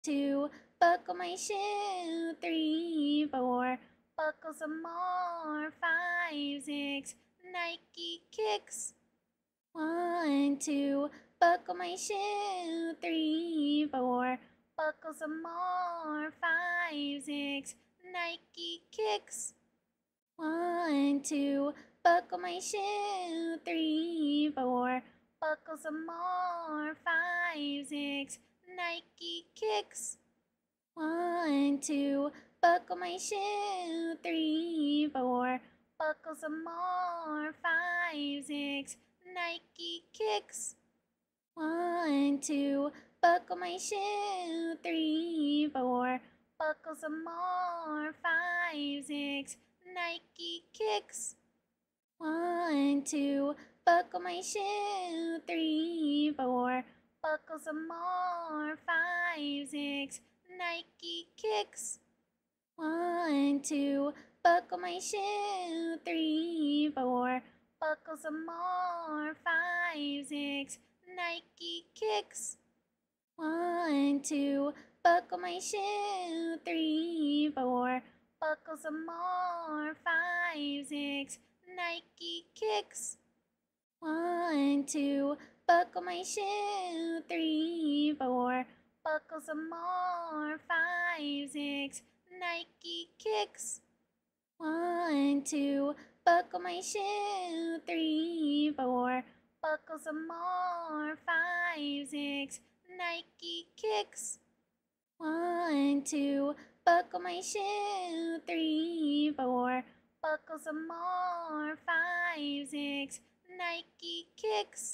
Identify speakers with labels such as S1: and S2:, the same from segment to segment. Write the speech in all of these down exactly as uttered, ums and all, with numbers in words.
S1: two, buckle my shoe. Three, four, buckle some more. Five, six, Nike kicks. One, two, buckle my shoe. Three, four, buckle some more. Five, six, Nike kicks. One, two, buckle my shoe. Three, four, buckle some more. Five, six, Nike kicks. One, two, buckle my shoe. Three, four, buckle some more. Five, six, Nike kicks. One, two, buckle my shoe. Three, four, buckle some more. Five, six, Nike kicks. One, two, buckle my shoe. Three, four, buckle some more. Five, six, Nike kicks. One, two, buckle my shoe. Three, four, buckle some more. Five, six, Nike kicks. One, two, buckle my shoe. Three, four, buckle some more. Five, six, Nike kicks. One, two, buckle my shoe. Three, four, buckle some more. Five, six, Nike kicks. One, two, buckle my shoe. Three, four, buckle some more. Five, six, Nike kicks. One, two, buckle my shoe. Three, four, buckle some more. Five, six, Nike kicks.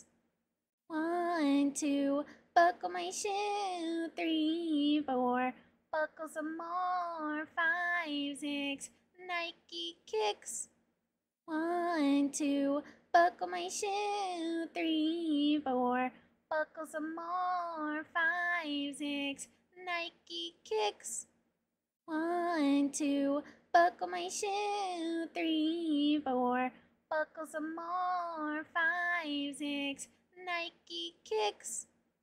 S1: One, two, buckle my shoe. Three, four, buckle some more. Five, six, Nike kicks. One, two, buckle my shoe. Three, four, buckle some more. Five, six, Nike kicks. One, two, buckle my shoe. Three, four, buckle some more. Five, six, Nike kicks.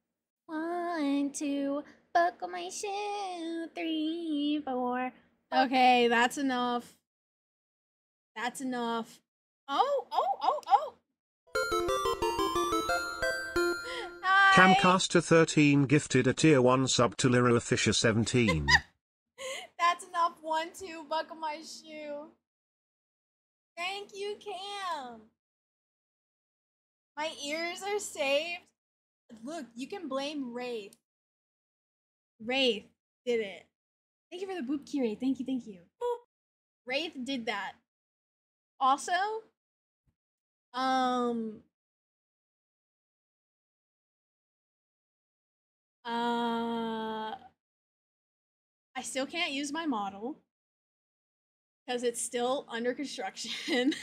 S1: One, two, buckle my shoe. Three, four. Okay, that's enough. That's enough. Oh, oh, oh, oh. Hi.
S2: Camcaster thirteen gifted a tier one sub to Lyra Fisher seventeen.
S1: That's enough. One, two, buckle my shoe. Thank you, Cam. My ears are saved. Look, you can blame Wraith. Wraith did it. Thank you for the boop key, Wraith. Thank you, thank you. Boop. Wraith did that. Also, um, uh, I still can't use my model because it's still under construction.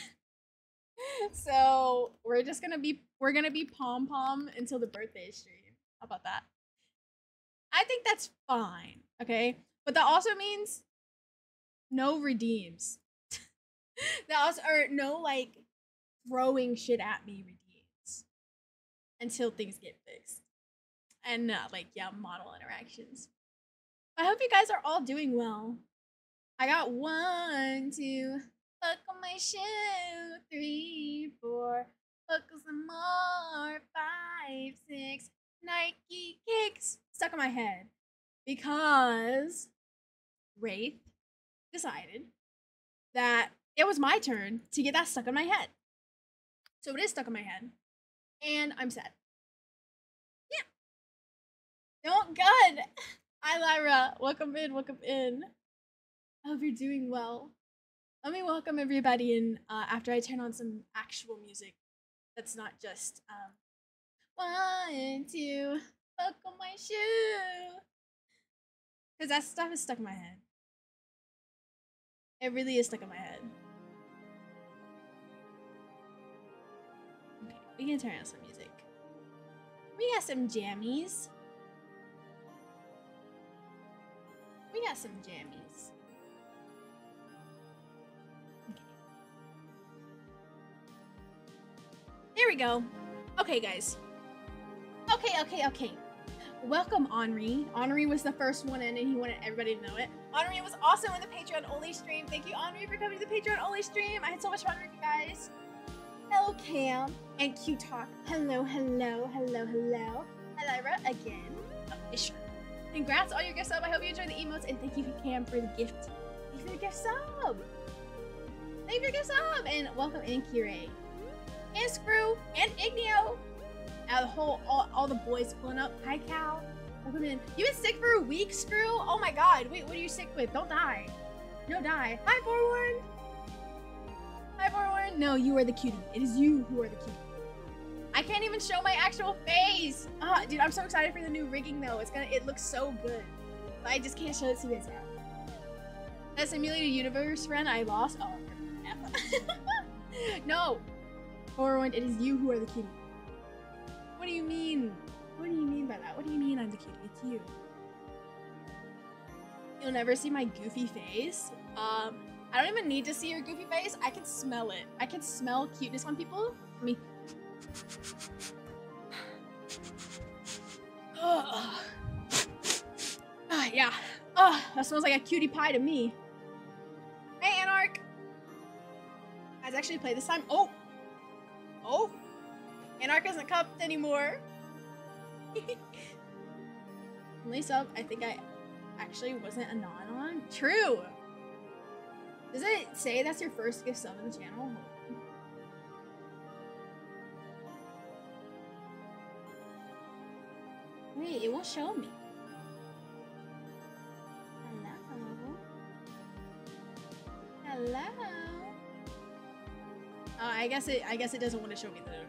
S1: So we're just gonna be we're gonna be pom pom until the birthday stream. How about that? I think that's fine. Okay, but that also means no redeems. That also or no like throwing shit at me redeems until things get fixed. And uh, like yeah, model interactions. I hope you guys are all doing well. I got one, two, buckle my shoe, three, four, buckle some more, five, six, Nike kicks stuck in my head because Wraith decided that it was my turn to get that stuck in my head. So it is stuck in my head, and I'm sad. Yeah. No, good. Hi, Lyra. Welcome in. Welcome in. I hope you're doing well. Let me welcome everybody in uh, after I turn on some actual music. That's not just um, one, two, buckle my shoe. Because that stuff is stuck in my head. It really is stuck in my head. Okay, we can turn on some music. We got some jammies. We got some jammies. Okay. There we go. Okay, guys. Okay, okay, okay. Welcome, Henri. Henri was the first one in and he wanted everybody to know it. Henri was also in the Patreon only stream. Thank you, Henri, for coming to the Patreon only stream. I had so much fun with you guys. Hello, Cam. And Q Talk. Hello, hello, hello, hello. Hello, again. Official. Congrats on your gift sub. I hope you enjoyed the emotes. And thank you, Cam, for the gift. Thank you for the gift sub. Thank you for the gift sub. And welcome in, Kirei. And Screw. And Ignio. Now the whole, all, all the boys pulling up. Hi, Cal. Welcome in. You've been sick for a week, Screw? Oh my god. Wait, what are you sick with? Don't die. No, die. Hi, Forewarned. Hi, Forewarned. No, you are the cutie. It is you who are the cutie. I can't even show my actual face. Ah, dude, I'm so excited for the new rigging though. It's gonna, it looks so good. But I just can't show it to you guys yet. That simulated universe friend I lost. Oh, no. Forewarned, it is you who are the cutie. What do you mean? What do you mean by that? What do you mean I'm the cutie? It's you. You'll never see my goofy face. Um, I don't even need to see your goofy face. I can smell it. I can smell cuteness on people. Let me. Oh. Ah, yeah. Oh, that smells like a cutie pie to me. Hey, Anarch. Guys, actually play this time. Oh. Oh. Anarch isn't cupped anymore. Only sub, I think I actually wasn't a non-on. True. Does it say that's your first gift sub in the channel? Wait, it won't show me. Hello. Hello. Oh, I guess it. I guess it doesn't want to show me the.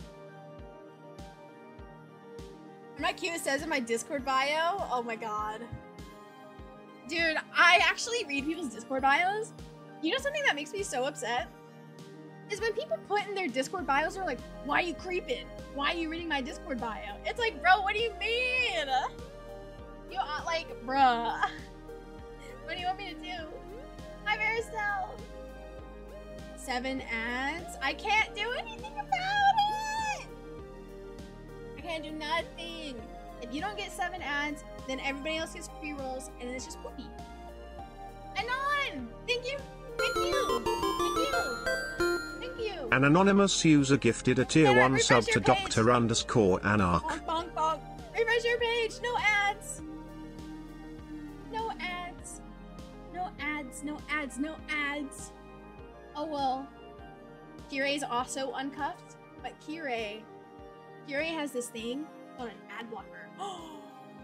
S1: I'm not cute. It says in my Discord bio. Oh my god. Dude, I actually read people's Discord bios. You know something that makes me so upset? Is when people put in their Discord bios, they're like, why are you creeping? Why are you reading my Discord bio? It's like, bro, what do you mean? You are like, bruh. What do you want me to do? Hi, Maricel. Seven ads? I can't do anything about it! I can't do nothing. If you don't get seven ads, then everybody else gets pre-rolls, and then it's just poopy. Anon! Thank you! Thank you! Thank you! Thank you!
S2: An anonymous user gifted a tier
S1: Sarah,
S2: one sub
S1: refresh
S2: to
S1: your page.
S2: Doctor underscore Anarch.
S1: Bonk, bonk, bonk. Refresh your page! No ads! No ads! No ads, no ads, no ads! Oh well. Kirei's also uncuffed, but Kirei... Kirei has this thing called an ad blocker. Oh!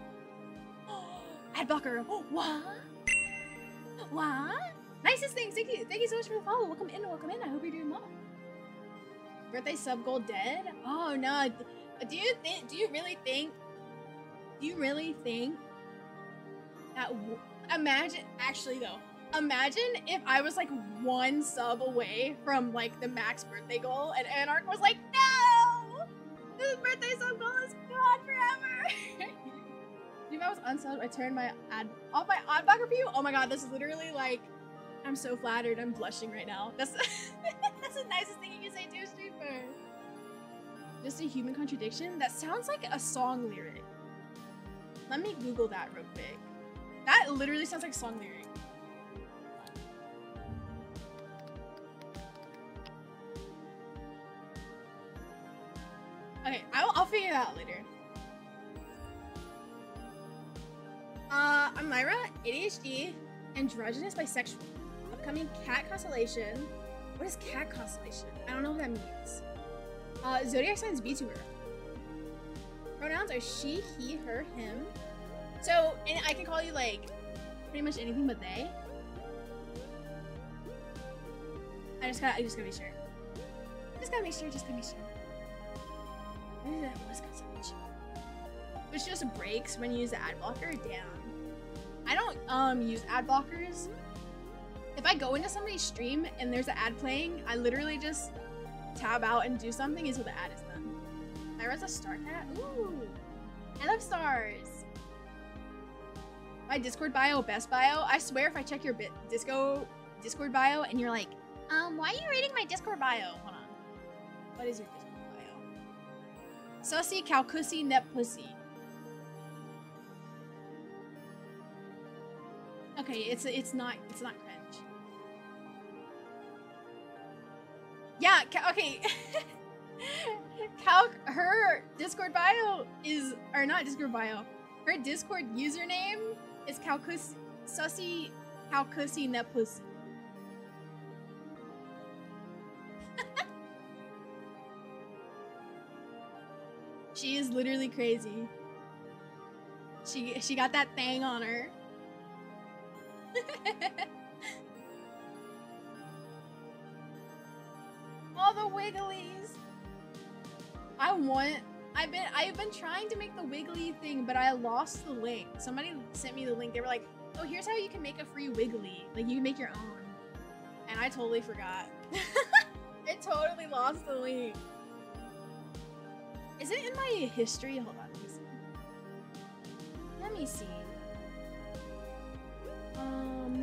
S1: Ad blocker! Oh, what? What? Nicest things! Thank you! Thank you so much for the follow! Welcome in, welcome in! I hope you're doing well. Birthday sub goal dead? Oh no. Do you think, do you really think, do you really think that, w imagine, actually though, imagine if I was like one sub away from like the max birthday goal and Anarch was like, no! This birthday sub goal is gone forever! If I was unsubbed, I turned my ad, off my ad blocker for you? Oh my god, this is literally like, I'm so flattered, I'm blushing right now. That's, that's the nicest thing you can say to a streamer. Just a human contradiction? That sounds like a song lyric. Let me Google that real quick. That literally sounds like a song lyric. Okay, I'll, I'll figure it out later. Uh, I'm Myra, A D H D, androgynous bisexual. Upcoming cat constellation. What is cat constellation? I don't know what that means. Uh, zodiac signs VTuber. Pronouns are she, he, her, him. So, and I can call you like pretty much anything but they. I just gotta, I just gotta be sure. Just gotta make sure, just gotta be sure. What is that? What is constellation? Which just breaks when you use the ad blocker. Damn. I don't um use ad blockers. If I go into somebody's stream and there's an ad playing, I literally just tab out and do something until the ad is done. Myra's a star cat? Ooh. I love stars. My Discord bio, best bio. I swear if I check your bit disco Discord bio and you're like, um, why are you reading my Discord bio? Hold on. What is your Discord bio? Sussy, Calcussy, Net Pussy. Okay, it's it's not it's not cringe. Yeah, okay. Cal her Discord bio is or not Discord bio. Her Discord username is Calcus Sussy Calcussy Nepussy. She is literally crazy. She she got that thing on her. All the wigglies. I want I've been I've been trying to make the wiggly thing, but I lost the link. Somebody sent me the link. They were like, "Oh, here's how you can make a free wiggly. Like you can make your own." And I totally forgot. I totally lost the link. Is it in my history? Hold on, let me see. Let me see. Um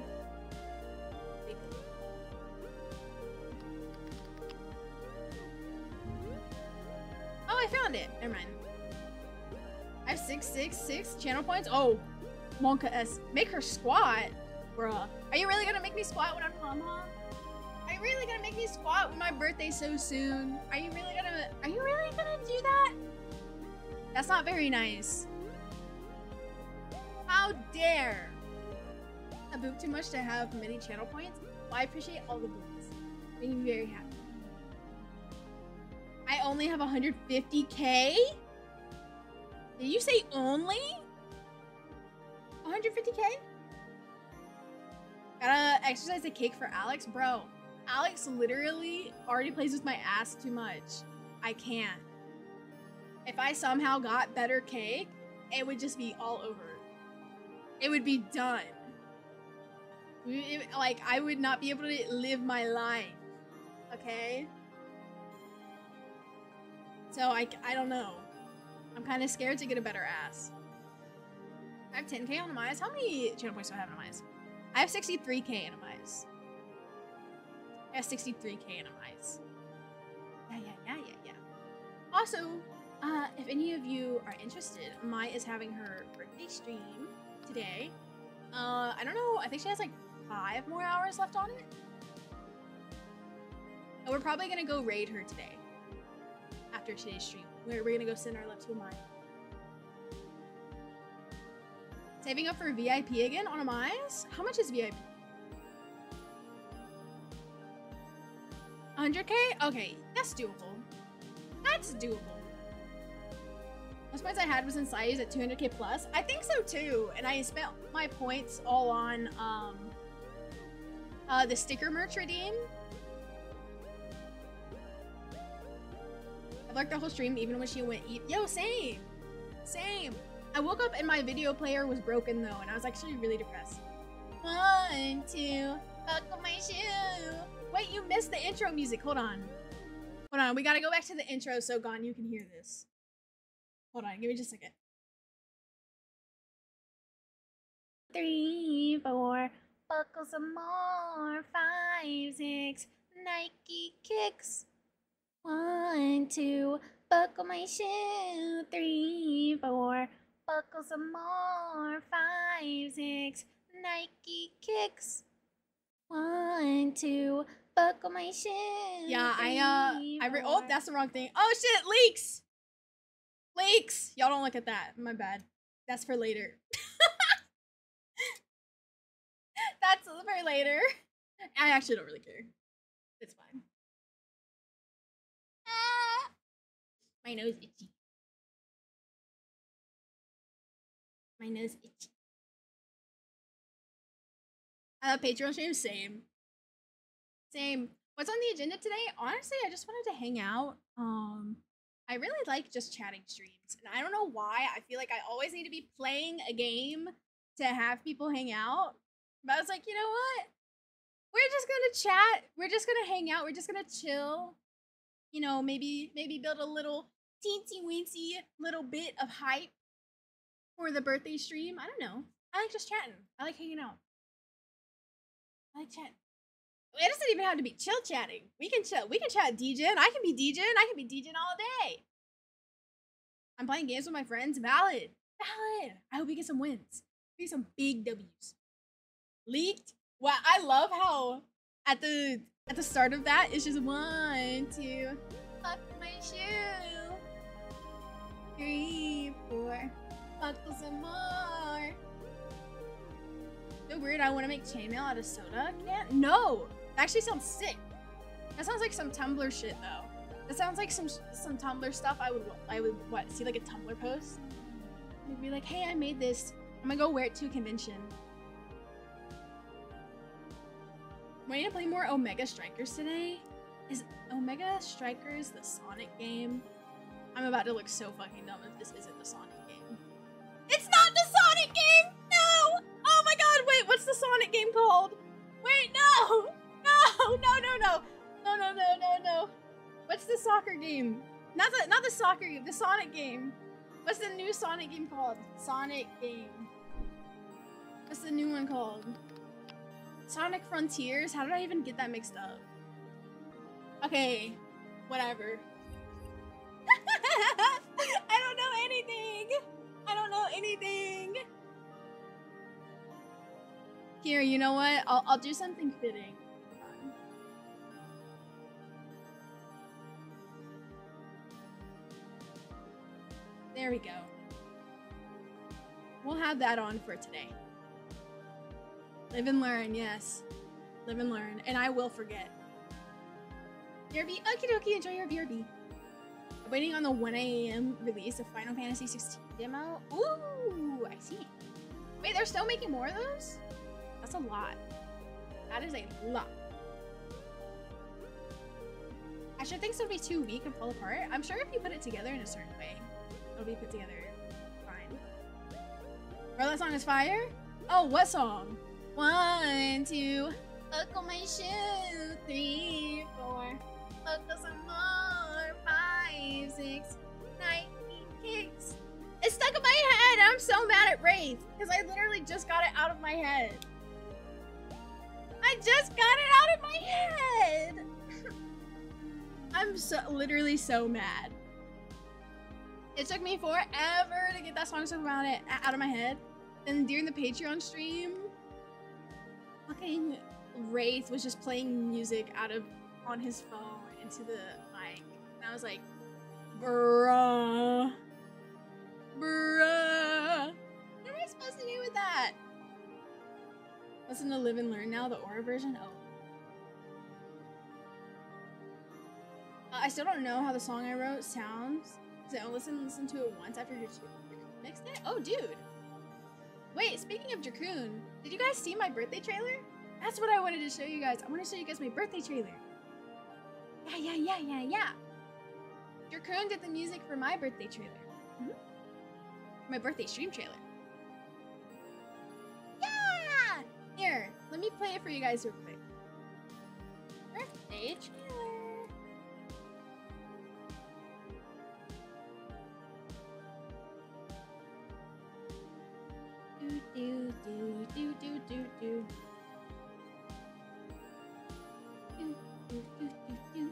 S1: Oh, I found it. Never mind. I have six six six channel points. Oh, Monka S. Make her squat, bruh. Are you really gonna make me squat when I'm pom pom? Are you really gonna make me squat when my birthday's so soon? Are you really gonna? Are you really gonna do that? That's not very nice. How dare! I boop too much to have many channel points. Well, I appreciate all the boops. Make me very happy. I only have one hundred fifty K? Did you say only? one hundred fifty K? Gotta exercise the cake for Alex? Bro, Alex literally already plays with my ass too much. I can't. If I somehow got better cake, it would just be all over. It would be done. It, like, I would not be able to live my life. Okay? So, I, I don't know. I'm kind of scared to get a better ass. I have ten K on Amias. How many channel points do I have on Amias? I have sixty-three K in Amias. I have sixty-three K in Amias. Yeah, yeah, yeah, yeah, yeah. Also, uh, if any of you are interested, Mai is having her birthday stream today. Uh, I don't know. I think she has like five more hours left on it. And we're probably gonna go raid her today. After today's stream, we're, we're gonna go send our love to Mai. Saving up for V I P again on Amias? How much is V I P? one hundred K? Okay, that's doable. That's doable. Most points I had was in Sayus at two hundred K plus. I think so too. And I spent my points all on um, uh, the sticker merch redeem. I liked the whole stream even when she went eat. Yo, same. Same. I woke up and my video player was broken though, and I was actually really depressed. One, two, buckle my shoe. Wait, you missed the intro music. Hold on. Hold on, we gotta go back to the intro so Gon, you can hear this. Hold on, give me just a second. Three, four, buckle some more. Five, six, Nike kicks. One, two, buckle my shoe. Three, four, buckle some more. Five, six, Nike kicks. One, two, buckle my shoe. Yeah, three, I, uh, I re- oh, that's the wrong thing. Oh shit, leaks! Leaks! Y'all don't look at that. My bad. That's for later. That's for later. I actually don't really care. It's fine. Ah! My nose itchy. My nose itchy. Uh, Patreon stream, same. Same. What's on the agenda today? Honestly, I just wanted to hang out. Um, I really like just chatting streams. And I don't know why. I feel like I always need to be playing a game to have people hang out. But I was like, you know what? We're just gonna chat. We're just gonna hang out. We're just gonna chill. You know, maybe maybe build a little teensy weensy little bit of hype for the birthday stream. I don't know. I like just chatting. I like hanging out. I like chatting. It doesn't even have to be chill chatting. We can chill. We can chat DJing. I can be DJing. I can be DJing all day. I'm playing games with my friends. Valid. Valid. I hope we get some wins. We get some big W's. Leaked. Wow, I love how at the at the start of that it's just one, two, buckle my shoe. Three, four, buckle some more. So weird, I want to make chainmail out of soda can? No! That actually sounds sick. That sounds like some Tumblr shit though. That sounds like some some Tumblr stuff I would I would what see like a Tumblr post. It'd be like, hey, I made this. I'm gonna go wear it to a convention. Waiting to play more Omega Strikers today? Is Omega Strikers the Sonic game? I'm about to look so fucking dumb if this isn't the Sonic game. It's not the Sonic game! No! Oh my god, wait, what's the Sonic game called? Wait, no! No, no, no, no. No, no, no, no, no. What's the soccer game? Not the not the soccer game, the Sonic game. What's the new Sonic game called? Sonic game. What's the new one called? Sonic Frontiers? How did I even get that mixed up? Okay, whatever. I don't know anything. I don't know anything. Here, you know what? I'll, I'll do something fitting. There we go. We'll have that on for today. Live and learn, yes. Live and learn, and I will forget. B R B, okie dokie, enjoy your B R B. I'm waiting on the one A M release of Final Fantasy sixteen demo. Ooh, I see. Wait, they're still making more of those? That's a lot. That is a lot. I should think it'll be too weak and fall apart. I'm sure if you put it together in a certain way, it'll be put together fine. Bro, that song is fire? Oh, what song? One, two, buckle my shoe. Three, four, buckle some more. Five, six, nine, kicks. It's stuck in my head. I'm so mad at Wraith because I literally just got it out of my head. I just got it out of my head. I'm so literally so mad. It took me forever to get that song stuck about it out of my head. And during the Patreon stream, fucking Wraith was just playing music out of on his phone into the mic. And I was like, bruh. Bruh. What am I supposed to do with that? Listen to Live and Learn now, the Aura version? Oh. Uh, I still don't know how the song I wrote sounds. So I'll listen, listen to it once after you mixed it? Oh, dude. Wait, speaking of Dracoon, did you guys see my birthday trailer? That's what I wanted to show you guys. I want to show you guys my birthday trailer. Yeah, yeah, yeah, yeah, yeah. Dracoon did the music for my birthday trailer. Mm-hmm. My birthday stream trailer. Yeah! Here, let me play it for you guys real quick. Birthday trailer. Do, do, do, do, do, do, do. Do, do, do, do, do.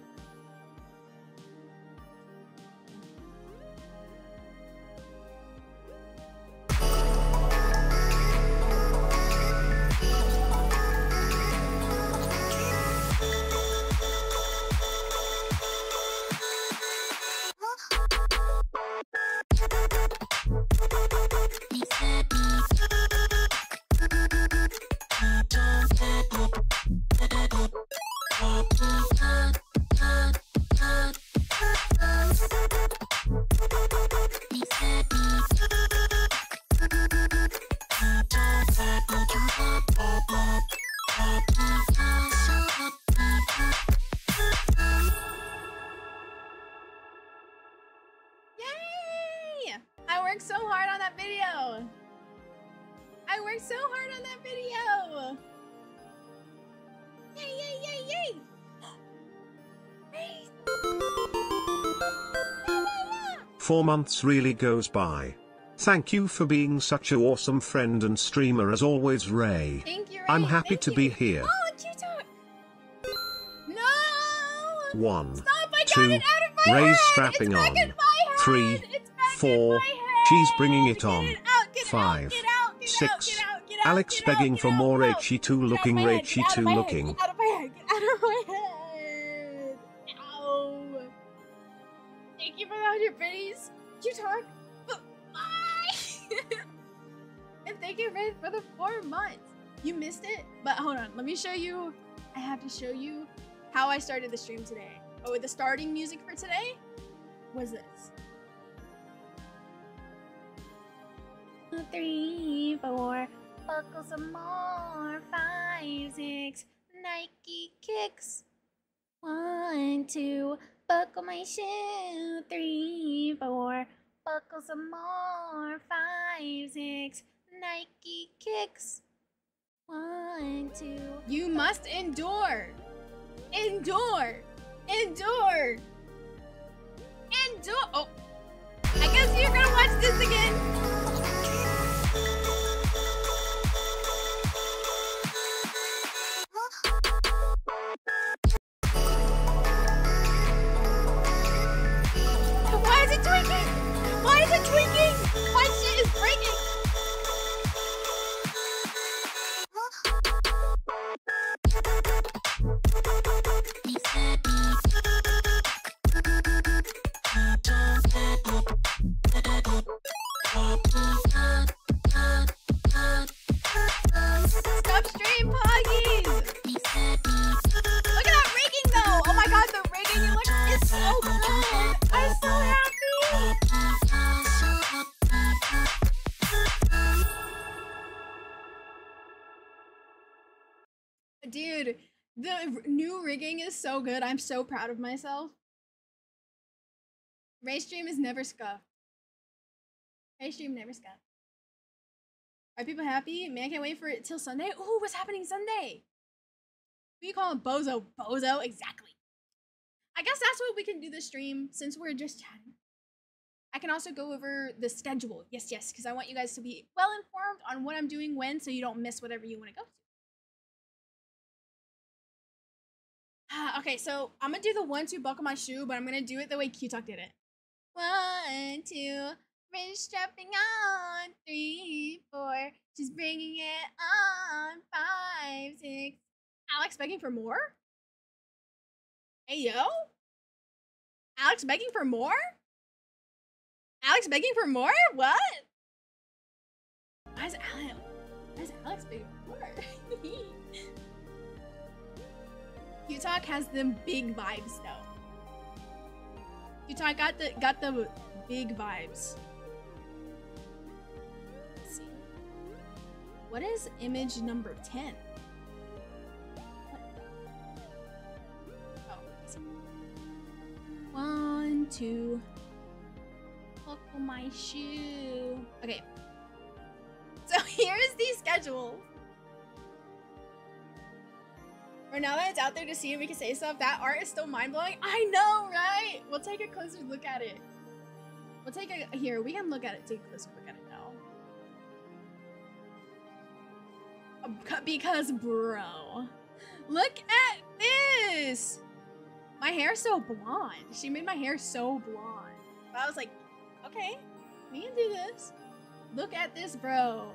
S2: Four months really goes by. Thank you for being such an awesome friend and streamer as always, Ray.
S1: Thank you, Ray.
S2: I'm happy
S1: Thank
S2: to
S1: you.
S2: be here.
S1: Oh, cute talk. No!
S2: One,
S1: Stop, I got
S2: two,
S1: it out of my
S2: Ray's
S1: head.
S2: strapping
S1: It's back
S2: on.
S1: in my head.
S2: Three,
S1: It's back
S2: four,
S1: in my head.
S2: she's bringing it
S1: Get
S2: on.
S1: it out, get
S2: Five,
S1: it out, get
S2: six,
S1: out, get out, get out,
S2: Alex
S1: get out,
S2: begging
S1: get
S2: for
S1: out,
S2: more
S1: get out.
S2: H E two
S1: Get out of
S2: looking,
S1: my head,
S2: H E
S1: get out of
S2: two
S1: my head,
S2: looking.
S1: Get out of my head, get out of my head. Ow. Thank you for the hundred biddies. You talk. Bye. And thank you, Red, for the four months. You missed it, but hold on. Let me show you. I have to show you how I started the stream today. Oh, the starting music for today was this. Three, four, buckle some more. Five, six, Nike kicks. One, two, buckle my shoe. Three, four, buckle some more. Five, six, Nike kicks. One, two. You must endure. Endure. Endure. Endure. Oh, I guess you're gonna watch this again. Why is it tweaking? Why is it tweaking? My shit is breaking. Stop stream, Poggies! Look at that rigging though! Oh my god, the rigging look is so good! I'm so happy! Dude, the new rigging is so good. I'm so proud of myself. Ray stream is never scuffed. Ray stream never scuffed. Are people happy? Man, I can't wait for it till Sunday. Ooh, what's happening Sunday? Who you call him Bozo? Bozo? Exactly. I guess that's what we can do this stream since we're just chatting. I can also go over the schedule. Yes, yes, because I want you guys to be well informed on what I'm doing when so you don't miss whatever you want to go to. Okay, so I'm going to do the one, two, buckle my shoe, but I'm going to do it the way Q-Talk did it. One, two, wrist strapping on. Three, four, just bringing it on. Five, six. Alex begging for more? Hey, yo? Alex begging for more? Alex begging for more? What? Why is Alex, why is Alex begging for more? Q-Talk has them big vibes though. Q-Talk got the got the big vibes. Let's see. What is image number ten? Oh, let's see. One, two. Buckle my shoe. Okay. So here's the schedule. Or now that it's out there to see and we can say stuff, that art is still mind-blowing. I know, right? We'll take a closer look at it. We'll take a, here, we can look at it, take a closer look at it now. Because, bro, look at this. My hair's so blonde. She made my hair so blonde. But I was like, okay, we can do this. Look at this, bro.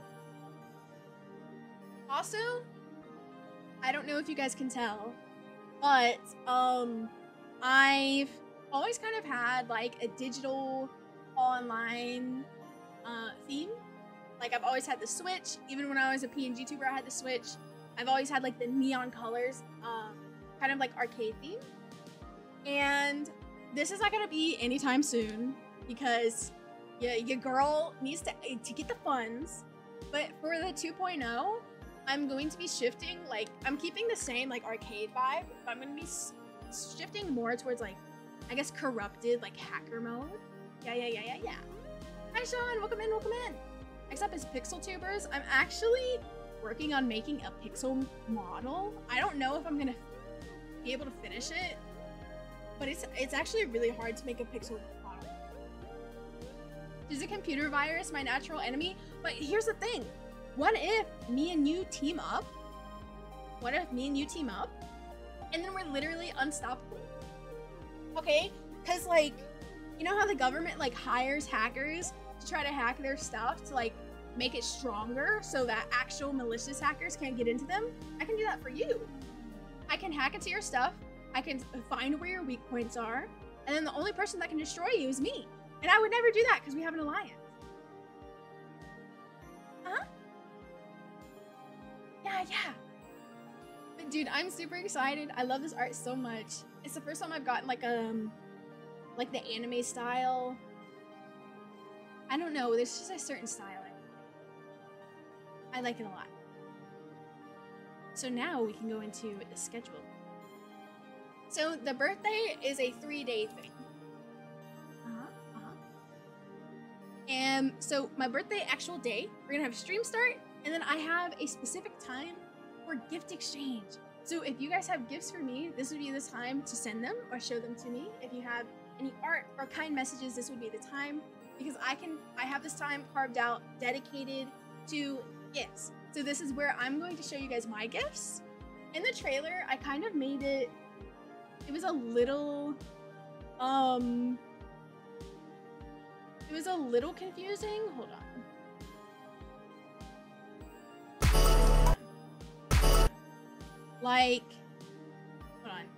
S1: Also, I don't know if you guys can tell, but um, I've always kind of had like a digital online uh, theme. Like I've always had the Switch. Even when I was a P N G tuber, I had the Switch. I've always had like the neon colors, um, kind of like arcade theme. And this is not gonna be anytime soon because yeah, your girl needs to to get the funds. But for the two point oh, I'm going to be shifting, like, I'm keeping the same, like, arcade vibe, but I'm going to be shifting more towards, like, I guess, corrupted, like, hacker mode. Yeah, yeah, yeah, yeah, yeah. Hi, Sean. Welcome in, welcome in. Next up is Pixel Tubers. I'm actually working on making a pixel model. I don't know if I'm going to be able to finish it, but it's, it's actually really hard to make a pixel model. Is a computer virus my natural enemy? But here's the thing. What if me and you team up? What if me and you team up? And then we're literally unstoppable. Okay? Because, like, you know how the government, like, hires hackers to try to hack their stuff to, like, make it stronger so that actual malicious hackers can't get into them, I can do that for you. I can hack into your stuff, I can find where your weak points are, and then the only person that can destroy you is me. And I would never do that because we have an alliance. Huh? Yeah, yeah. But dude, I'm super excited. I love this art so much. It's the first time I've gotten like um like the anime style. I don't know, there's just a certain style. I like it a lot. So now we can go into the schedule. So the birthday is a three-day thing. Uh-huh, uh-huh. And so my birthday actual day, we're gonna have stream start, and then I have a specific time for gift exchange. So if you guys have gifts for me, this would be the time to send them or show them to me. If you have any art or kind messages, this would be the time, because I can, I have this time carved out dedicated to gifts. So this is where I'm going to show you guys my gifts. In the trailer, I kind of made it, it was a little, um, it was a little confusing. Hold on. Like, hold on.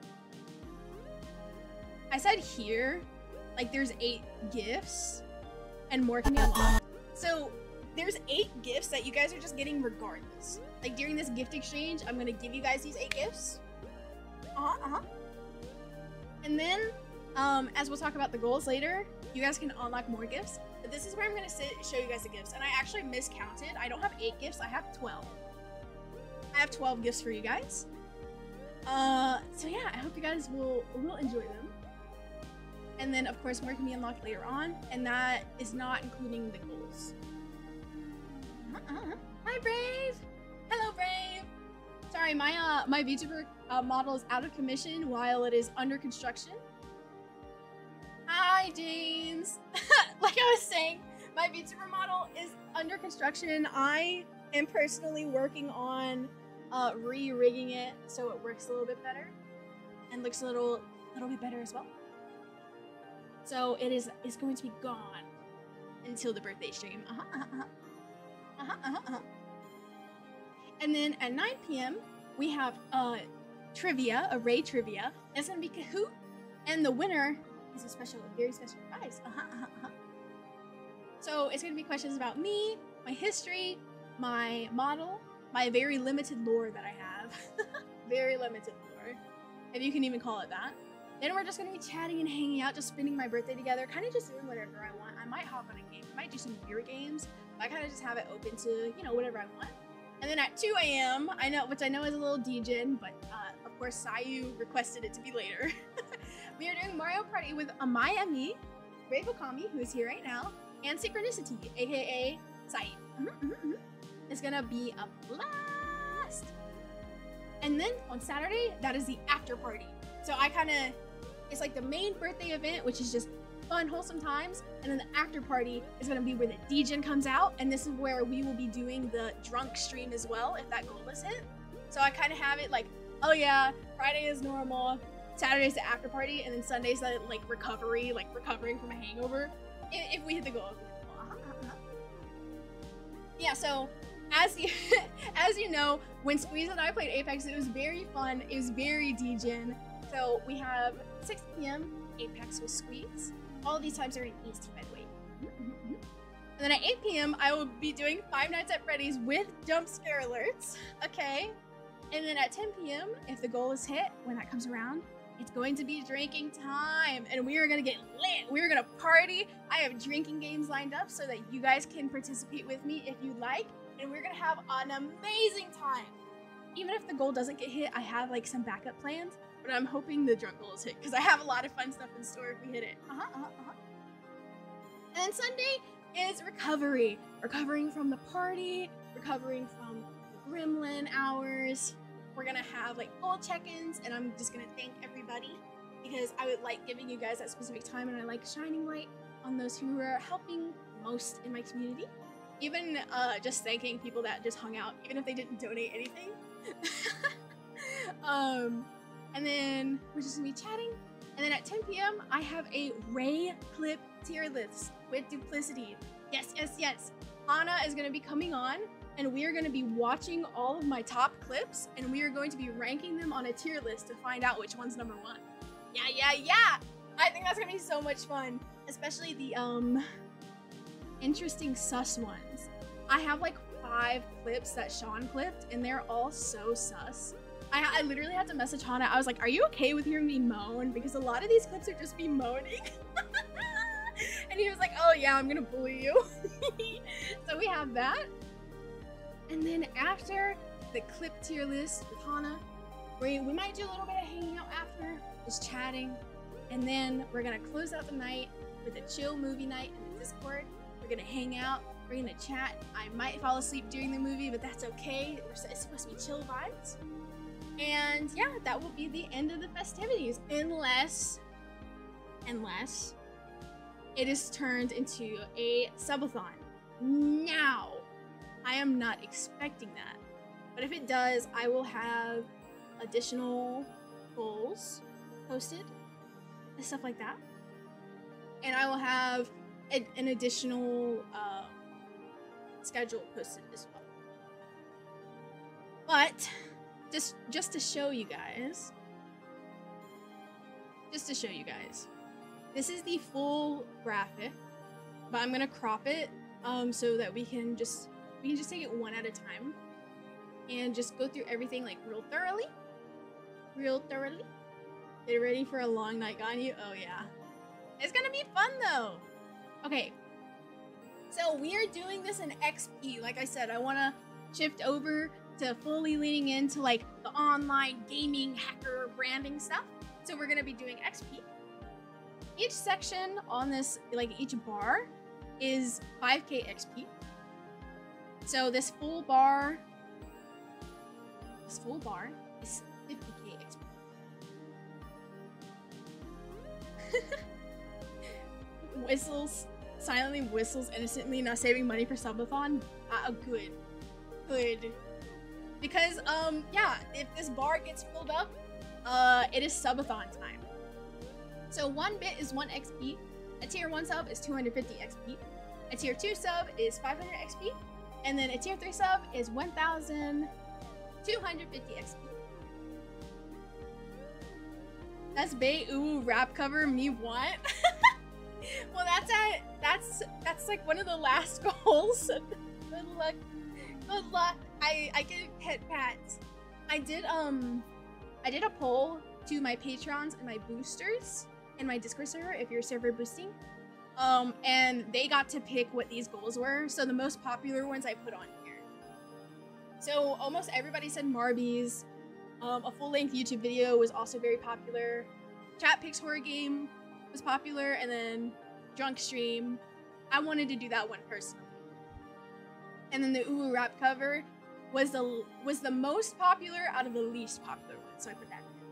S1: I said here, like there's eight gifts and more can be unlocked. So there's eight gifts that you guys are just getting regardless. Like during this gift exchange, I'm gonna give you guys these eight gifts. Uh-huh, uh-huh. And then, um, as we'll talk about the goals later, you guys can unlock more gifts. But this is where I'm gonna sit show you guys the gifts. And I actually miscounted. I don't have eight gifts, I have twelve. I have twelve gifts for you guys. Uh, so yeah, I hope you guys will, will enjoy them. And then of course more can be unlocked later on, and that is not including the goals. Uh-uh. Hi Brave! Hello Brave! Sorry, my uh my VTuber uh, model is out of commission while it is under construction. Hi James! Like I was saying, my VTuber model is under construction. I am personally working on uh, re-rigging it so it works a little bit better and looks a little little bit better as well. So it is is going to be gone until the birthday stream. Uh-huh, uh-huh. Uh-huh, uh-huh, uh-huh. And then at nine p m we have uh trivia, array trivia. It's gonna be Kahoot, and the winner is a special, very special prize. Uh-huh, uh-huh, uh-huh. So it's gonna be questions about me, my history, my model, my very limited lore that I have. Very limited lore, if you can even call it that. Then we're just gonna be chatting and hanging out, just spending my birthday together, kind of just doing whatever I want. I might hop on a game, I might do some beer games. I kind of just have it open to, you know, whatever I want. And then at two A M, I know, which I know is a little degen, but uh, of course Sayu requested it to be later. We are doing Mario Party with Amaya Me, Brave Okami, who is here right now, and Synchronicity, aka Sayu. Mm-hmm, mm-hmm, mm-hmm. It's gonna be a blast. And then on Saturday, that is the after party. So I kind of, it's like the main birthday event, which is just fun, wholesome times, and then the after party is gonna be where the degen comes out, and this is where we will be doing the drunk stream as well, if that goal is hit. So I kind of have it like, oh yeah, Friday is normal, Saturday's the after party, and then Sunday's the like recovery, like recovering from a hangover, if, if we hit the goal. Uh-huh, uh-huh. Yeah, so as you as you know, when Squeeze and I played Apex, it was very fun, it was very degen. So we have six P M Apex with Squeeze. All of these times are in E S T, by the way. Mm-hmm. And then at eight P M, I will be doing Five Nights at Freddy's with jump scare alerts, okay? And then at ten P M, if the goal is hit, when that comes around, it's going to be drinking time, and we are gonna get lit. We're gonna party. I have drinking games lined up so that you guys can participate with me if you like, and we're gonna have an amazing time. Even if the goal doesn't get hit, I have like some backup plans. But I'm hoping the drunk goal is hit, because I have a lot of fun stuff in store if we hit it. Uh-huh, uh-huh, uh-huh. And then Sunday is recovery. Recovering from the party, recovering from the gremlin hours. We're gonna have like goal check-ins, and I'm just gonna thank everybody, because I would like giving you guys that specific time, and I like shining light on those who are helping most in my community. Even uh, just thanking people that just hung out, even if they didn't donate anything. um... And then we're just gonna be chatting. And then at ten P M, I have a Ray clip tier list with Duplicity. Yes, yes, yes. Hana is going to be coming on, and we are going to be watching all of my top clips, and we are going to be ranking them on a tier list to find out which one's number one. Yeah, yeah, yeah! I think that's going to be so much fun, especially the, um, interesting sus ones. I have like five clips that Sean clipped, and they're all so sus. I, I literally had to message Hana. I was like, are you okay with hearing me moan? Because a lot of these clips are just me moaning. And he was like, oh yeah, I'm gonna bully you. So we have that. And then after the clip tier list with Hana, we, we might do a little bit of hanging out after, just chatting. And then we're gonna close out the night with a chill movie night in the Discord. We're gonna hang out, we're gonna chat. I might fall asleep during the movie, but that's okay. It's supposed to be chill vibes. And yeah, that will be the end of the festivities, unless, unless it is turned into a subathon. Now, I am not expecting that, but if it does, I will have additional goals posted and stuff like that, and I will have a, an additional uh, schedule posted as well. But just just to show you guys, just to show you guys, this is the full graphic, but I'm gonna crop it um, so that we can just we can just take it one at a time and just go through everything like real thoroughly, real thoroughly. Get ready for a long night, Ganyu. Oh yeah, it's gonna be fun though. Okay, so we are doing this in X P. Like I said, I want to shift over to fully leaning into like the online gaming hacker branding stuff. So we're gonna be doing X P. Each section on this, like each bar, is five K X P. So this full bar, this full bar is fifty K X P. Whistles, silently whistles innocently, not saving money for subathon. Uh, good, good. Because um yeah, if this bar gets filled up, uh, it is subathon time. So one bit is one X P, a tier one sub is two hundred fifty X P, a tier two sub is five hundred X P, and then a tier three sub is one thousand two hundred fifty X P. That's Bay Ooh rap cover me want. Well, that's at that's that's like one of the last goals. Good luck, good luck. I I get pet pats. I did um I did a poll to my patrons and my boosters in my Discord server if you're server boosting, um and they got to pick what these goals were. So the most popular ones I put on here. So almost everybody said Marbies. Um, a full-length YouTube video was also very popular. Chat Picks Horror Game was popular, and then Drunk Stream. I wanted to do that one personally. And then the Ooh rap cover was the was the most popular out of the least popular one, so I put that in.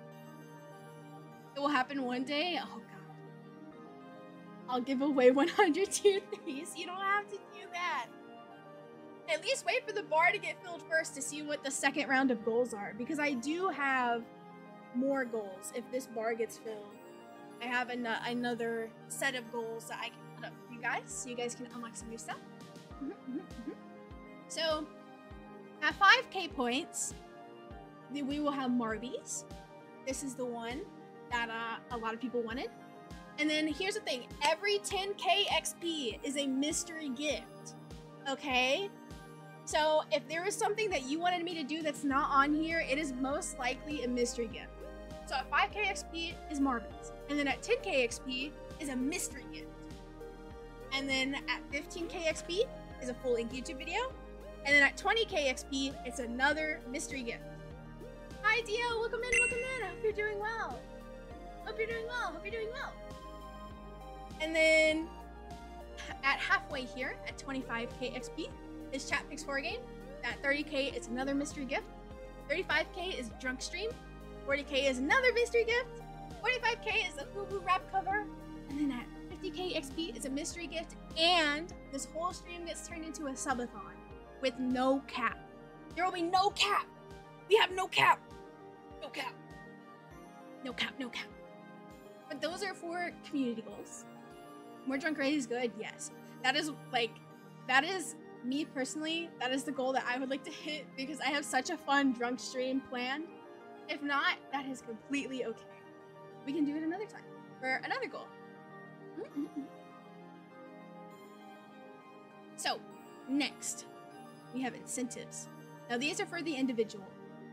S1: It will happen one day. Oh god. I'll give away one hundred tier threes. You don't have to do that. At least wait for the bar to get filled first to see what the second round of goals are, because I do have more goals if this bar gets filled. I have an another set of goals that I can put up for you guys, so you guys can unlock some new stuff. Mm-hmm, mm-hmm, mm-hmm. So, at five K points, we will have Marbies. This is the one that uh, a lot of people wanted. And then here's the thing, every ten K X P is a mystery gift, okay? So if there is something that you wanted me to do that's not on here, it is most likely a mystery gift. So at five K X P is Marbies, and then at ten K X P is a mystery gift. And then at fifteen K X P is a full-length YouTube video, and then at twenty K X P, it's another mystery gift. Hi Dio, welcome in, welcome in, I hope you're doing well. Hope you're doing well, hope you're doing well. And then at halfway here, at twenty-five K X P, is Chat Picks Horror Game. At thirty K, it's another mystery gift. thirty-five K is Drunk Stream. forty K is another mystery gift. forty-five K is a Fubu rap cover. And then at fifty K X P is a mystery gift. And this whole stream gets turned into a subathon with no cap. There will be no cap. We have no cap. No cap. No cap, no cap. But those are for community goals. More Drunk Ready is good, yes. That is like that is me personally. That is the goal that I would like to hit because I have such a fun drunk stream planned. If not, that is completely okay. We can do it another time for another goal. Mm-mm-mm. So, next, we have incentives. Now, these are for the individual.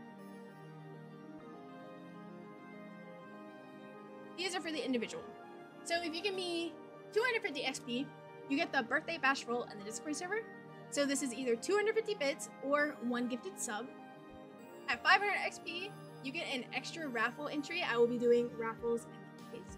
S1: These are for the individual. So, if you give me two hundred fifty X P, you get the birthday bash roll and the Discord server. So, this is either two hundred fifty bits or one gifted sub. At five hundred X P, you get an extra raffle entry. I will be doing raffles and giveaways.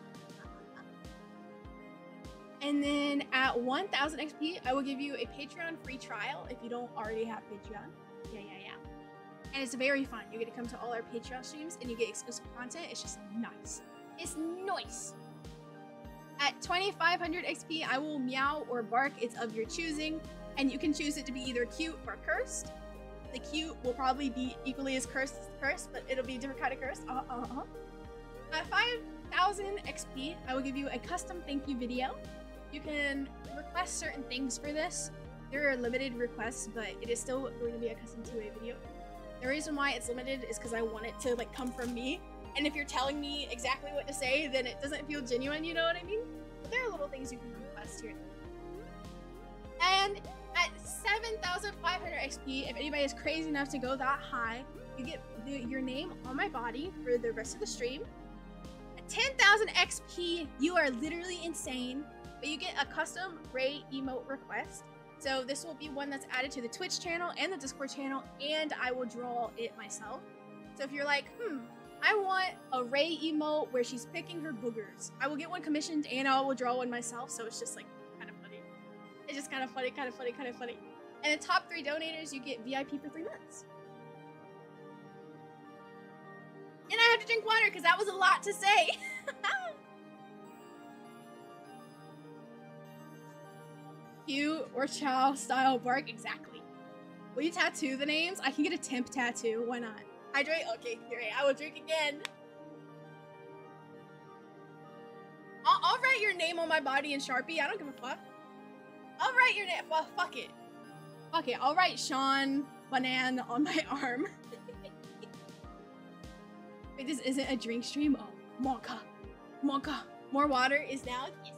S1: And then at one thousand X P, I will give you a Patreon free trial if you don't already have Patreon. Yeah, yeah, yeah. And it's very fun. You get to come to all our Patreon streams and you get exclusive content. It's just nice. It's nice. At twenty-five hundred X P, I will meow or bark. It's of your choosing. And you can choose it to be either cute or cursed. The cute will probably be equally as cursed as the cursed, but it'll be a different kind of curse. Uh, uh, uh. At five thousand X P, I will give you a custom thank you video. You can request certain things for this. There are limited requests, but it is still going to be a custom two A video. The reason why it's limited is because I want it to like come from me. And if you're telling me exactly what to say, then it doesn't feel genuine, you know what I mean? But there are little things you can request here. And at seven thousand five hundred X P, if anybody is crazy enough to go that high, you get the, your name on my body for the rest of the stream. At ten thousand X P, you are literally insane. But you get a custom Ray emote request. So this will be one that's added to the Twitch channel and the Discord channel, and I will draw it myself. So if you're like, hmm, I want a Ray emote where she's picking her boogers, I will get one commissioned and I will draw one myself. So it's just like kind of funny. It's just kind of funny, kind of funny, kind of funny. And the top three donators, you get V I P for three months. And I have to drink water because that was a lot to say. Cute or chow style bark, exactly. Will you tattoo the names? I can get a temp tattoo, why not? Hydrate? Okay, great, I will drink again. I'll, I'll write your name on my body in Sharpie, I don't give a fuck. I'll write your name, well, fuck it. Fuck it, I'll write Sean Banan on my arm. Wait, this isn't a drink stream? Oh, Monka, Monka. More water is now, yes.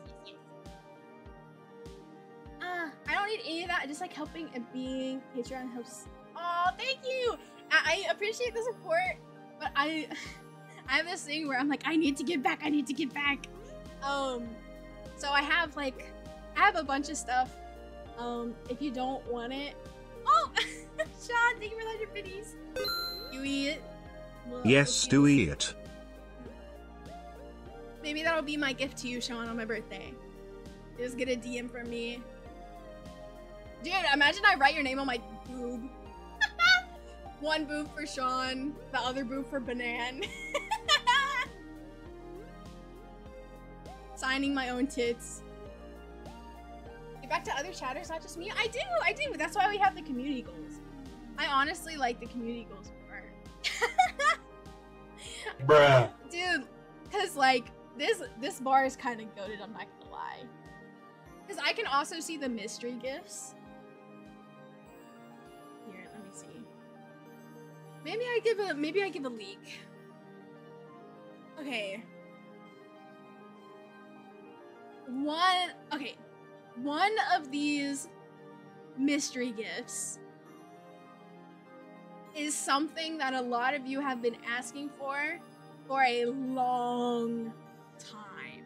S1: Uh, I don't need any of that. I just like helping and being Patreon hosts. Oh, thank you. I, I appreciate the support, but I, I have this thing where I'm like, I need to give back. I need to give back. Um, so I have like, I have a bunch of stuff. Um, if you don't want it, oh, Sean, thank you for the hundred biddies. You eat it. Well,
S2: yes,
S1: okay.
S2: do eat it.
S1: Maybe that'll be my gift to you, Sean, on my birthday. Just get a D M from me. Dude, imagine I write your name on my boob. One boob for Sean, the other boob for Banan. Signing my own tits. Get back to other chatters, not just me. I do, I do. That's why we have the community goals. I honestly like the community goals more.
S2: Bruh.
S1: Dude, cause like this this bar is kind of goated, I'm not gonna lie. Cause I can also see the mystery gifts. Here, let me see. Maybe I give a maybe I give a leak. Okay. One okay. One of these mystery gifts is something that a lot of you have been asking for for a long time.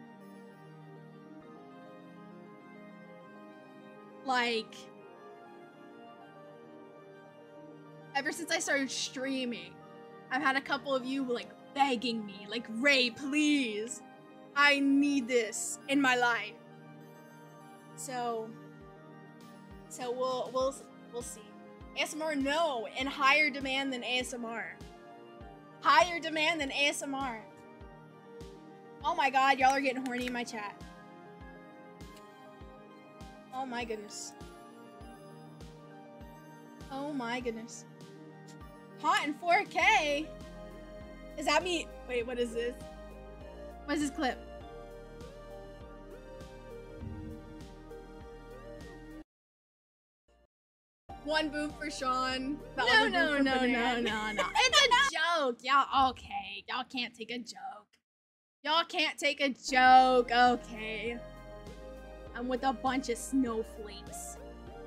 S1: Like, ever since I started streaming, I've had a couple of you like begging me, like, Ray, please, I need this in my life. So, so we'll we'll we'll see. A S M R, no, and higher demand than A S M R. Higher demand than A S M R. Oh my god, y'all are getting horny in my chat. Oh my goodness. Oh my goodness. Hot in four K? Is that me? Wait, what is this? What is this clip? One boob for Sean. The
S3: No,
S1: other
S3: no,
S1: boob for
S3: no, no,
S1: Banana.
S3: no, no.
S1: It's a joke. Y'all, okay. Y'all can't take a joke. Y'all can't take a joke. Okay. I'm with a bunch of snowflakes.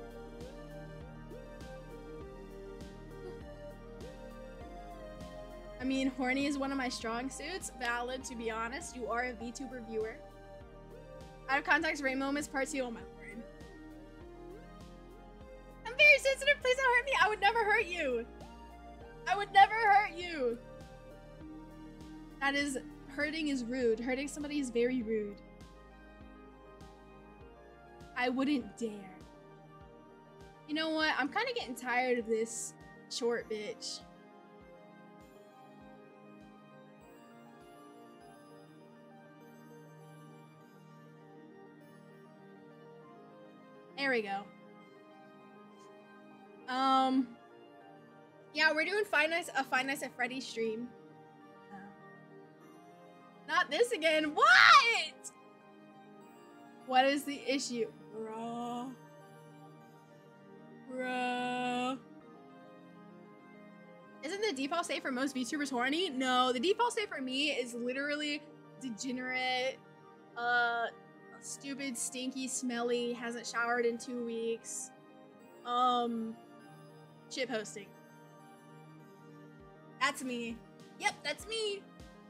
S1: I mean, horny is one of my strong suits. Valid, to be honest. You are a VTuber viewer. Out of context, rain moments, part two. Oh my word. I'm very sensitive. Please don't hurt me. I would never hurt you. I would never hurt you. That is, hurting is rude. Hurting somebody is very rude. I wouldn't dare. You know what? I'm kind of getting tired of this short bitch. There we go. Um, yeah, we're doing Five Nights, a Five Nights at Freddy's stream. Uh, not this again. What? What is the issue? Bruh. Bruh. Isn't the default state for most VTubers horny? No, the default state for me is literally degenerate, uh, stupid, stinky, smelly, hasn't showered in two weeks. Um, shit posting. That's me. Yep, that's me.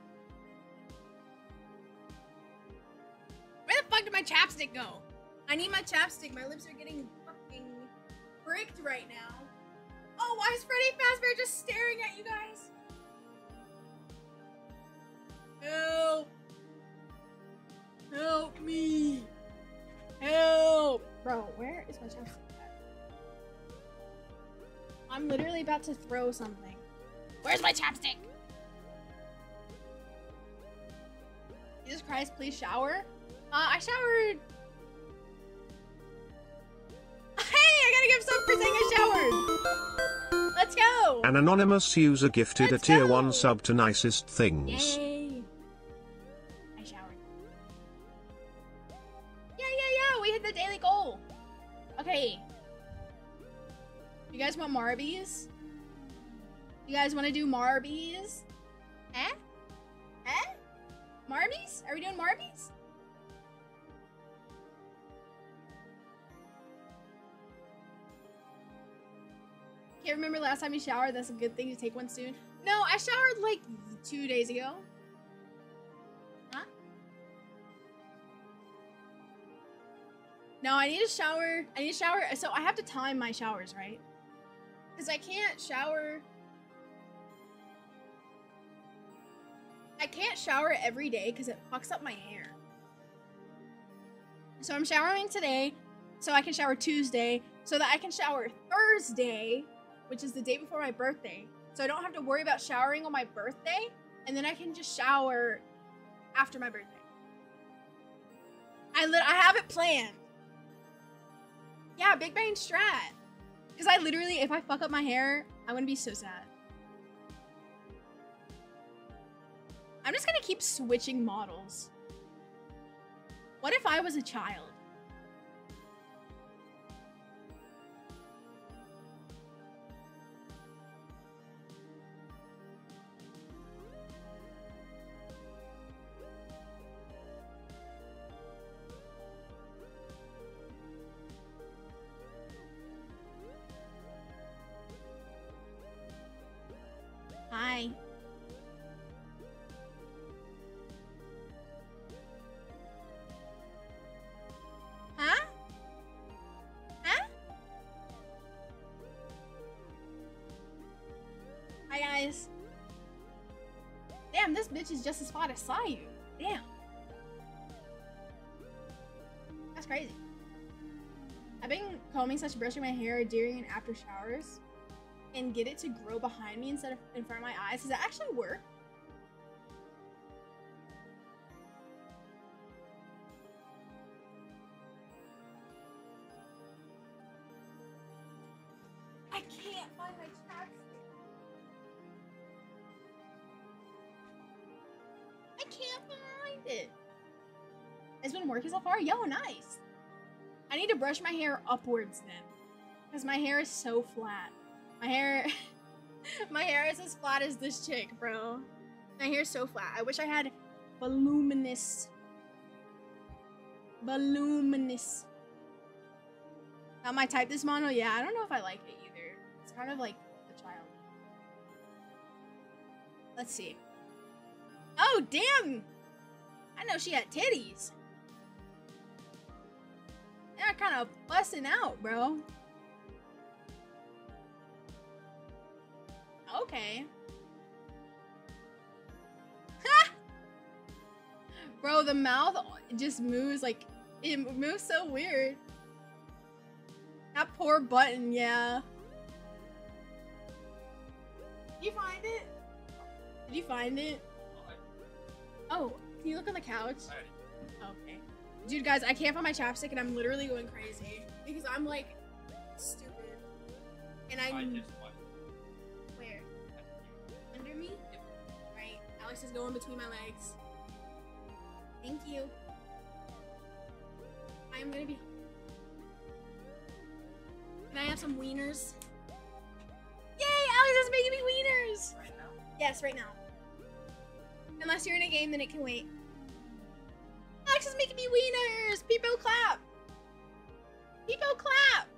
S1: Where the fuck did my chapstick go? I need my chapstick. My lips are getting fucking bricked right now. Oh, why is Freddy Fazbear just staring at you guys? Help. Help me. Help. Bro, where is my chapstick at? I'm literally about to throw something. Where's my chapstick? Jesus Christ, please shower. Uh, I showered. Hey, I gotta give some for saying I showered. Let's go.
S2: An anonymous user gifted
S1: Let's
S2: a tier
S1: go.
S2: one sub to nicest things.
S1: Yay. I showered. Yeah, yeah, yeah. We hit the daily goal. Okay. You guys want Marbies? You guys want to do Marbies? Eh? Eh? Marbies? Are we doing Marbies? Can't remember last time you showered. That's a good thing to take one soon. No, I showered like two days ago. Huh? No, I need to shower. I need to shower. So I have to time my showers, right? Because I can't shower. I can't shower every day because it fucks up my hair. So I'm showering today so I can shower Tuesday so that I can shower Thursday, which is the day before my birthday. So I don't have to worry about showering on my birthday, and then I can just shower after my birthday. I lit I have it planned. Yeah, big brain strat. Because I literally, if I fuck up my hair, I'm gonna be so sad. I'm just gonna keep switching models. What if I was a child? Hi. Huh? Huh? Hi guys. Damn, this bitch is just as fat as saw you. Damn. That's crazy. I've been combing slash brushing my hair during and after showers and get it to grow behind me instead of in front of my eyes. Does that actually work? I can't find my chapstick. I can't find it. It's been working so far? Yo, nice. I need to brush my hair upwards then. Because my hair is so flat. My hair, my hair is as flat as this chick, bro. My hair is so flat. I wish I had voluminous, voluminous. Not my type, this mono. Yeah, I don't know if I like it either. It's kind of like a child. Let's see. Oh, damn. I know she had titties. They're kind of busting out, bro. Okay. Ha! Bro, the mouth just moves like, it moves so weird. That poor button, yeah. Did you find it? Did you find it? Oh, can you look on the couch? Okay. Dude, guys, I can't find my chapstick and I'm literally going crazy. Because I'm like, stupid. And I... Where? Under me? Right. Alex is going between my legs. Thank you. I am gonna be... Can I have some wieners? Yay! Alex is making me wieners! Right now? Yes, right now. Unless you're in a game, then it can wait. Alex is making me wieners! People clap! People clap!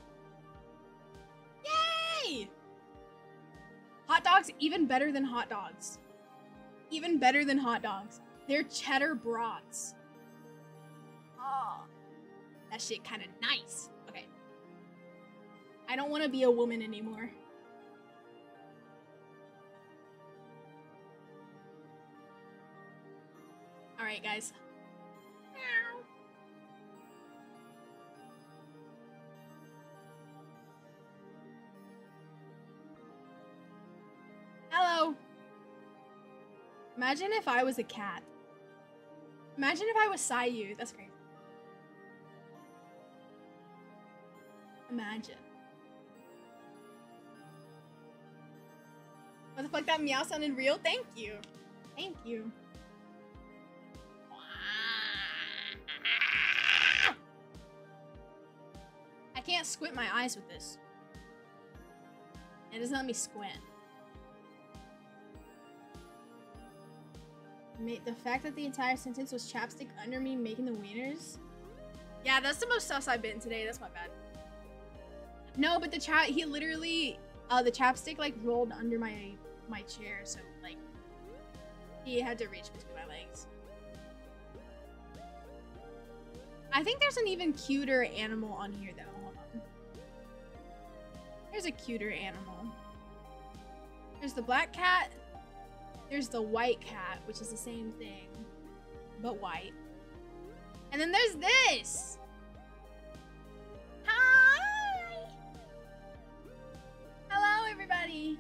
S1: Yay! Hot dogs, even better than hot dogs. Even better than hot dogs. They're cheddar brats. Oh, that shit kind of nice. Okay. I don't want to be a woman anymore. All right, guys. Meow. Hello. Imagine if I was a cat. Imagine if I was Sayu. That's crazy. Imagine. What the fuck? That meow sounded real? Thank you. Thank you. I can't squint my eyes with this. It doesn't let me squint. The fact that the entire sentence was chapstick under me making the wieners. Yeah, that's the most sus I've been today. That's my bad. No, but the chat, he literally, uh, the chapstick like rolled under my my chair, so like he had to reach between my legs. I think there's an even cuter animal on here though. Hold on. There's a cuter animal. There's the black cat. There's the white cat, which is the same thing, but white. And then there's this. Hi. Hello, everybody.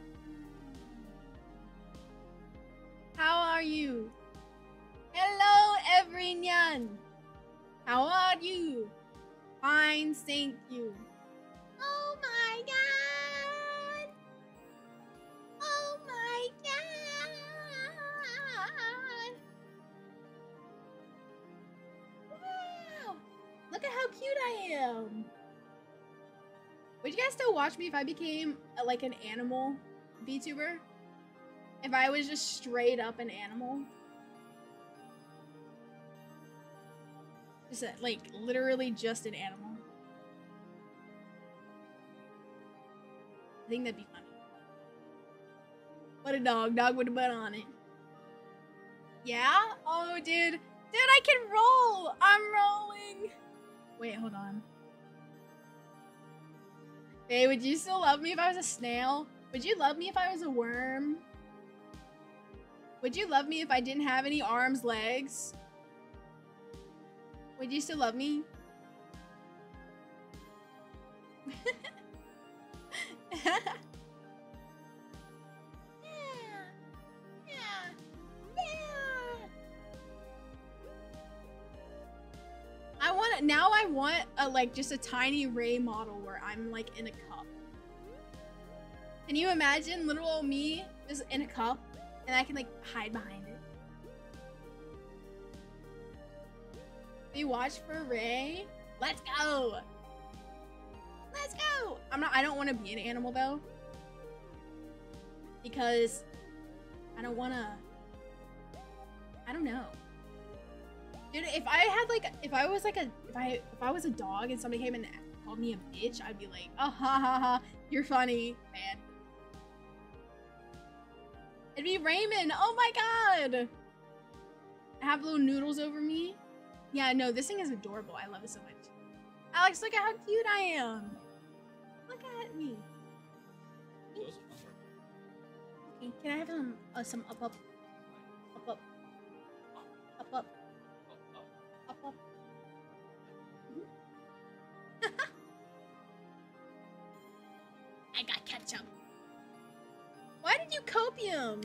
S1: How are you? Hello, everyone. How are you? Fine, thank you. Oh my god. Oh my god. Wow. Look at how cute I am. Would you guys still watch me if I became uh, like an animal VTuber? If I was just straight up an animal? Just a, like literally just an animal. I think that'd be funny. What a dog, dog with a butt on it. Yeah? Oh, dude. Dude, I can roll. I'm rolling. Wait, hold on. Hey, would you still love me if I was a snail? Would you love me if I was a worm? Would you love me if I didn't have any arms, legs? Would you still love me? Yeah. Yeah. Yeah. I want it now. I want a like just a tiny Ray model where I'm like in a cup. Can you imagine little old me just in a cup and I can like hide behind it? We watch for Ray. Let's go. Let's go. I'm not. I don't want to be an animal though, because I don't want to. I don't know. Dude, if I had like, if I was like a, if I, if I was a dog and somebody came and called me a bitch, I'd be like, oh, ha ha ha, you're funny, man. It'd be Raymond. Oh my god. I have little noodles over me. Yeah, no, this thing is adorable. I love it so much. Alex, look at how cute I am. Look at me. Okay, can I have some, uh, some up up, up up, up up. Up, up. Mm-hmm. I got ketchup. Why did you copium?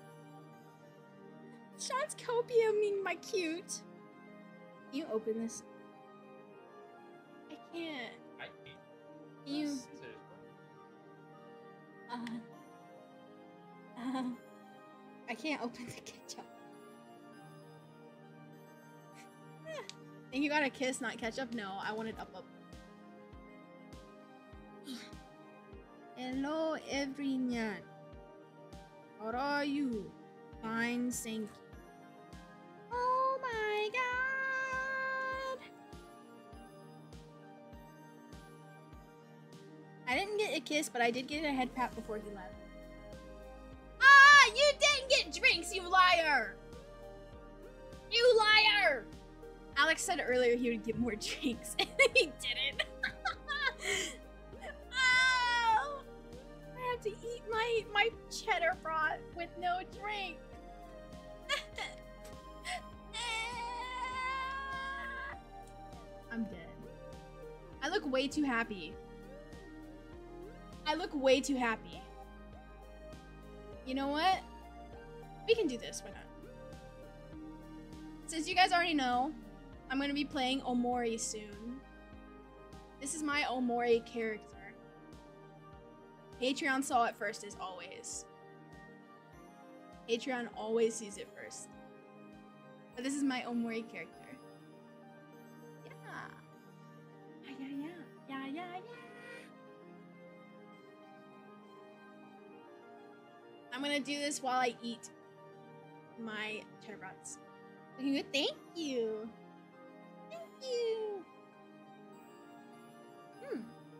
S1: Sean's copiuming my cute. Can you open this? I can't.
S3: I can't.
S1: Can you? Uh, uh, I can't open the ketchup. And you got a kiss, not ketchup? No, I wanted up up. Hello, everyone. How are you? Fine, thank you. Oh my god! I didn't get a kiss, but I did get a head pat before he left. Ah! You didn't get drinks, you liar! You liar! Alex said earlier he would get more drinks, and he didn't. Oh! I have to eat my my cheddar brat with no drink. I'm dead. I look way too happy. I look way too happy. You know what? We can do this. Why not? Since you guys already know, I'm gonna be playing Omori soon. This is my Omori character. Patreon saw it first, as always. Patreon always sees it first. But this is my Omori character. Yeah. Yeah, yeah, yeah. Yeah, yeah, yeah. I'm gonna do this while I eat my cheddar brats. Thank you. Thank you. Hmm.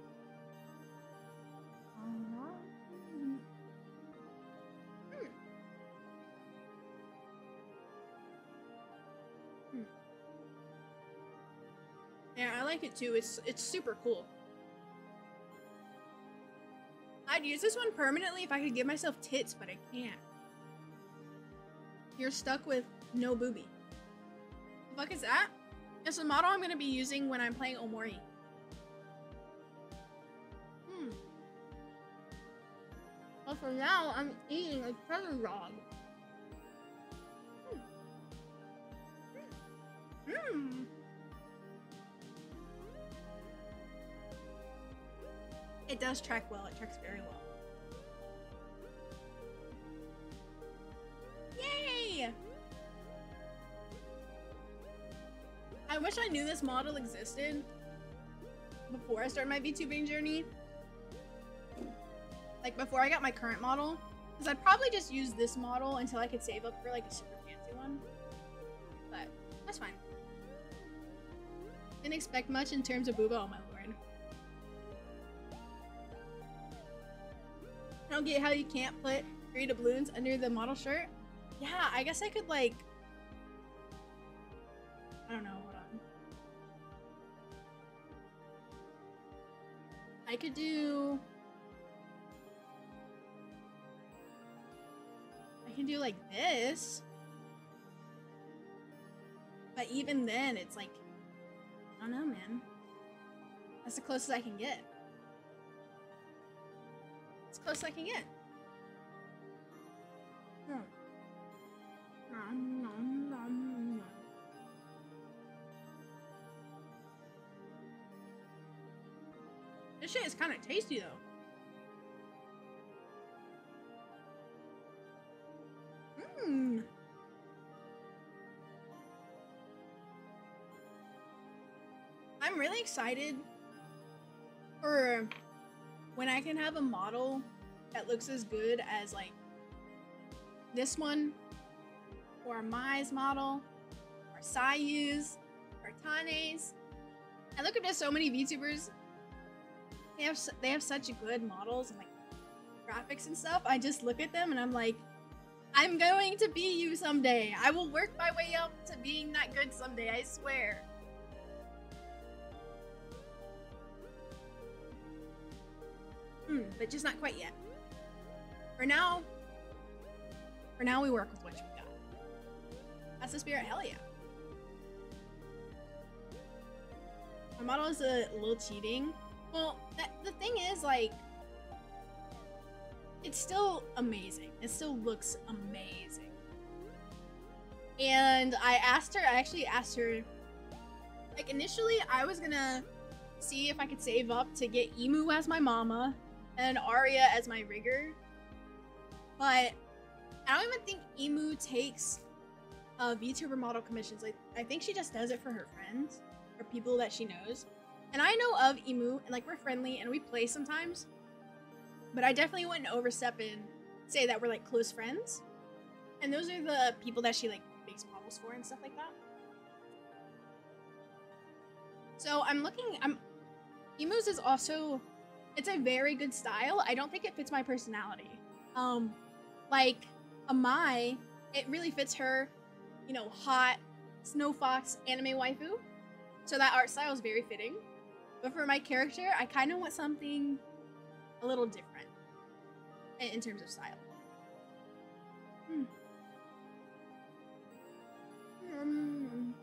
S1: Uh-huh. Hmm. Hmm. Yeah, I like it too. It's it's super cool. I'd use this one permanently if I could give myself tits, but I can't. You're stuck with no boobie. The fuck is that? It's a model I'm gonna be using when I'm playing Omori. Hmm. But for now, I'm eating a cheddar dog. Hmm. Hmm. It does track well. It tracks very well. Yay! I wish I knew this model existed before I started my VTubing journey. Like before I got my current model. Because I'd probably just use this model until I could save up for like a super fancy one. But that's fine. Didn't expect much in terms of booba, oh my lord. I don't get how you can't put three doubloons under the model shirt. Yeah, I guess I could like... I don't know, hold on. I could do... I can do like this. But even then, it's like... I don't know, man. That's the closest I can get. As close as I can get. Hmm. Nom, nom, nom, nom. This shit is kind of tasty though. Mmm. I'm really excited for when I can have a model that looks as good as like this one, or Mai's model, or Sayu's, or Tane's. I look up to so many VTubers. They have they have such good models and like graphics and stuff. I just look at them and I'm like, I'm going to be you someday. I will work my way up to being that good someday, I swear. Hmm, but just not quite yet. For now, for now we work with what we got. That's the spirit, hell yeah. My model is a little cheating. Well, that, the thing is, like, it's still amazing. It still looks amazing. And I asked her, I actually asked her, like, initially I was gonna see if I could save up to get Emu as my mama and Arya as my rigger. But I don't even think Emu takes uh, VTuber model commissions. Like, I think she just does it for her friends or people that she knows. And I know of Emu, and like we're friendly and we play sometimes. But I definitely wouldn't overstep and say that we're like close friends. And those are the people that she like makes models for and stuff like that. So I'm looking, I'm, Emu's is also, it's a very good style. I don't think it fits my personality. Um, like a Mai, it really fits her, you know, hot snow fox anime waifu. So that art style is very fitting. But for my character, I kind of want something a little different in, in terms of style. Hmm. Um.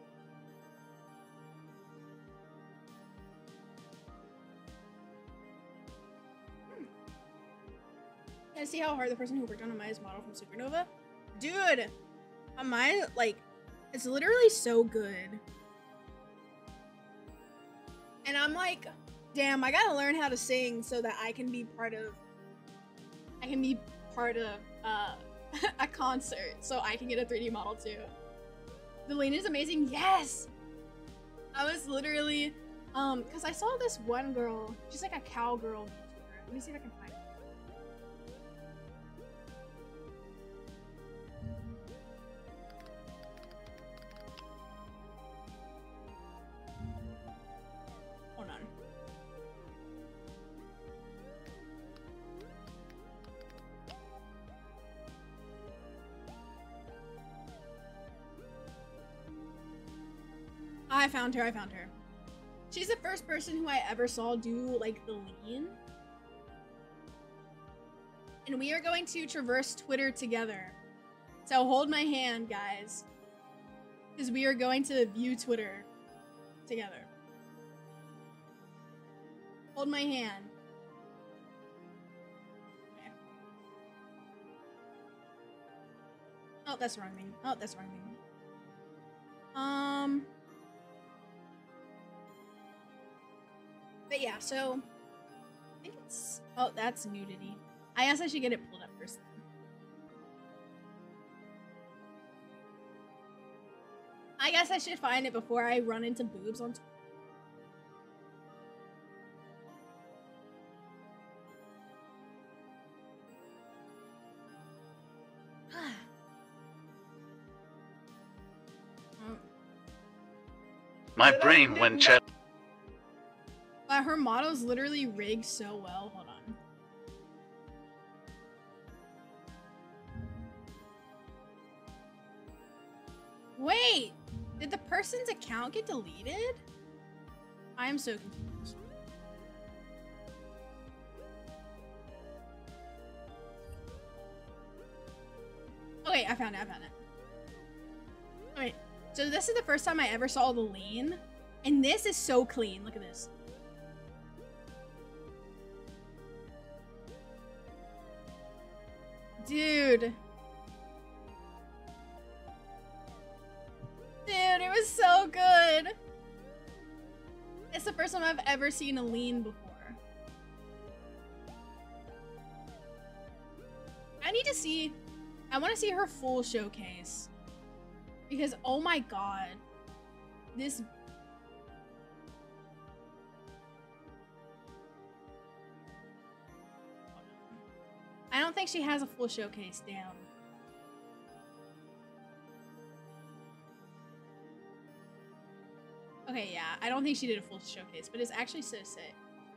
S1: Hmm. Yeah, see how hard the person who worked on Amaya's model from Supernova? Dude! Amaya, like, it's literally so good. And I'm like, damn, I gotta learn how to sing so that I can be part of, I can be part of uh, a concert so I can get a three D model too. The lane is amazing, yes! I was literally, um, cause I saw this one girl, she's like a cowgirl YouTuber. Let me see if I can find her. Hold on. I found her, I found her. She's the first person who I ever saw do, like, the lean. And we are going to traverse Twitter together. So hold my hand, guys. Because we are going to view Twitter together. Hold my hand. Okay. Oh, that's the wrong thing. Oh, that's the wrong thing. Um... But yeah, so I think it's, oh, that's nudity. I guess I should get it pulled up first then. I guess I should find it before I run into boobs on Twitter.
S3: My brain went chat.
S1: But her model's literally rigged so well. Hold on. Wait! Did the person's account get deleted? I am so confused. Okay, I found it, I found it. Okay, so this is the first time I ever saw the lean. And this is so clean. Look at this. Dude. Dude, it was so good. It's the first time I've ever seen a lean before. I need to see, I want to see her full showcase. Because, oh my god. This... think she has a full showcase down. Okay, yeah, I don't think she did a full showcase, but it's actually so sick.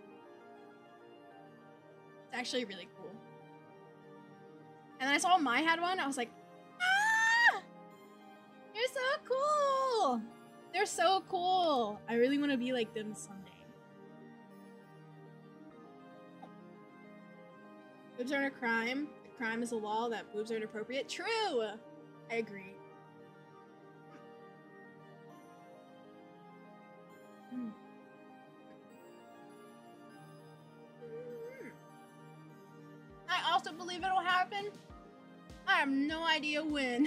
S1: It's actually really cool. And then I saw Mai had one, I was like, ah! You're so cool! They're so cool! I really want to be like them someday. Boobs aren't a crime. A crime is a law that boobs are inappropriate. True! I agree. Mm. I also believe it'll happen. I have no idea when.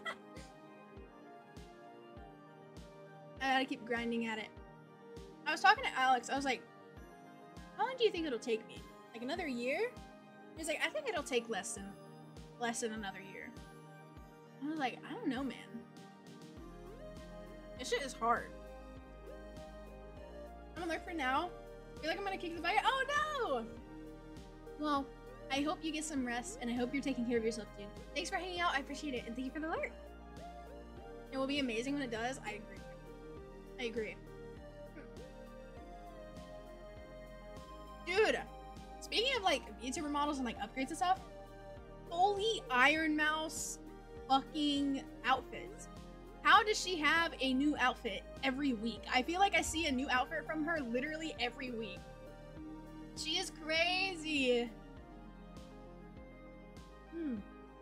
S1: I gotta keep grinding at it. I was talking to Alex. I was like, how long do you think it'll take me? Like another year? He's like, I think it'll take less than less than another year. I was like, I don't know, man. This shit is hard. I'm gonna learn for now. I feel like I'm gonna kick the bucket. Oh no! Well, I hope you get some rest, and I hope you're taking care of yourself too. Thanks for hanging out. I appreciate it, and thank you for the alert. It will be amazing when it does. I agree. I agree. Dude, speaking of like VTuber models and like upgrades and stuff, holy Iron Mouse fucking outfits. How does she have a new outfit every week? I feel like I see a new outfit from her literally every week. She is crazy. Hmm.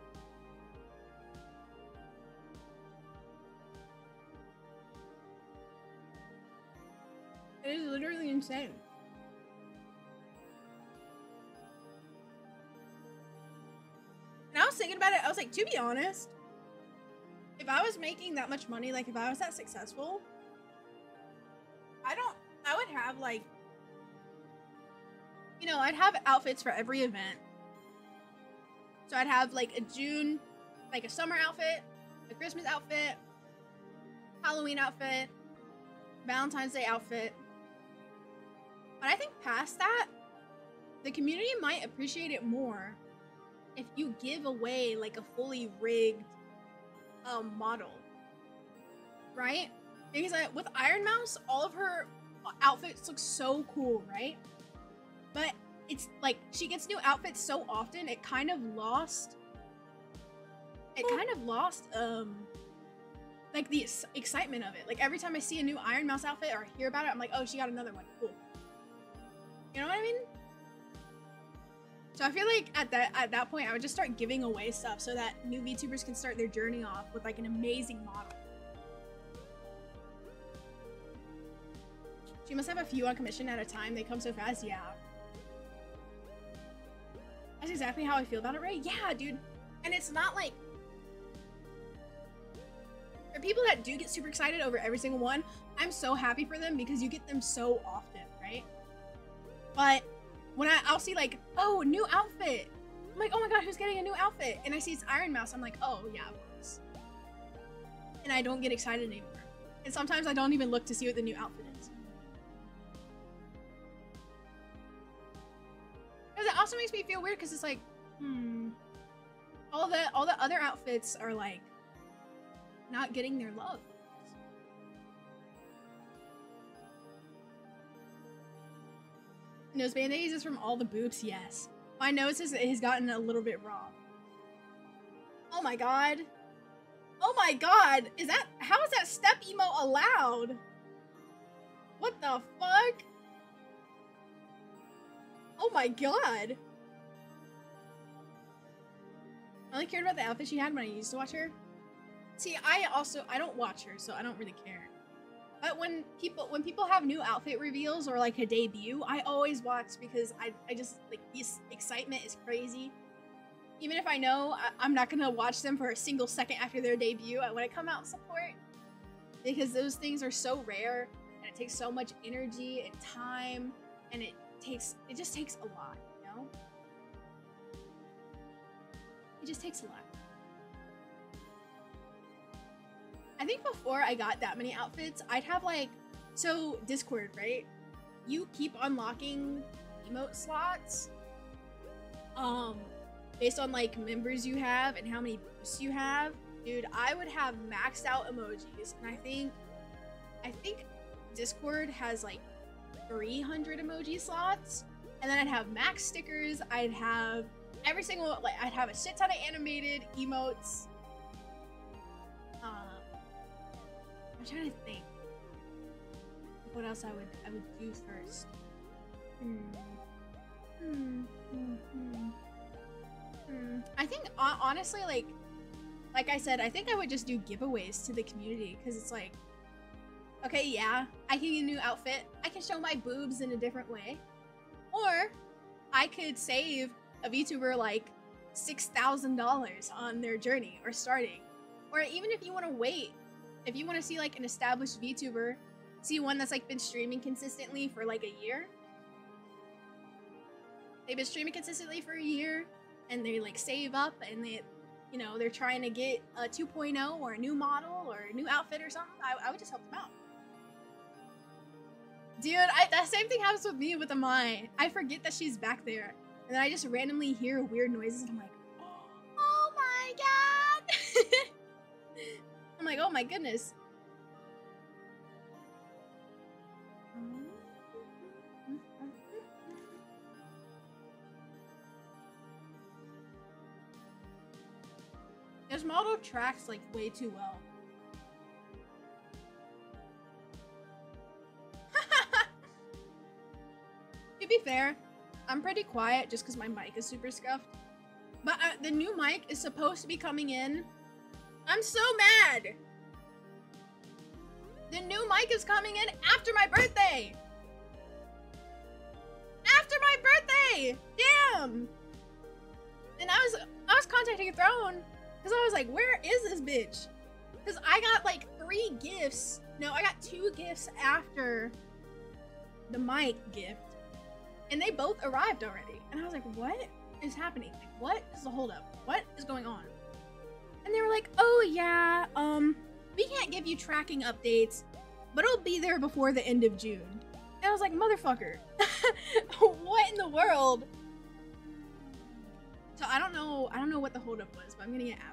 S1: It is literally insane. And I was thinking about it, I was like, to be honest, if I was making that much money, like if I was that successful, I don't, I would have like, you know, I'd have outfits for every event. So I'd have like a June, like a summer outfit, a Christmas outfit, Halloween outfit, Valentine's Day outfit. But I think past that, the community might appreciate it more if you give away like a fully rigged um, model, right? Because I, with Iron Mouse, all of her outfits look so cool, right? But it's like she gets new outfits so often, it kind of lost. It kind of lost, um, like the excitement of it. Like every time I see a new Iron Mouse outfit or hear about it, I'm like, oh, she got another one. Cool. You know what I mean? So I feel like at that at that point, I would just start giving away stuff so that new VTubers can start their journey off with like an amazing model. She must have a few on commission at a time. They come so fast. Yeah. That's exactly how I feel about it, right? Yeah, dude. And it's not like... For people that do get super excited over every single one, I'm so happy for them because you get them so often, right? But when I, I'll see like, oh, new outfit. I'm like, oh my god, who's getting a new outfit? And I see it's Iron Mouse. I'm like, oh, yeah, of course. And I don't get excited anymore. And sometimes I don't even look to see what the new outfit is. Because it also makes me feel weird because it's like, hmm, all the all the other outfits are like not getting their love. Nose band-aids is from all the boobs, yes. My nose has, has gotten a little bit raw. Oh my god. Oh my god! Is that- how is that step emo allowed? What the fuck? Oh my god. I only cared about the outfit she had when I used to watch her. See, I also- I don't watch her, so I don't really care. But when people when people have new outfit reveals or like a debut, I always watch because I, I just like this excitement is crazy. Even if I know I, I'm not gonna watch them for a single second after their debut, I want to come out and support because those things are so rare and it takes so much energy and time and it takes it just takes a lot, you know? It just takes a lot. I think before I got that many outfits, I'd have like, so Discord, right? You keep unlocking emote slots. Um, based on like members you have and how many boosts you have, dude, I would have maxed out emojis. And I think, I think Discord has like three hundred emoji slots. And then I'd have max stickers. I'd have every single, like, I'd have a shit ton of animated emotes. Um, I'm trying to think what else I would, I would do first. Hmm. Hmm. Hmm. Hmm. Hmm. I think uh, honestly, like, like I said, I think I would just do giveaways to the community because it's like, okay, yeah, I can get a new outfit. I can show my boobs in a different way, or I could save a VTuber like six thousand dollars on their journey or starting, or even if you want to wait, if you want to see like an established VTuber, see one that's like been streaming consistently for like a year. They've been streaming consistently for a year and they like save up and they, you know, they're trying to get a two point oh or a new model or a new outfit or something. I, I would just help them out. Dude, I, that same thing happens with me with Amai. I forget that she's back there and then I just randomly hear weird noises and I'm like, oh my god. I'm like, oh my goodness. This model tracks like way too well. To be fair, I'm pretty quiet just because my mic is super scuffed. But uh, the new mic is supposed to be coming in. I'm so mad! The new mic is coming in after my birthday! After my birthday! Damn! And I was I was contacting Throne because I was like, where is this bitch? Because I got like three gifts. No, I got two gifts after the mic gift. And they both arrived already. And I was like, what is happening? Like, what is the holdup? What is going on? And they were like, oh yeah, um, we can't give you tracking updates, but it'll be there before the end of June. And I was like, motherfucker, what in the world? So I don't know, I don't know what the holdup was, but I'm gonna get after.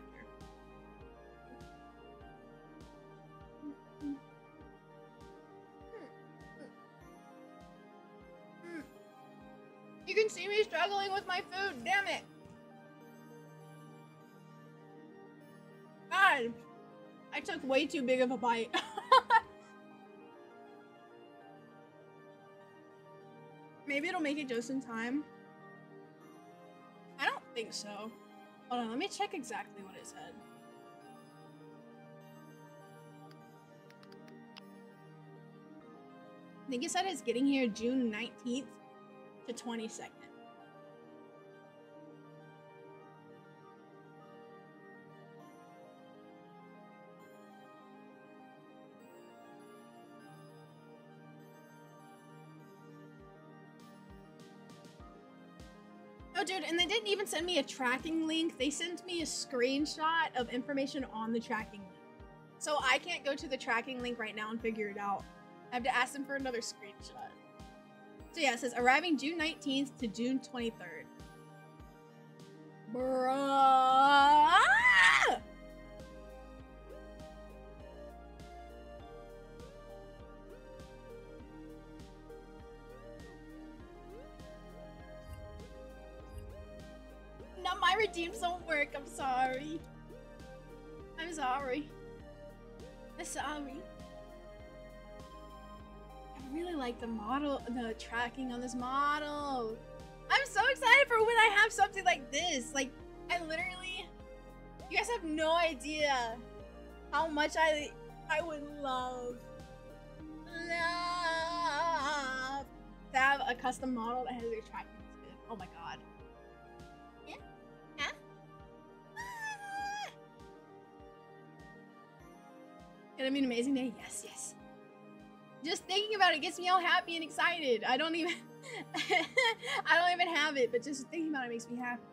S1: You can see me struggling with my food, damn it. God, I took way too big of a bite. Maybe it'll make it just in time. I don't think so. Hold on, let me check exactly what it said. I think it said it's getting here June nineteenth to twenty-second. Oh, dude, and they didn't even send me a tracking link. They sent me a screenshot of information on the tracking link. So I can't go to the tracking link right now and figure it out. I have to ask them for another screenshot. So yeah, it says arriving June nineteenth to June twenty-third. Bruh. No, my redeems don't work. I'm sorry. I'm sorry. I'm sorry. I really like the model, the tracking on this model. I'm so excited for when I have something like this. Like, I literally, you guys have no idea how much I, I would love, love to have a custom model that has their tracking. Oh my god. Yeah? Huh? Ah. Gonna be an amazing day? Yes, yes. Just thinking about it gets me all happy and excited. I don't even, I don't even have it, but just thinking about it makes me happy.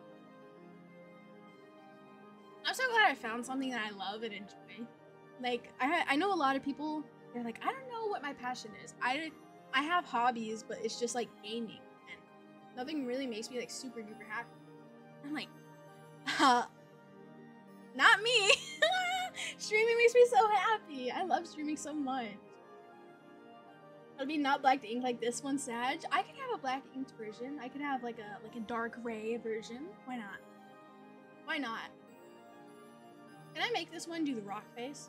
S1: I'm so glad I found something that I love and enjoy. Like, I, I know a lot of people, they're like, I don't know what my passion is. I, I have hobbies, but it's just like gaming, and nothing really makes me like super duper happy. I'm like, Uh, not me. Streaming makes me so happy. I love streaming so much. It'll be not black to ink like this one, Sag. I could have a black inked version. I could have like a like a dark gray version. Why not? Why not? Can I make this one do the rock face?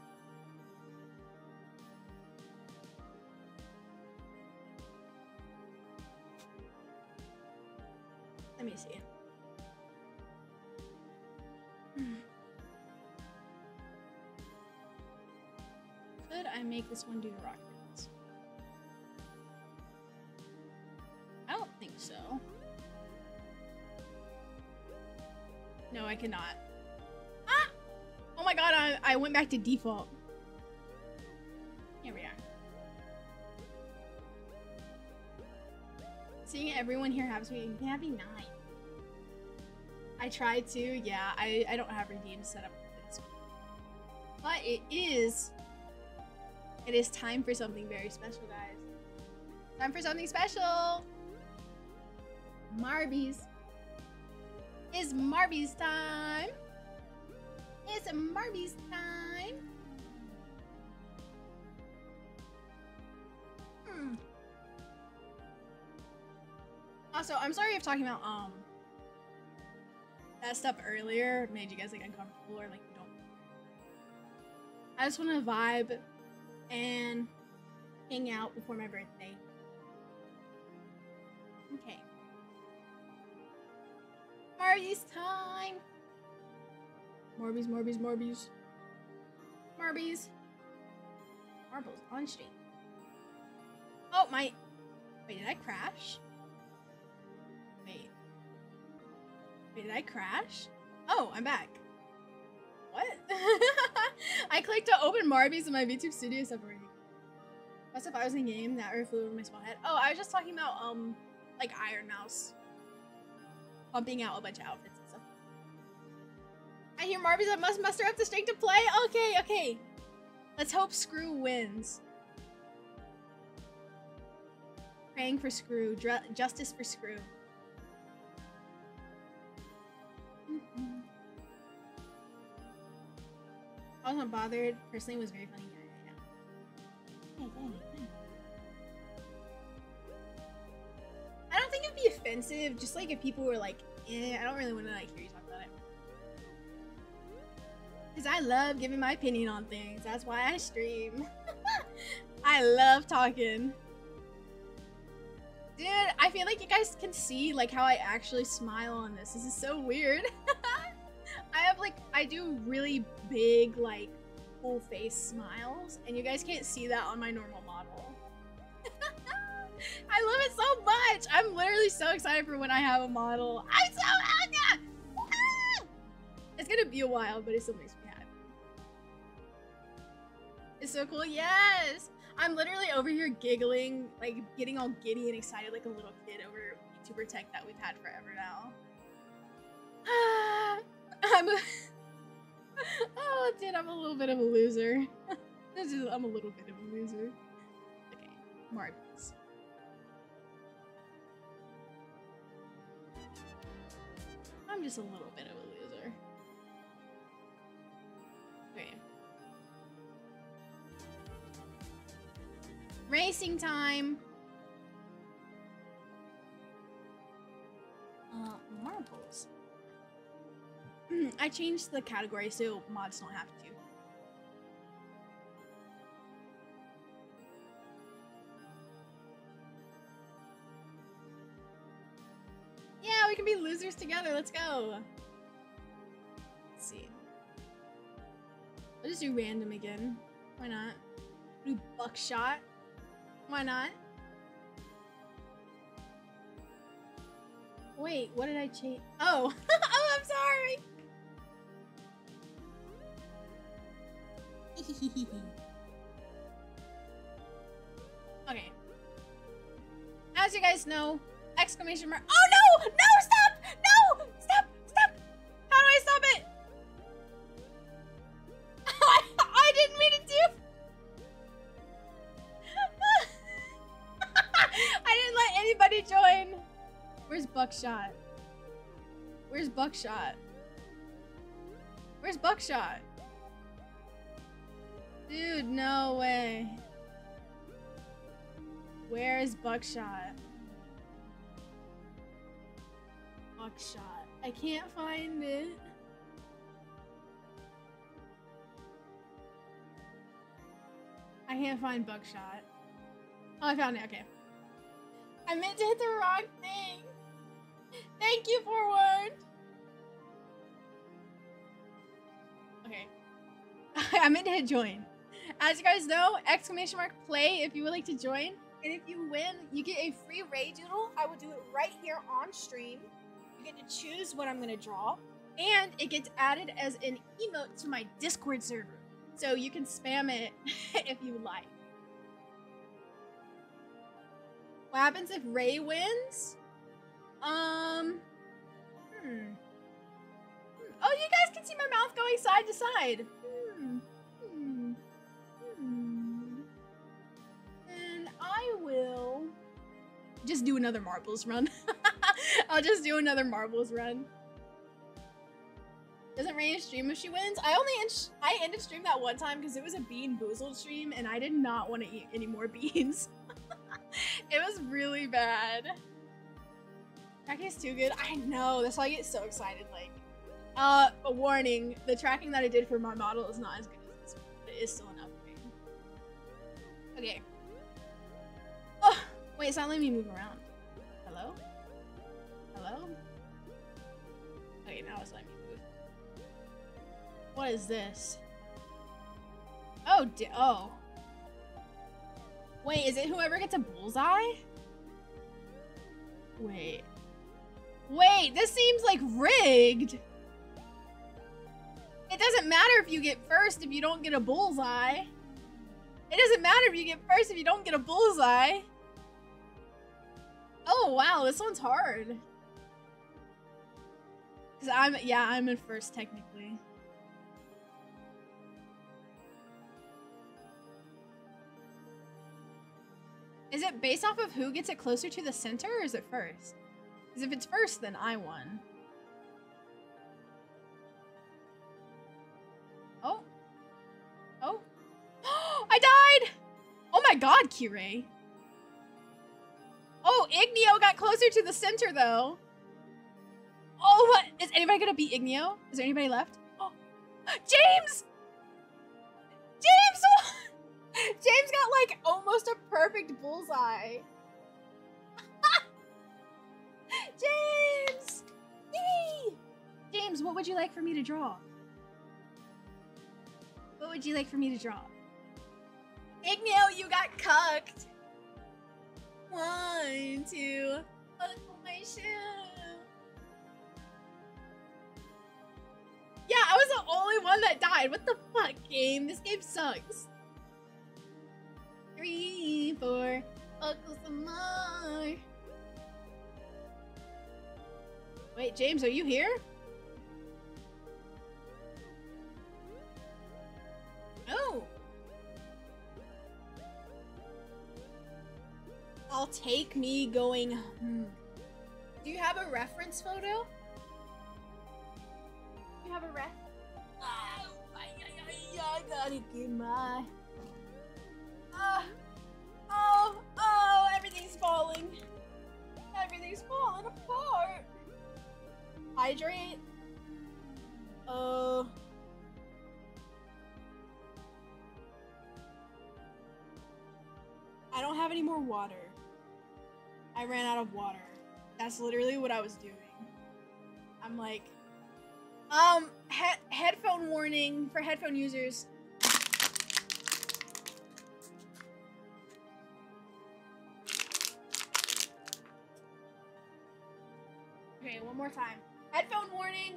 S1: Let me see. Could I make this one do the rock face? I don't think so. No, I cannot. Ah! Oh my god, I, I went back to default. Here we are. Seeing everyone here have me happy nine. I tried to, yeah, I, I don't have redeems set up for this. But it is It is time for something very special, guys. Time for something special! Marbies. It's Marbies time! It's Marbies time! Hmm. Also, I'm sorry if talking about, um, that stuff earlier made you guys, like, uncomfortable or, like, you don't. I just want to vibe and hang out before my birthday. Okay. Marbies time! Marbies, Marbies, Marbies. Marbies. Marbles on stream. Oh, my... Wait, did I crash? Wait. Wait, did I crash? Oh, I'm back. What? I clicked to open Marbies in my VTube studio separating. What's if I was in game that or flew over my small head? Oh, I was just talking about um like Iron Mouse pumping out a bunch of outfits and stuff. I hear Marbies. I must muster up the strength to play. Okay, okay. Let's hope Screw wins. Praying for Screw. Dr justice for Screw. Mm-hmm. I wasn't bothered. Personally, it was very funny. Yeah, yeah, yeah. Hey, hey, hey. I don't think it'd be offensive. Just like if people were like, eh, I don't really want to like hear you talk about it. Because I love giving my opinion on things. That's why I stream. I love talking. Dude, I feel like you guys can see like how I actually smile on this. This is so weird. I have like, I do really big like full face smiles and you guys can't see that on my normal model. I love it so much. I'm literally so excited for when I have a model. I'm so happy. It's gonna be a while, but it still makes me happy. It's so cool. Yes. I'm literally over here giggling, like getting all giddy and excited like a little kid over YouTuber tech that we've had forever now. I'm a oh, dude, I'm a little bit of a loser. This is, I'm a little bit of a loser. Okay, Marbies. I'm just a little bit of a loser. Okay. Racing time. Uh, marbles. I changed the category so mods don't have to. Yeah, we can be losers together. Let's go. Let's see. I'll just do random again. Why not? Do buckshot. Why not? Wait, what did I change? Oh, oh, I'm sorry. Okay. As you guys know, exclamation mark. Oh no! No! Stop! No! Stop! Stop! How do I stop it? I, I didn't mean it to. I didn't let anybody join. Where's Buckshot? Where's Buckshot? Where's Buckshot? Dude, no way. Where is Buckshot? Buckshot. I can't find it. I can't find Buckshot. Oh, I found it. Okay. I meant to hit the wrong thing. Thank you, Forward. Okay. I meant to hit join. As you guys know, exclamation mark play if you would like to join. And if you win, you get a free Ray Doodle. I will do it right here on stream. You get to choose what I'm going to draw. And it gets added as an emote to my Discord server. So you can spam it if you would like. What happens if Ray wins? Um... Hmm. Oh, you guys can see my mouth going side to side. Hmm. Hmm. Hmm. And I will just do another marbles run. I'll just do another marbles run. Doesn't Rain stream if she wins? I only end I ended stream that one time because it was a Bean Boozled stream and I did not want to eat any more beans. It was really bad. Tracking is too good. I know. That's why I get so excited. Like, uh, a warning: the tracking that I did for my model is not as good as this one, but it is still enough for me. Okay. Oh, wait, it's not letting me move around. Hello? Hello? Okay, now it's letting me move. What is this? Oh, di oh. Wait, is it whoever gets a bullseye? Wait. Wait, this seems like rigged. It doesn't matter if you get first if you don't get a bullseye. It doesn't matter if you get first if you don't get a bullseye. Oh, wow, this one's hard. Cause I'm, yeah, I'm in first technically. Is it based off of who gets it closer to the center, or is it first? Because if it's first, then I won. Oh. Oh. I died! Oh my god, Kirei. Oh, Igneo got closer to the center, though. Oh, what? Is anybody gonna beat Igneo? Is there anybody left? Oh. James! James won! James got like almost a perfect bullseye. James! Yay! James, what would you like for me to draw? What would you like for me to draw? Igneo, you got cucked. One, two, buckle my shoe. Yeah, I was the only one that died. What the fuck, game? This game sucks. Three, four, buckle some more. Wait, James, are you here? Oh. I'll take me going. Hmm. Do you have a reference photo? Do you have a ref? Oh, I, I, I, I gotta get my. Uh, oh, oh, everything's falling. Everything's falling apart. Hydrate. Oh. I don't have any more water. I ran out of water. That's literally what I was doing. I'm like, um, he headphone warning for headphone users. Okay, one more time. Headphone warning.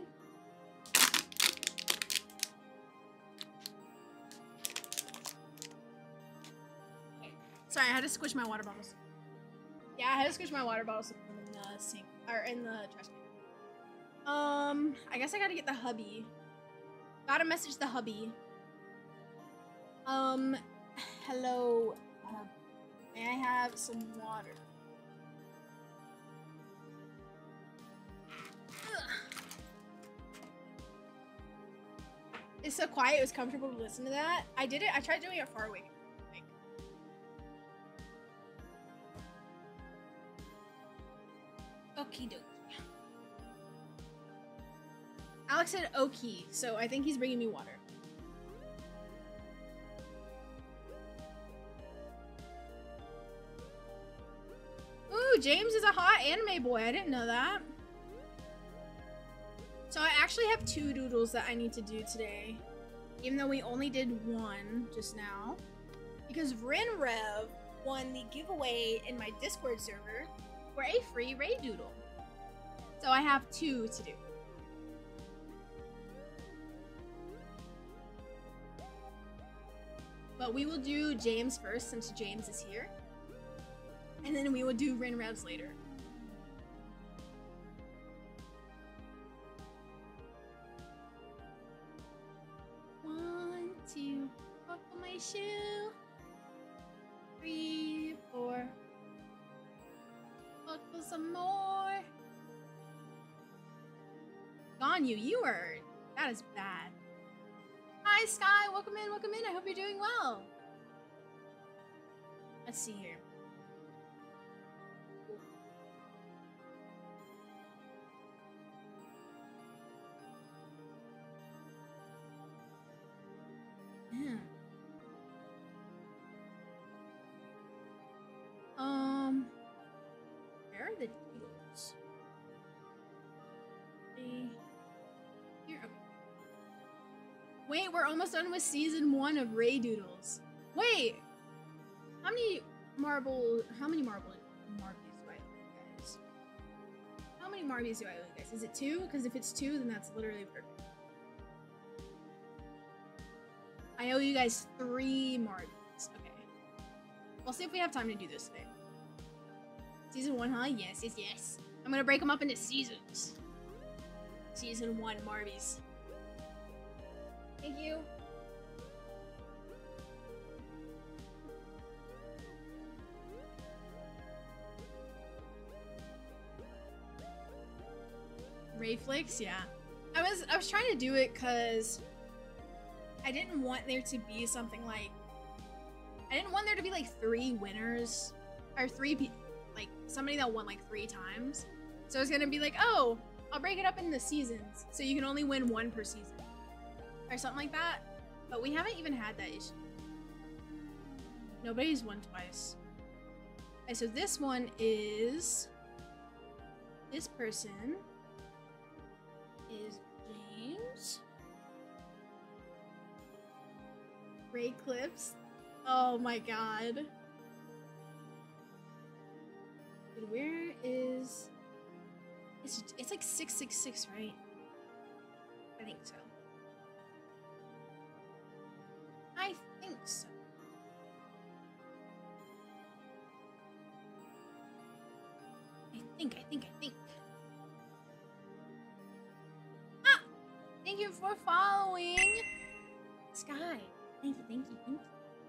S1: Okay. Sorry, I had to squish my water bottles. Yeah, I had to squish my water bottles in the sink or in the trash can. Um, I guess I gotta get the hubby. Gotta message the hubby. Um, hello. Uh, may I have some water? It's so quiet, it was comfortable to listen to that. I did it, I tried doing it far away. Like, okie dokie. Alex said okie, so I think he's bringing me water. Ooh, James is a hot anime boy. I didn't know that. So I actually have two doodles that I need to do today, even though we only did one just now, because Rinrev won the giveaway in my Discord server for a free Ray doodle. So I have two to do. But we will do James first since James is here. And then we will do Rinrevs later. One, two, buckle my shoe. Three, four. Buckle some more. Gone you, you are, that is bad. Hi Sky, welcome in, welcome in. I hope you're doing well. Let's see here. Yeah. Um, where are the deals? Hey. Here, okay. Wait, we're almost done with season one of Ray Doodles. Wait, how many marble? How many marble marbles do I owe you guys? How many marbles do I owe you guys? Is it two? Because if it's two, then that's literally perfect. I owe you guys three marbles. Okay. We'll see if we have time to do this today. Season one, huh? Yes, yes, yes. I'm gonna break them up into seasons. Season one Marbies. Thank you. Rayflix, yeah. I was I was trying to do it because I didn't want there to be something like I didn't want there to be like three winners or three people, like somebody that won like three times. So I was gonna be like, oh, I'll break it up into seasons so you can only win one per season. Or something like that, but we haven't even had that issue. Nobody's won twice. Okay, so this one is this person is James. Ray Clips. Oh my god. Dude, where is it's it's like six six six, right? I think so. I think so. I think, I think, I think. Ah! Thank you for following. Sky. Thank you, thank you, thank you.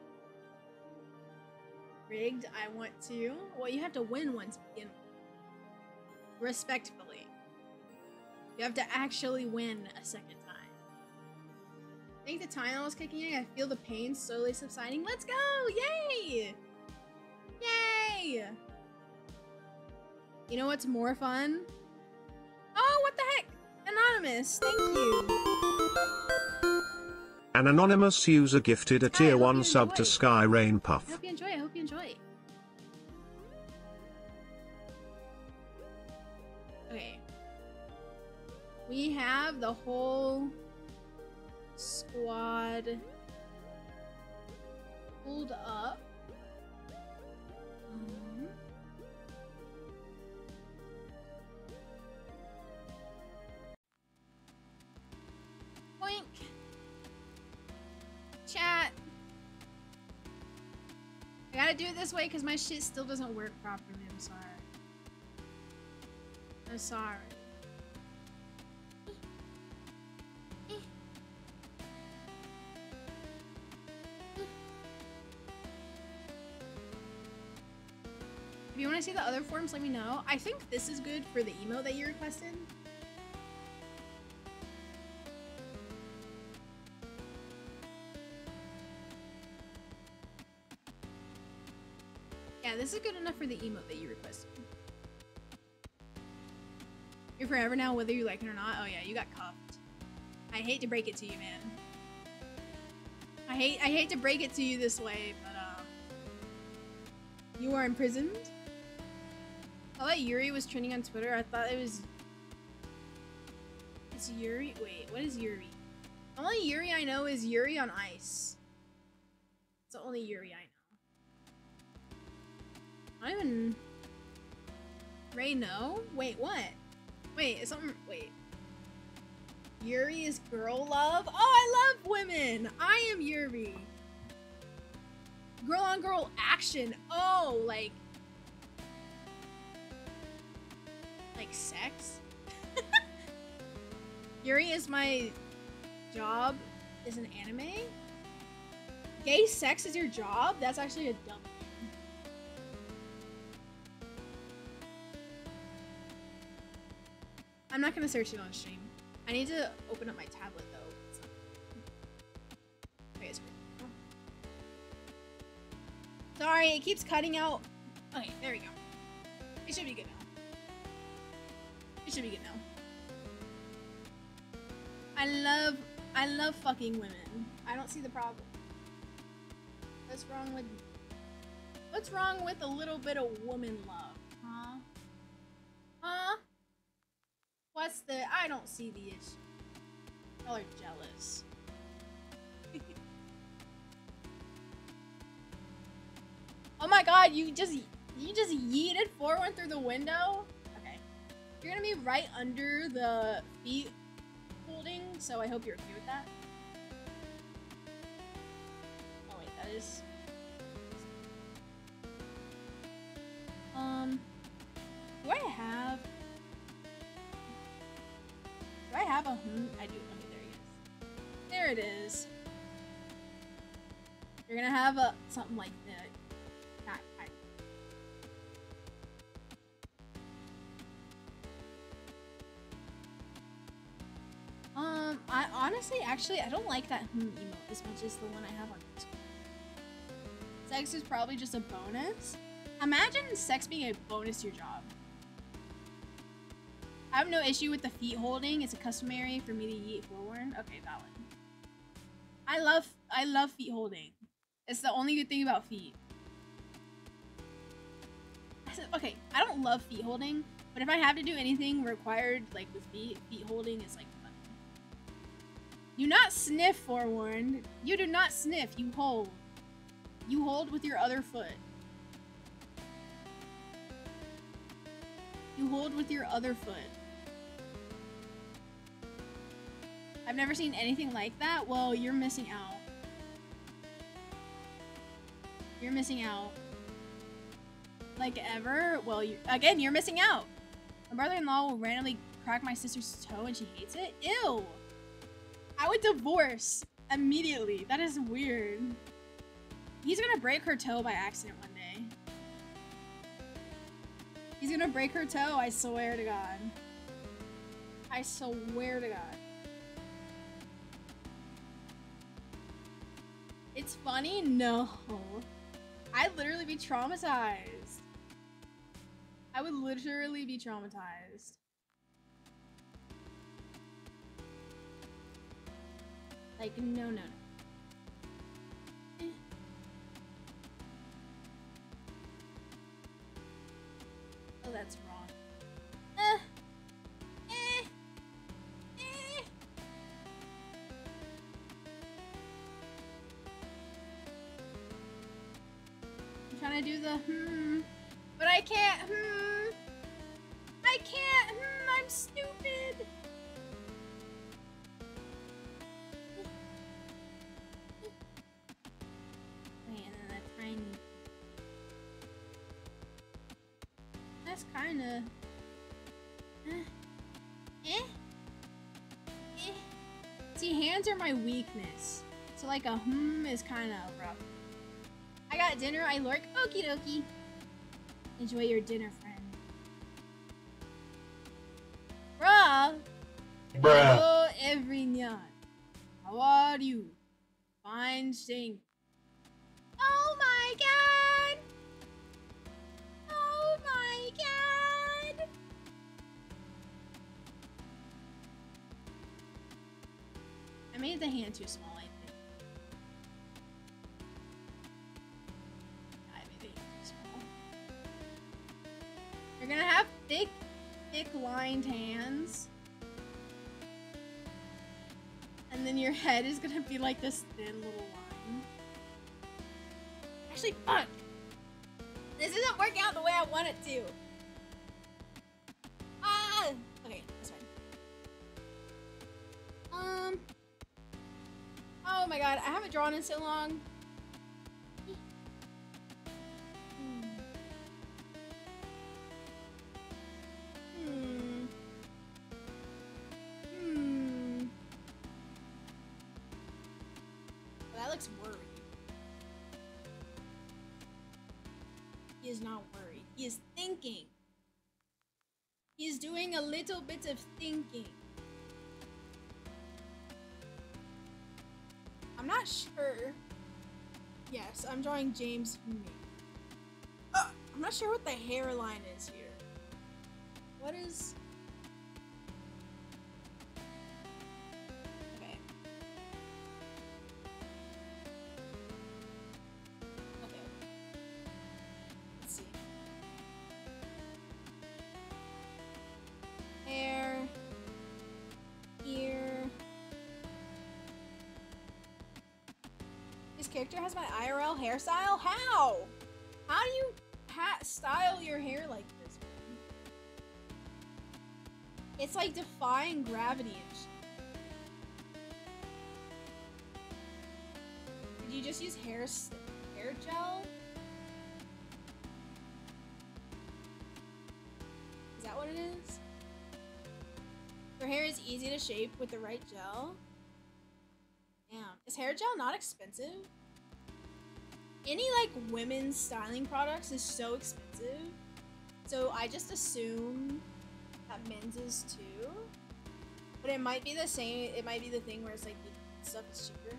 S1: Rigged, I want to. Well, you have to win one to begin with. Respectfully. You have to actually win a second time. I think the Tylenol is kicking in. I feel the pain slowly subsiding. Let's go! Yay! Yay! You know what's more fun? Oh, what the heck? Anonymous, thank you.
S2: An anonymous user gifted a
S1: Sky,
S2: tier one sub
S1: enjoy.
S2: to Sky Rain
S1: I
S2: Puff.
S1: hope you enjoy. I hope you enjoy. Okay. We have the whole squad pulled up. Um, Boink. Chat. I gotta do it this way because my shit still doesn't work properly. I'm sorry. I'm sorry. If you want to see the other forms, let me know. I think this is good for the emo that you requested. Yeah, this is good enough for the emote that you requested. You're forever now, whether you like it or not. Oh yeah, you got cuffed. I hate to break it to you, man. I hate I hate to break it to you this way, but uh, you are imprisoned. I thought Yuri was trending on Twitter. I thought it was. It's Yuri. Wait, what is Yuri? The only Yuri I know is Yuri on Ice. It's the only Yuri I know. I don't even. Ray, no? Wait, what? Wait, is something. Wait. Yuri is girl love? Oh, I love women! I am Yuri. Girl on girl action. Oh, like. Like sex? Yuri is my job is an anime? Gay sex is your job? That's actually a dumb name. I'm not gonna search it on stream. I need to open up my tablet though. Okay, it's great. Sorry, it keeps cutting out. Okay, there we go. It should be good now. It should be good now. I love, I love fucking women. I don't see the problem. What's wrong with, what's wrong with a little bit of woman love, huh? Huh? What's the, I don't see the issue. Y'all are jealous. Oh my god, you just, you just yeeted forward through the window? Okay. You're gonna be right under the feet holding, so I hope you're okay with that. Oh wait, that is... Um... Do I have... Do I have a hmm? I do. Okay, there he is. There it is. You're gonna have a something like that. That I, Um, I honestly, actually, I don't like that hmm emote as much as the one I have on Discord. Sex is probably just a bonus. Imagine sex being a bonus to your job. I have no issue with the feet holding. It's a customary for me to yeet forward. Okay, valid. I love, I love feet holding. It's the only good thing about feet. I said, okay, I don't love feet holding, but if I have to do anything required, like with feet, feet holding is like fun. Do not sniff, forewarned. You do not sniff, you hold. You hold with your other foot. You hold with your other foot. I've never seen anything like that. Well, you're missing out. You're missing out. Like ever? Well, you, again, you're missing out. My brother-in-law will randomly crack my sister's toe and she hates it. Ew! I would divorce immediately. That is weird. He's gonna break her toe by accident one day. He's gonna break her toe, I swear to God. I swear to God. It's funny? No. I'd literally be traumatized. I would literally be traumatized. Like, no, no, no. Eh. Oh, that's wrong. Eh. Eh. Eh. I'm trying to do the hmm, but I can't hmm. I can't hmm, I'm stupid. That's kind of eh. Eh? Eh. See, hands are my weakness, so like a hmm is kind of rough. I got dinner, I lurk. Okie dokie. Enjoy your dinner, friend. Bruh.
S3: Bruh.
S1: Hello, everyone. How are you? Fine, stink. Oh my god! I made the hand too small, I think. I made the hand too small. You're gonna have thick, thick lined hands. And then your head is gonna be like this thin little line. Actually, fuck! This isn't working out the way I want it to. Ah! Okay, that's fine. Um. Oh my god, I haven't drawn in so long. Hmm. Hmm. Hmm. Well, that looks worried. He is not worried. He is thinking. He is doing a little bit of thinking. I'm not sure. Yes, I'm drawing James me. Uh, I'm not sure what the hairline is here. What is... Okay. Okay. Let's see. Hair. Ear. This character has my I R L hairstyle? How? How do you ha style your hair like this? It's like defying gravity and shit. Did you just use hair hair gel? Is that what it is? Your hair is easy to shape with the right gel. Damn, is hair gel not expensive? Any like women's styling products is so expensive. So I just assume that men's is too. But it might be the same, it might be the thing where it's like the stuff is cheaper.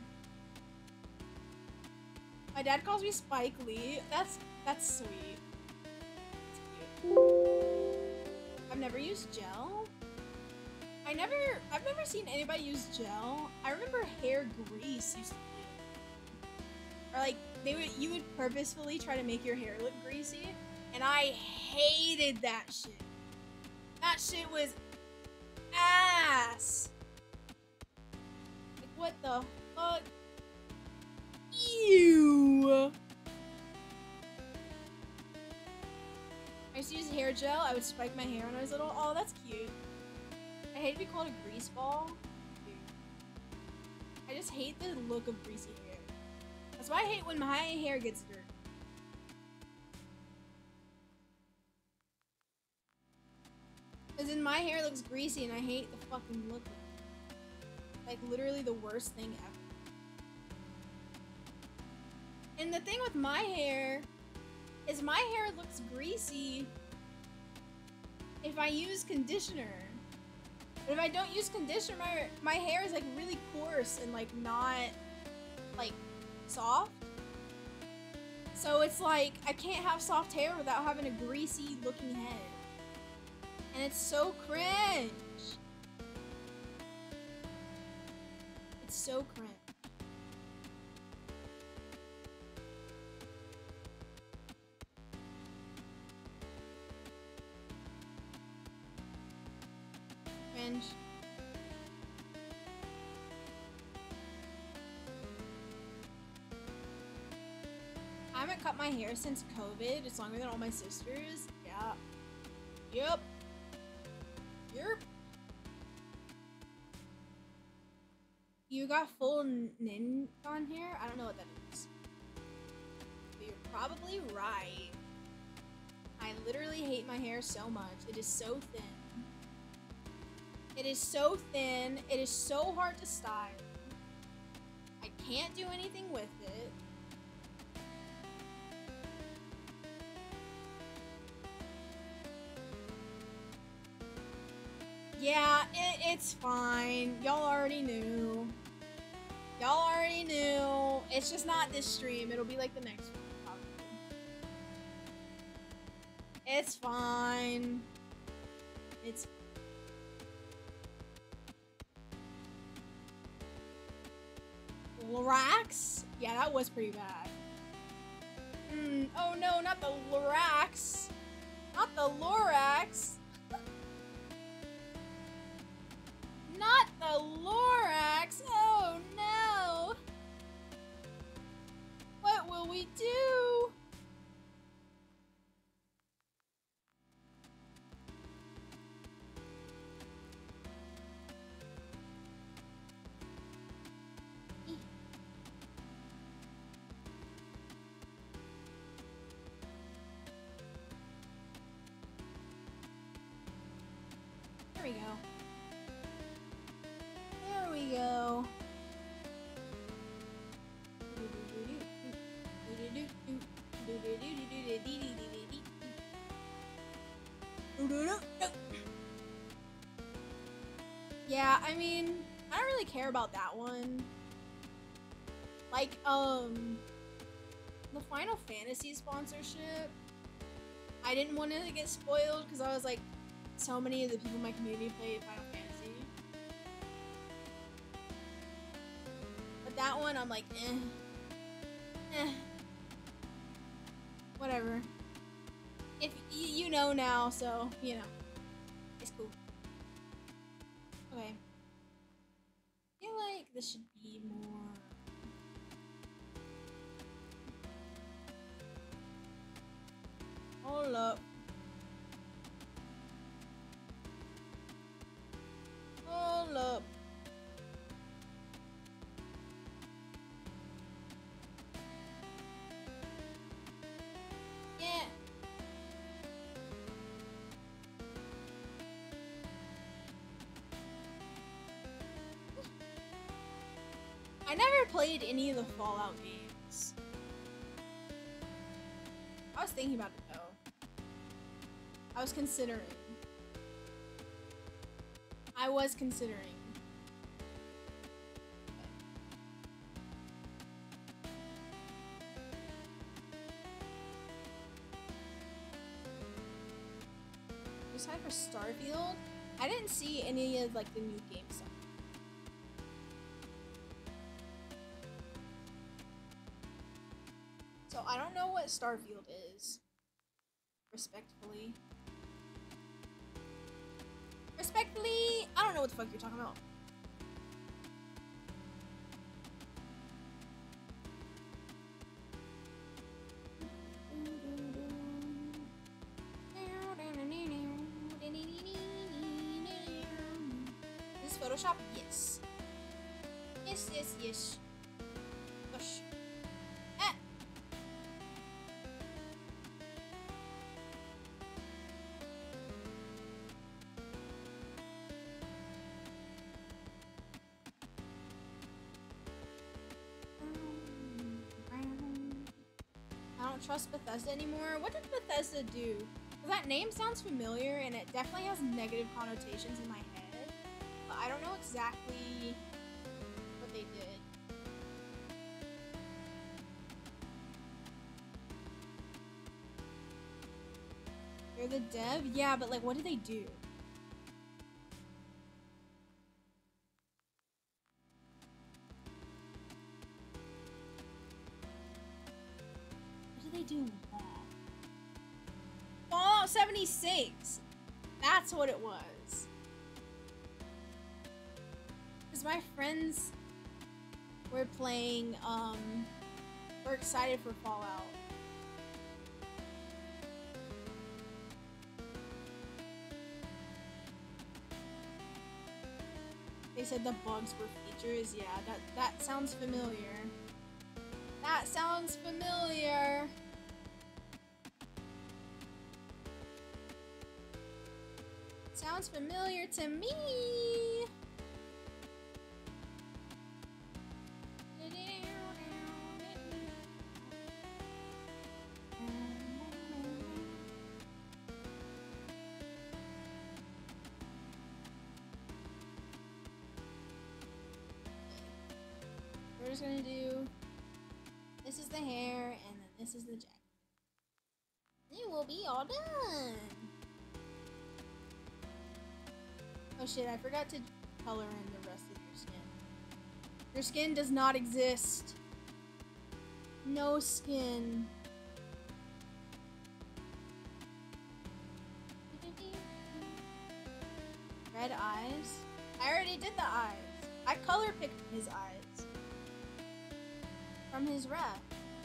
S1: My dad calls me Spike Lee. That's that's sweet. That's cute. I've never used gel. I never I've never seen anybody use gel. I remember hair grease used to be. Or like they would you would purposefully try to make your hair look greasy, and I hated that shit. That shit was ass. Like what the fuck? Ew. I used to use hair gel. I would spike my hair when I was little. Oh, that's cute. I hate to be called a grease ball. Dude. I just hate the look of greasy hair. That's why I hate when my hair gets dirty. Because then my hair looks greasy and I hate the fucking look of it. Like literally the worst thing ever. And the thing with my hair is my hair looks greasy if I use conditioner. But if I don't use conditioner, my, my hair is like really coarse and like not like soft. So it's like I can't have soft hair without having a greasy looking head. And it's so cringe. It's so cringe. Cringe. I haven't cut my hair since COVID. It's longer than all my sisters. Yeah. Yep. Yep. You got full nin on here? I don't know what that is. But you're probably right. I literally hate my hair so much. It is so thin. It is so thin. It is so hard to style. I can't do anything with it. Yeah, it, it's fine. Y'all already knew. Y'all already knew. It's just not this stream. It'll be like the next one, probably. It's fine. It's Lorax? Yeah, that was pretty bad. Mm, oh no, not the Lorax. Not the Lorax. Not the Lorax. Oh no. What will we do? There we go. There we go. Yeah, I mean, I don't really care about that one. Like, um, the Final Fantasy sponsorship, I didn't want to get spoiled because I was like, so many of the people in my community play Final Fantasy. But that one, I'm like, eh. Eh. Whatever. If y you know now, so, you know. It's cool. Okay. I feel like this should be more... Hold up. Hold up. Yeah. I never played any of the Fallout games. I was thinking about it though. I was considering. I was considering. Aside for Starfield, I didn't see any of like the new game stuff. So I don't know what Starfield is. Respectfully. Respectfully, I don't know what the fuck you're talking about. This is Photoshop? Yes. Yes, yes, yes. Gosh. Ah. I don't trust Bethesda anymore. What did Bethesda do? Because that name sounds familiar and it definitely has negative connotations in my head. But I don't know exactly what they did. They're the dev? Yeah, but like what did they do? What did they do with that? Fallout seventy-six! That's what it was. Because my friends were playing, um, we're excited for Fallout. They said the bugs were features. Yeah, that, that sounds familiar. That sounds familiar. Sounds familiar to me. We're just gonna do, this is the hair, and then this is the jacket. It will be all done. Oh shit, I forgot to color in the rest of your skin. Your skin does not exist. No skin. Red eyes? I already did the eyes. I color picked his eyes. From his rep.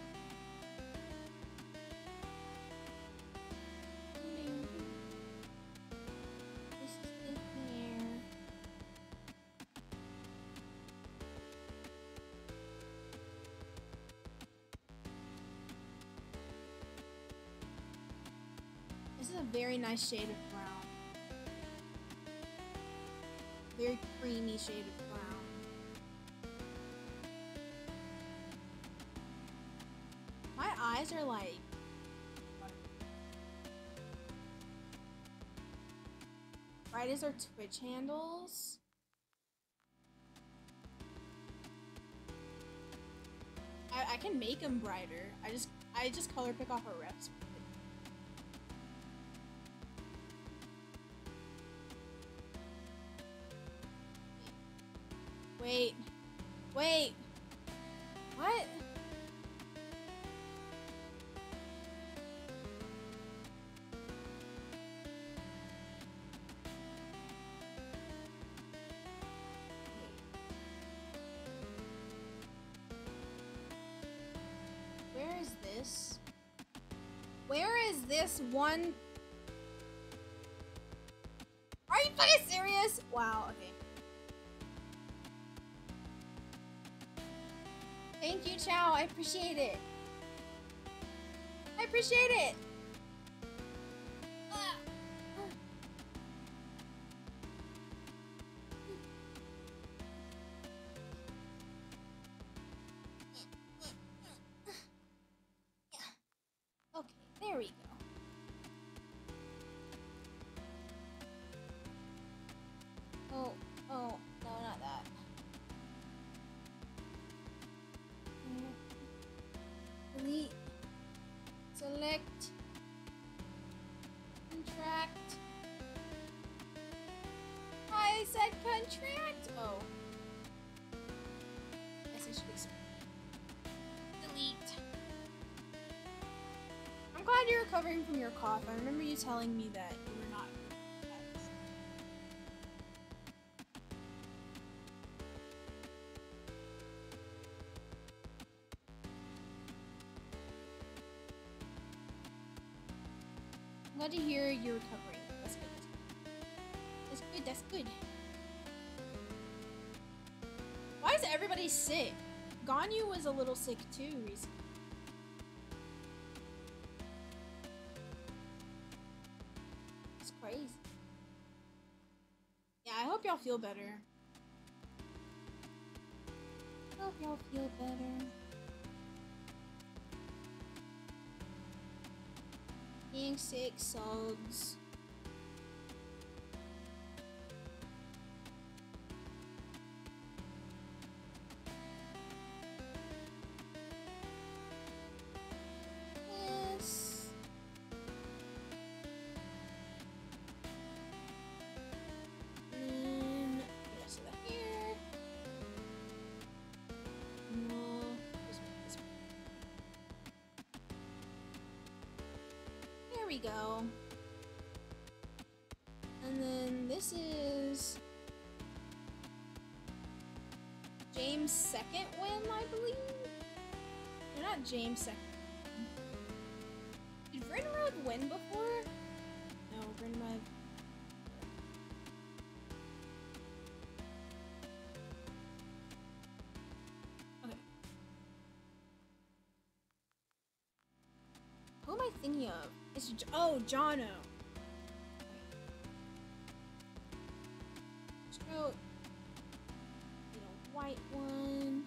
S1: This is the hair. This is a very nice shade of brown. Very creamy shade of brown. My eyes are like... Right as our Twitch handles. I, I can make them brighter. I just I just color pick off our reps. Wait. Wait. What? Where is this? Where is this one? Are you fucking serious? Wow, okay. Thank you, Chow. I appreciate it. I appreciate it. Ah. Okay, there we go. Oh, oh, no, not that. Delete, select, contract. I said contract. Oh, guess I should explain. Delete. I'm glad you're recovering from your cough. I remember you telling me that you were not. I'm glad to hear you're recovering. That's good. That's good. That's good. Why is everybody sick? Ganyu was a little sick too recently. It's crazy. Yeah, I hope y'all feel better. I hope y'all feel better. Being sick sucks. Yes. And the rest of the hair. No. This one, this one. There we go. And then this is James' second win, I believe. Or not James' second. Did Vrinrod win before? No, Vrinrod. Okay. Who am I thinking of? It's J oh, Jono. Let's go get a white one.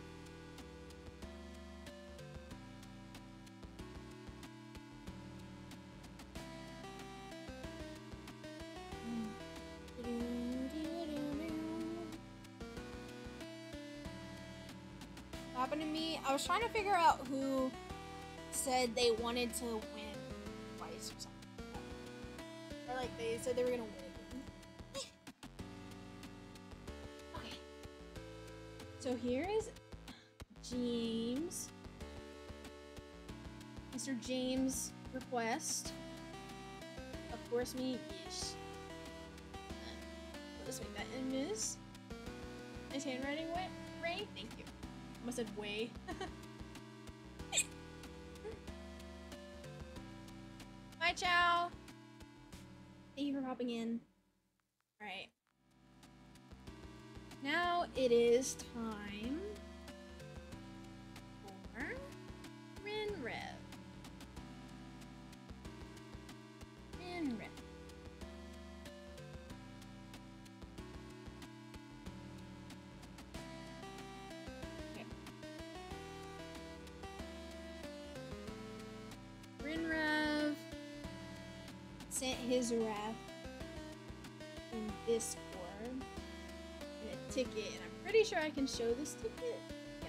S1: What happened to me? I was trying to figure out who said they wanted to win twice or something. Or like they said they were gonna win again. Okay. So here is James. Mister James request. Of course, me, yes. Let's make that image. Nice handwriting, way, Ray. Thank you. I almost said way. Bye, Chow. Thank you for popping in. All right. Now it is time for Rinrev. Rinrev. Okay. Rinrev sent his wrath in Discord. Ticket, and I'm pretty sure I can show this ticket. Yeah,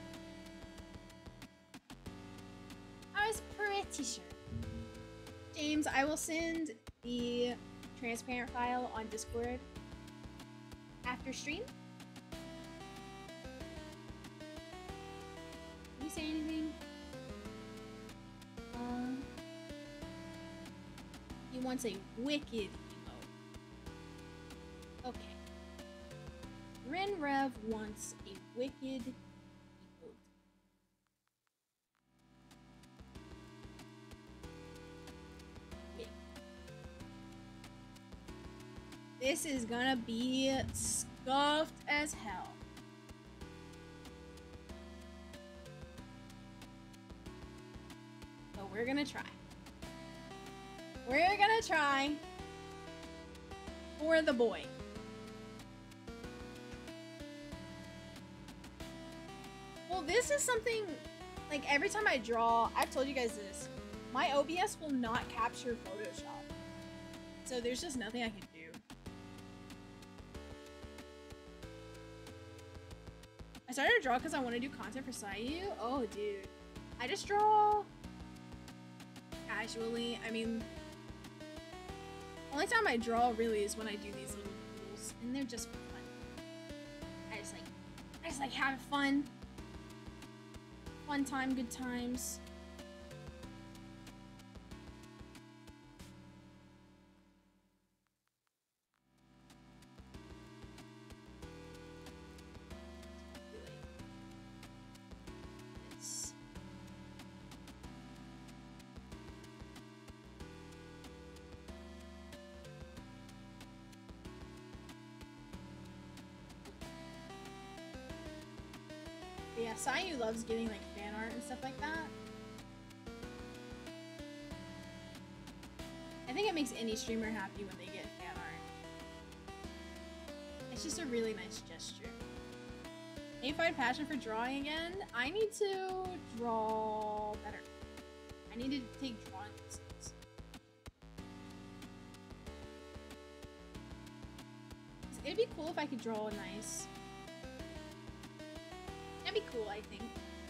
S1: I, I was pretty sure. James, I will send the transparent file on Discord after stream. Can you say anything? Um, he wants a wicked emote. Okay. Rinrev wants a wicked emote. Wicked. This is gonna be scuffed as hell. But we're gonna try. We're gonna try for the boy. Well, this is something, like, every time I draw, I've told you guys this, my O B S will not capture Photoshop. So there's just nothing I can do. I started to draw because I want to do content for Sayu. Oh, dude. I just draw casually. I mean, only time I draw really is when I do these little rules, and they're just fun. I just like, I just like having fun. Fun time, good times. Yes. But yeah, Sayu loves getting like fan art and stuff like that. I think it makes any streamer happy when they get fan art. It's just a really nice gesture. Need to find passion for drawing again? I need to draw better. I need to take drawing lessons. It'd be cool if I could draw a nice... That'd be cool, I think.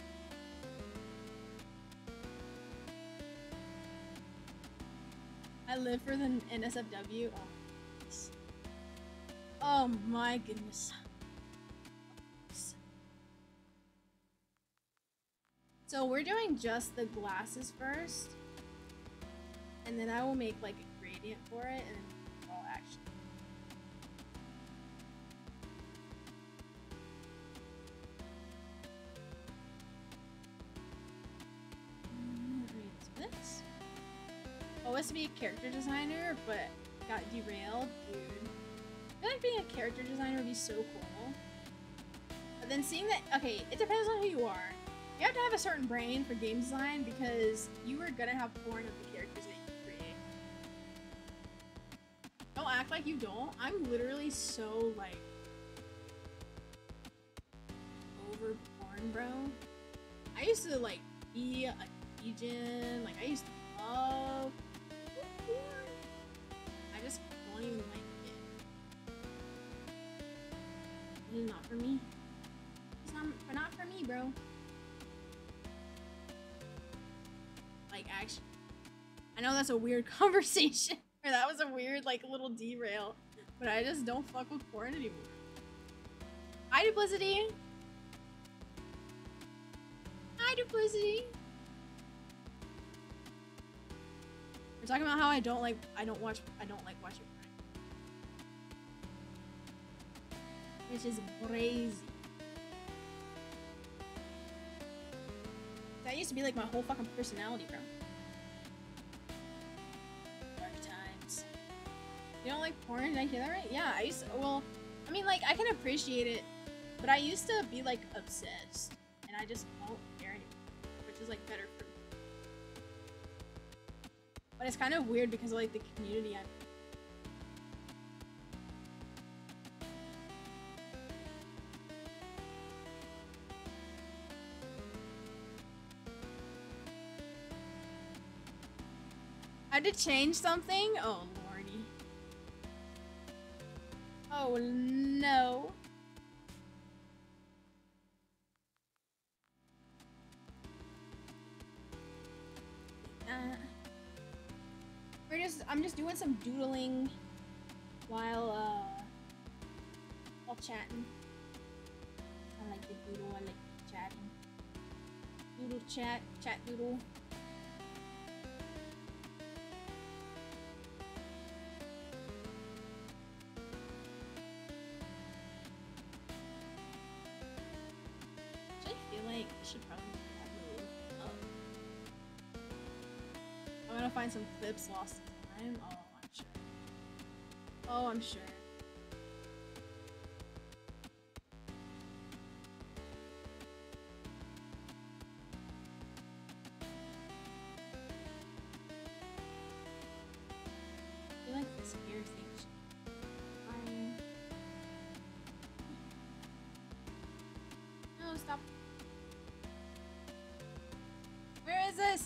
S1: I live for the N S F W. Oh, oh my goodness. So we're doing just the glasses first, and then I will make like a gradient for it, and then draw action. This. I was to be a character designer, but got derailed, dude. I feel like being a character designer would be so cool. But then seeing that, okay, it depends on who you are. You have to have a certain brain for game design because you are gonna have porn of the characters that you create. Don't act like you don't. I'm literally so, like, over porn, bro. I used to, like, be a Legion, like, I used to love porn. I just don't even like it. It's not for me. It's not, not for me, bro. Like, actually, I know that's a weird conversation, or that was a weird, like, little derail, but I just don't fuck with porn anymore. Hi, Duplicity! a pussy. We're talking about how I don't like I don't watch I don't like watching porn. Which is crazy. That used to be like my whole fucking personality, bro. Dark times. You don't like porn? Did I hear that right? Yeah, I used to, well, I mean, like, I can appreciate it, but I used to be, like, obsessed. And I just don't care anymore, which is, like, better for me. But it's kind of weird because of, like, the community I'm in. I had to change something? Oh, lordy. Oh, no. Uh, we're just, I'm just doing some doodling while, uh, while chatting. I like the doodle, I like chatting. Doodle chat, chat doodle. I should probably make that move. Oh. I'm gonna find some clips lost in time. Oh, I'm sure. Oh, I'm sure. I feel like this ear thing should be fine. No, stop. Where is this?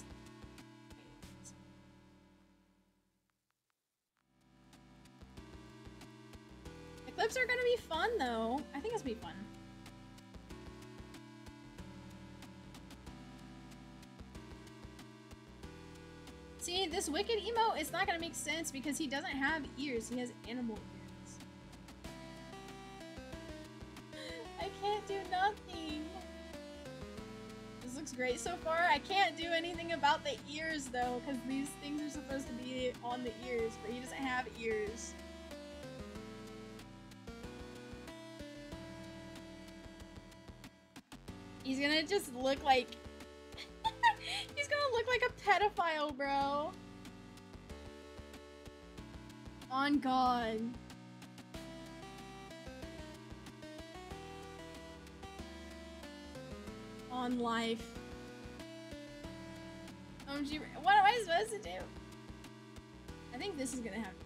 S1: The clips are gonna be fun though. I think it's gonna be fun. See, this wicked emo, it's not gonna make sense because he doesn't have ears. He has animal ears. I can't do nothing. This looks great so far. I can't do anything about the ears though, because these things are supposed to be on the ears, but he doesn't have ears. He's gonna just look like... He's gonna look like a pedophile, bro. On God. On life. O M G, what am I supposed to do? I think this is gonna happen.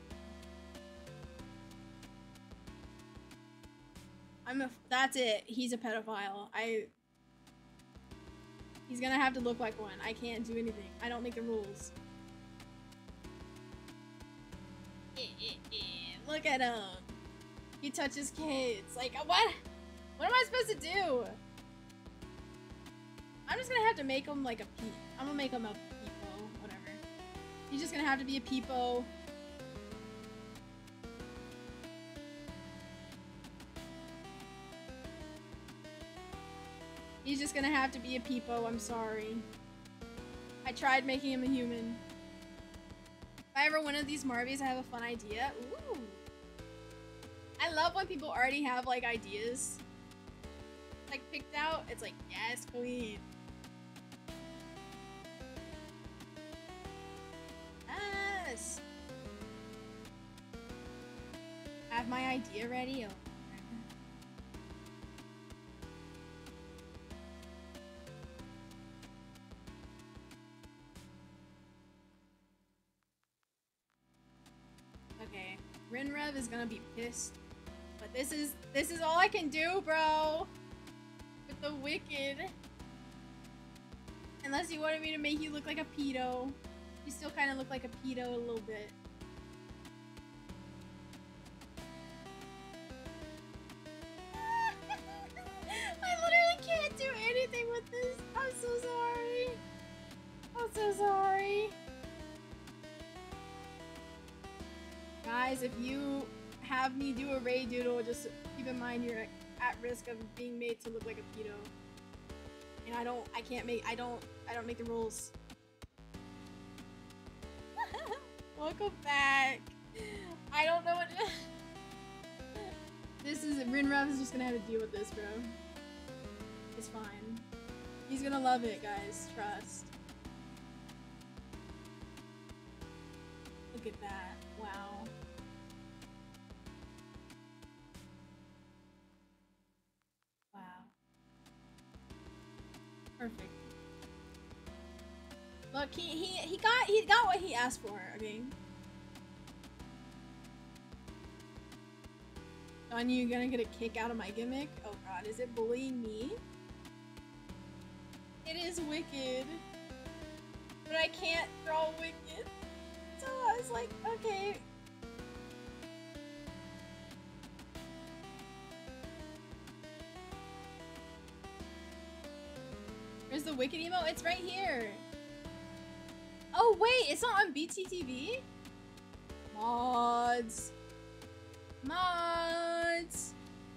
S1: I'm a- that's it. He's a pedophile. I... He's gonna have to look like one. I can't do anything. I don't make the rules. Look at him. He touches kids. Like, what? What am I supposed to do? I'm just gonna have to make him like a peep. I'm gonna make him a peepo, whatever. He's just gonna have to be a peepo. He's just gonna have to be a peepo, I'm sorry. I tried making him a human. If I ever win one of these Marvies, I have a fun idea. Ooh. I love when people already have like ideas. Like picked out, it's like, yes, queen. Yes. Have my idea ready. Oh. Okay, Rinrev is gonna be pissed, but this is this is all I can do, bro. With the wicked. Unless you wanted me to make you look like a pedo. You still kind of look like a pedo a little bit. I literally can't do anything with this. I'm so sorry. I'm so sorry. Guys, if you have me do a raid doodle, just keep in mind you're at risk of being made to look like a pedo. And I don't, I can't make, I don't, I don't make the rules. Welcome back. I don't know what. This is Rinrav is just gonna have to deal with this, bro. It's fine. He's gonna love it, guys. Trust. Look at that. Wow. Wow. Perfect. Look, he he he got he got what he asked for. Okay. Are you gonna get a kick out of my gimmick? Oh god, is it bullying me? It is wicked. But I can't draw wicked. So I was like, okay. Where's the wicked emo? It's right here. Oh wait, it's not on B T T V? Mods. Mods.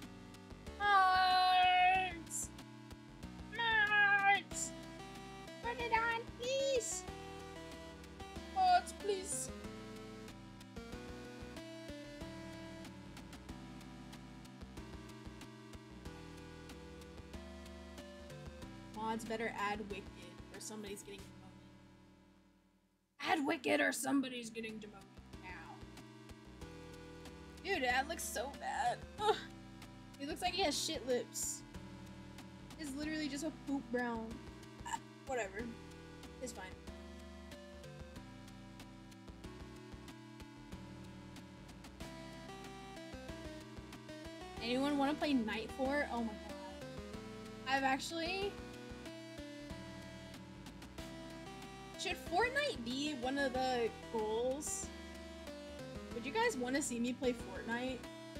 S1: Mods. Mods. Put it on, please. Mods, please. Mods better add wicked or somebody's getting demoted. Add wicked or somebody's getting demoted. Dude, that looks so bad. Ugh. He looks like he has shit lips. It's literally just a poop brown. Ah, whatever. It's fine. Anyone want to play Night Fort? Oh my god. I've actually... Should Fortnite be one of the goals? Would you guys want to see me play Fortnite?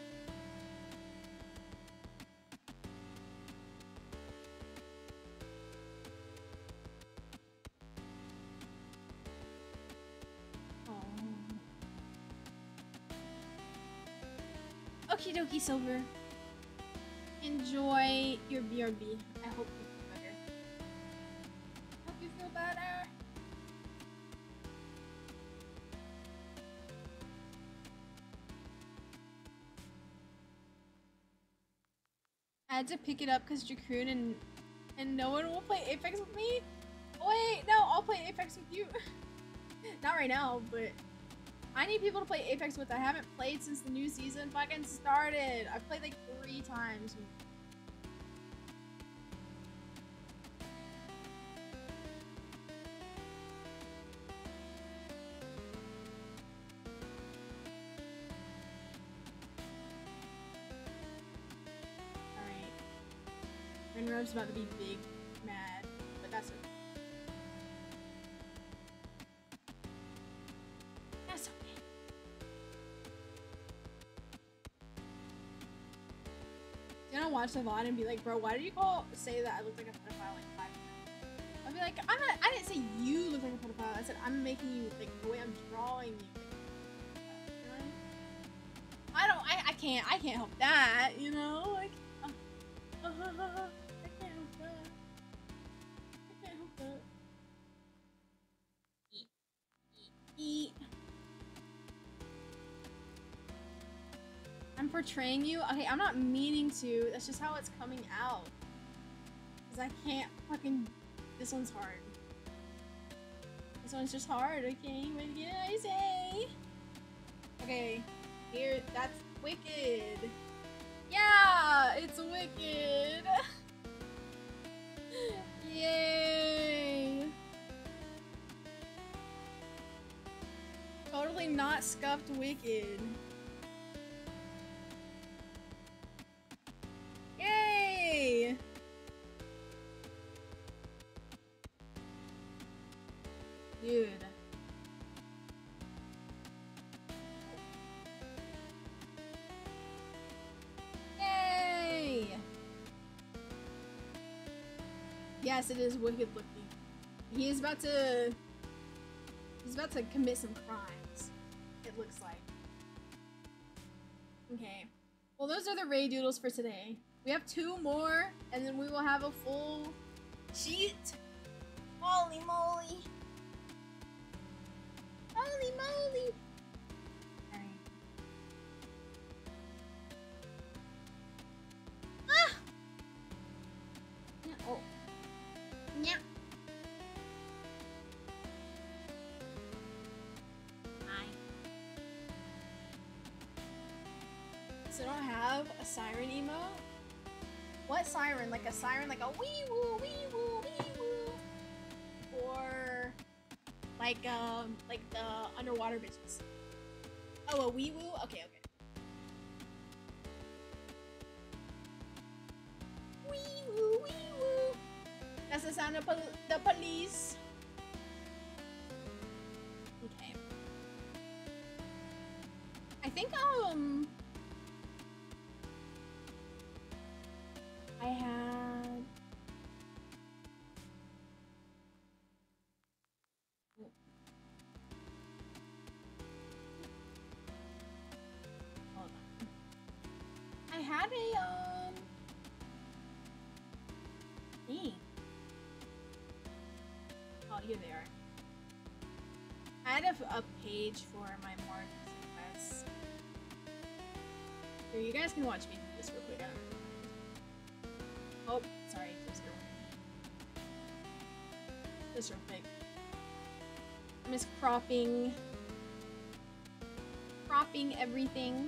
S1: Oh. Okie dokie, Silver. Enjoy your B R B. I hope you feel better. Hope you feel better. I had to pick it up because Jakun and and no one will play Apex with me. Wait, no, I'll play Apex with you. Not right now, but I need people to play Apex with. I haven't played since the new season fucking started. I've played like three times. Rinrub's about to be big mad, but that's okay. That's okay. He's gonna watch the V O D and be like, bro, why did you call say that I look like a pedophile like five times? I'll be like, I'm not, I didn't say you look like a pedophile. I said I'm making you, like, the way I'm drawing you. Like, you know? I don't, I, I can't, I can't help that, you know? Like, uh, uh, uh, uh, uh. Eat. I'm portraying you? Okay, I'm not meaning to. That's just how it's coming out. Because I can't fucking... This one's hard. This one's just hard, okay? What did I say? Okay, here, that's wicked. Yeah, it's wicked. Yay. Totally not scuffed wicked. Yay! Dude. Yay! Yes, it is wicked looking. He is about to... He's about to commit some crimes, it looks like. Okay. Well, those are the raid doodles for today. We have two more, and then we will have a full Shit! Holy moly! Holy moly! Alright. Ah! Yeah, oh. Yeah. Hi. So I don't have a siren emote? What siren? Like a siren, like a wee woo, wee woo, wee woo, or like um, like the underwater bitches. Oh, a wee woo. Okay, okay. Wee woo, wee woo. That's the sound of pol the police. Okay. I think um. I had. Hold on. I had a um thing. Oh, here they are. I had a, a page for my more requests. Here, you guys can watch me do this real quick. I don't know. Oh, sorry, just real quick. Just real quick. I'm just cropping, cropping everything,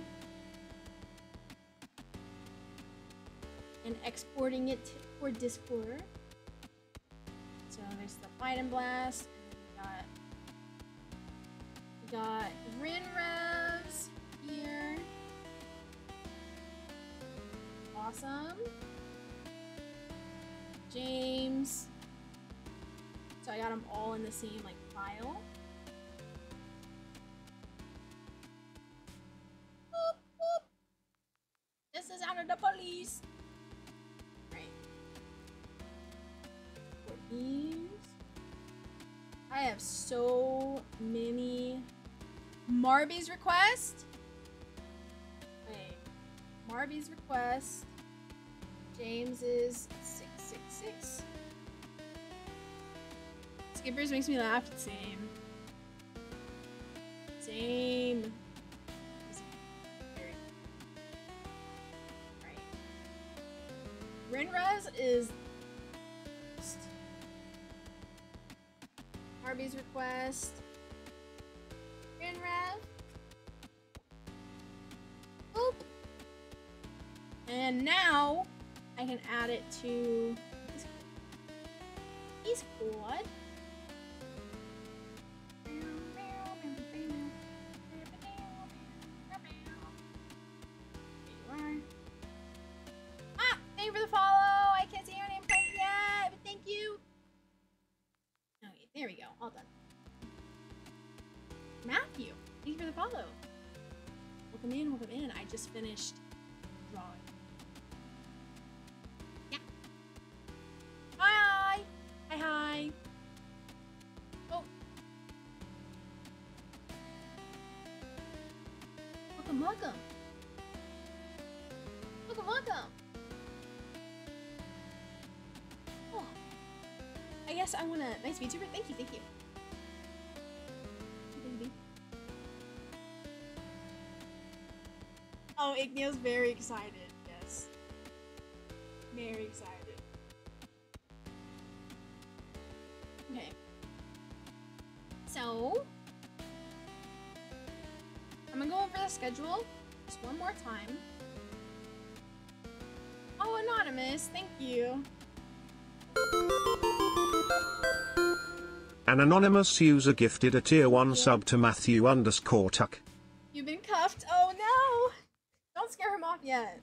S1: and exporting it for Discord. So there's the Fight and Blast. And we got, we got Rin Revs here. Awesome. James. So I got them all in the same like file. Boop, boop. This is out of the police. Right. For these, I have so many Marby's request. Wait, Marby's request. James's six six six. Skippers makes me laugh. Same. Same. Right. Rinraz is Harvey's request. Rinraz. Oop. And now I can add it to his squad. Ah, thank you for the follow. I can't see your name quite yet, but thank you. Okay, there we go. All done. Matthew, thank you for the follow. Welcome in, welcome in. I just finished drawing. Yeah. Hi. Hi, hi. Oh. Welcome, welcome. Welcome, welcome. Oh. I guess I want to. Nice VTuber. Thank you, thank you. Oh, Igneo's very excited. Yes. Very excited. Okay. So, I'm gonna go over the schedule just one more time. Oh, Anonymous, thank you.
S2: An anonymous user gifted a tier one sub to Matthew underscore Tuck.
S1: You've been cuffed. Oh no! Don't scare him off yet.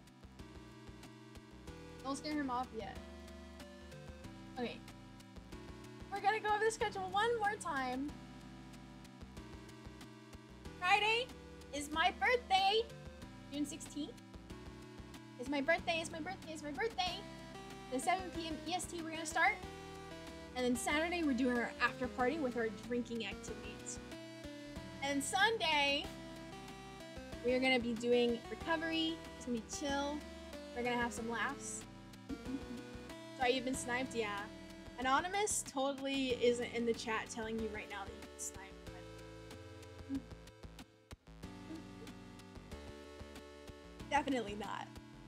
S1: Don't scare him off yet. Okay. We're gonna go over the schedule one more time. Friday is my birthday. June sixteenth. It's my birthday, it's my birthday, it's my birthday. At seven p m E S T we're gonna start. And then Saturday we're doing our after party with our drinking activities. And Sunday we are gonna be doing recovery. It's gonna be chill. We're gonna have some laughs. So you've been sniped? Yeah. Anonymous totally isn't in the chat telling you right now that you can snipe. Definitely not.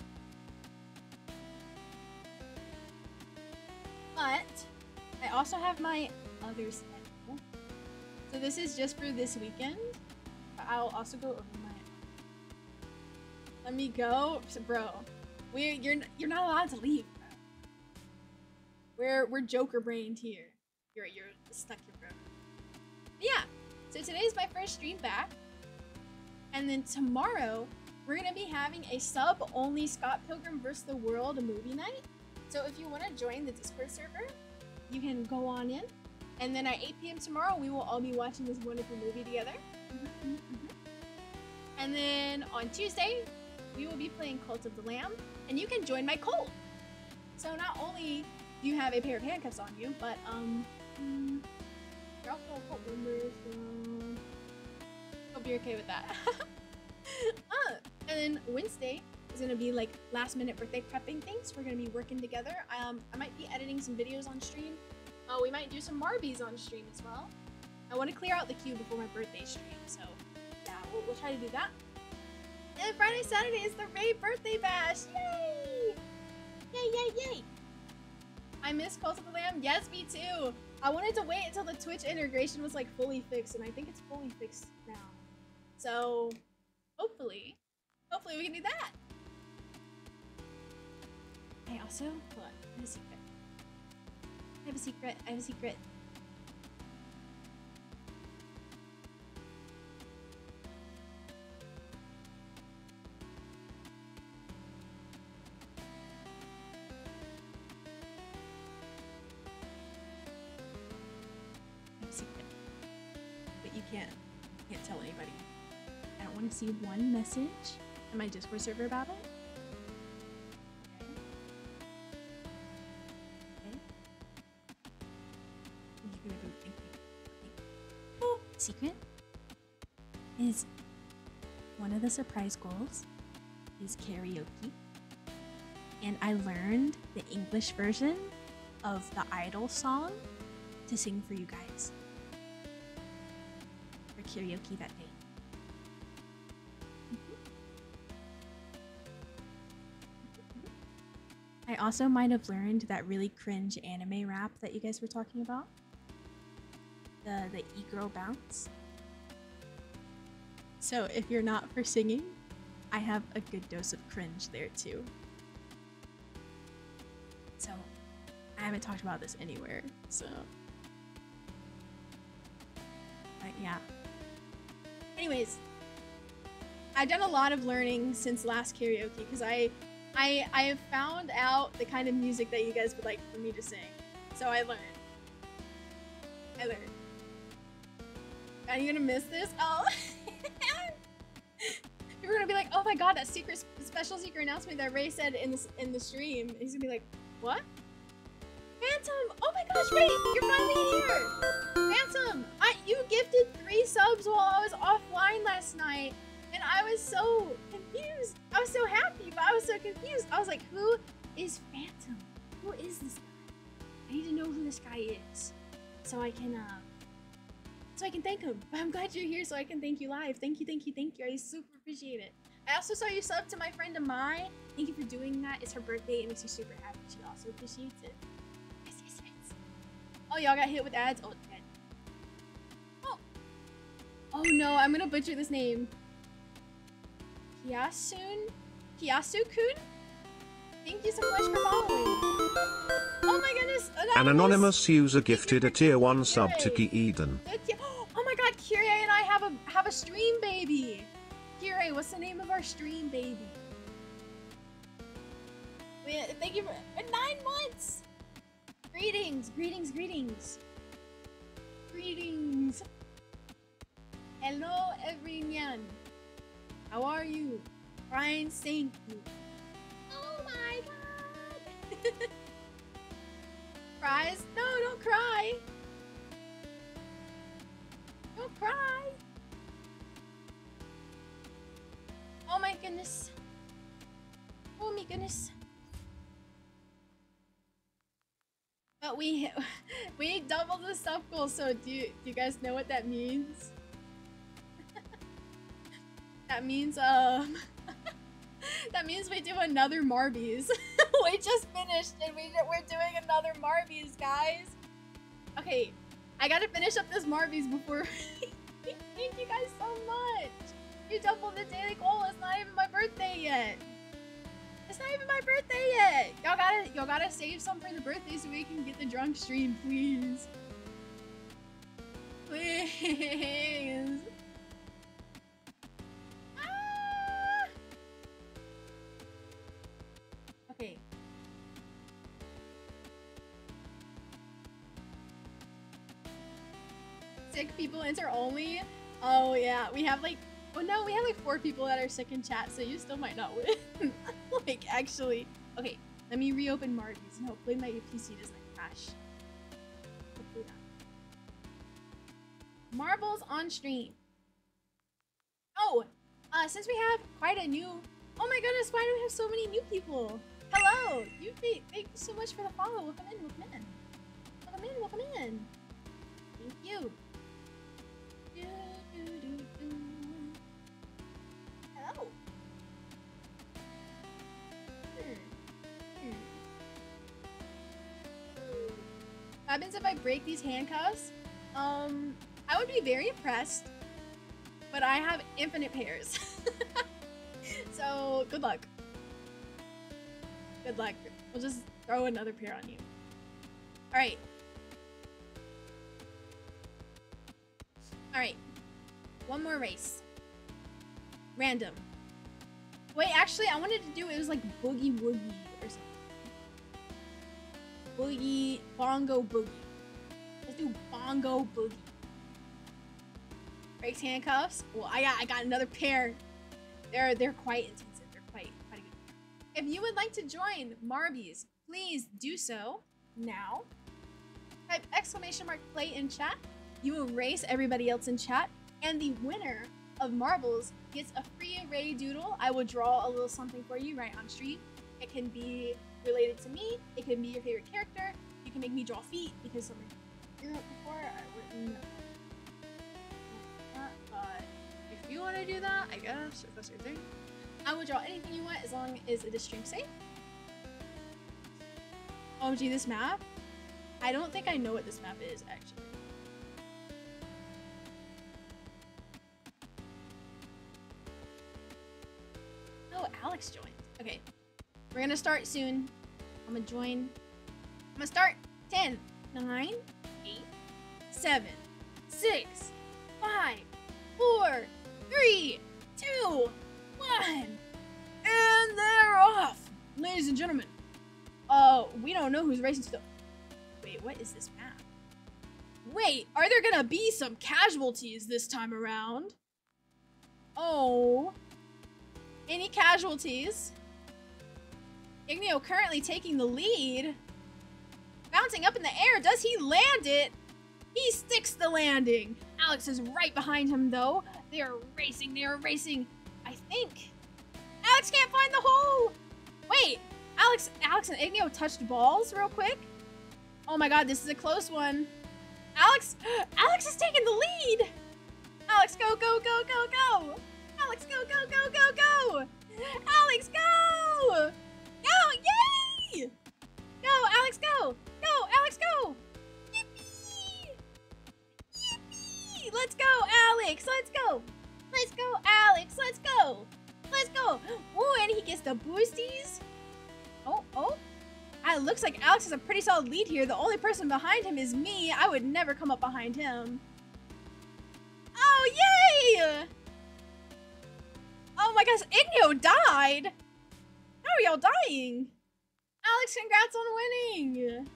S1: But I also have my other schedule. So this is just for this weekend. But I'll also go over my. Let me go, so bro. We're you're you're not allowed to leave. Bro. We're we're Joker brained here. You're you're stuck here, bro. But yeah. So today's my first stream back, and then tomorrow we're gonna be having a sub-only Scott Pilgrim versus the World movie night. So if you want to join the Discord server, you can go on in. And then at eight p m tomorrow, we will all be watching this wonderful movie together. Mm-hmm, mm-hmm. And then on Tuesday, we will be playing Cult of the Lamb, and you can join my cult. So not only do you have a pair of handcuffs on you, but um, mm, you're also a cult member, so hope you're okay with that. uh, and then Wednesday is gonna be like last minute birthday prepping things. We're gonna be working together. Um, I might be editing some videos on stream. Oh, uh, we might do some Marbies on stream as well. I want to clear out the queue before my birthday stream, so yeah, we'll, we'll try to do that. And Friday, Saturday is the Ray birthday bash! Yay! Yay, yay, yay! I miss Cult of the Lamb. Yes, me too. I wanted to wait until the Twitch integration was like fully fixed, and I think it's fully fixed now. So hopefully, hopefully we can do that. I also, hold on, I have a secret. I have a secret, I have a secret. I have a secret. But you can't, you can't tell anybody. I don't want to see one message in my Discord server about it. Secret is one of the surprise goals is karaoke, and I learned the English version of the Idol song to sing for you guys for karaoke that day. I also might have learned that really cringe anime rap that you guys were talking about. The, the e-girl bounce. So if you're not for singing, I have a good dose of cringe there too. So I haven't talked about this anywhere, so. But yeah. Anyways, I've done a lot of learning since last karaoke because I, I, I have found out the kind of music that you guys would like for me to sing. So I learned. I learned. Are you gonna miss this? Oh. People are gonna be like, oh my god, that secret special secret announcement that Ray said in this in the stream. He's gonna be like, what? Phantom! Oh my gosh, Ray, you're finally here! Phantom! I you gifted three subs while I was offline last night, and I was so confused. I was so happy, but I was so confused. I was like, who is Phantom? Who is this guy? I need to know who this guy is. So I can uh So I can thank him. I'm glad you're here so I can thank you live. Thank you, thank you, thank you. I super appreciate it. I also saw you sub to my friend Amai. Thank you for doing that. It's her birthday. It makes me super happy. She also appreciates it. Yes, yes, yes. Oh, y'all got hit with ads? Oh, dead. Oh. Oh no, I'm gonna butcher this name. Kiasun? Kiasu-kun? Thank you so much for following. Oh my goodness! Anonymous,
S2: An anonymous user gifted a tier one sub to Ki Eden.
S1: Oh my god, Kyrie and I have a have a stream baby. Kyrie, what's the name of our stream baby? We, thank you for nine months. Greetings, greetings, greetings, greetings. Hello, everyone. How are you? Fine, thank you. Oh my god. Cries? No, don't cry. Don't cry. Oh my goodness. Oh my goodness. But we we we doubled the sub goal. So do you, do you guys know what that means? That means um that means we do another Marbies. We just finished and we we're doing another Marbies, guys. Okay, I gotta finish up this Marbies before. Thank you guys so much. You doubled the daily goal. It's not even my birthday yet. It's not even my birthday yet. Y'all gotta y'all gotta save some for the birthday so we can get the drunk stream, please. Please. Ah! Okay. Sick people enter only. Oh yeah, we have like, oh no, we have like four people that are sick in chat, so you still might not win. Like actually, okay, let me reopen Marbies and hopefully my P C doesn't crash. Hopefully not. Marbles on stream. Oh, uh, since we have quite a new, oh my goodness, why do we have so many new people? Hello, you thank you so much for the follow. Welcome in, welcome in, welcome in, welcome in. Thank you. Hello. What happens if I break these handcuffs? Um, I would be very impressed, but I have infinite pairs. So good luck. Good luck. We'll just throw another pair on you. All right. All right. One more race. Random. Wait, actually, I wanted to do it was like boogie woogie or something. Boogie, bongo boogie. Let's do bongo boogie. Breaks handcuffs. Well, I got I got another pair. They're they're quite intensive. They're quite quite a good. If you would like to join Marbies, please do so now. Type exclamation mark play in chat. You erase everybody else in chat, and the winner of Marbles gets a free array doodle. I will draw a little something for you right on stream. It can be related to me. It can be your favorite character. You can make me draw feet because something I drew it before. I wouldn't know. But if you want to do that, I guess if that's your thing, I will draw anything you want as long as it is stream safe. O M G, this map. I don't think I know what this map is actually. Oh, Alex joined. Okay, we're gonna start soon. I'm gonna join. I'm gonna start. ten, nine, eight, seven, six, five, four, three, two, one, and they're off, ladies and gentlemen. Uh, we don't know who's racing to the. Wait, what is this map? Wait, are there gonna be some casualties this time around? Oh. Any casualties? Igneo currently taking the lead. Bouncing up in the air. Does he land it? He sticks the landing. Alex is right behind him though. They are racing. They are racing. I think. Alex can't find the hole. Wait. Alex, Alex and Igneo touched balls real quick. Oh my god, this is a close one. Alex, Alex is taking the lead. Alex, go, go, go, go, go. Alex, go, go, go, go, go! Alex, go! Go, yay! Go, Alex, go! Go, Alex, go! Yippee! Yippee! Let's go, Alex! Let's go! Let's go, Alex! Let's go! Let's go! Ooh, and he gets the boosties. Oh, oh. It looks like Alex has a pretty solid lead here. The only person behind him is me. I would never come up behind him. Oh, yay! Oh my gosh, Igneo died! How are y'all dying? Alex, congrats on winning!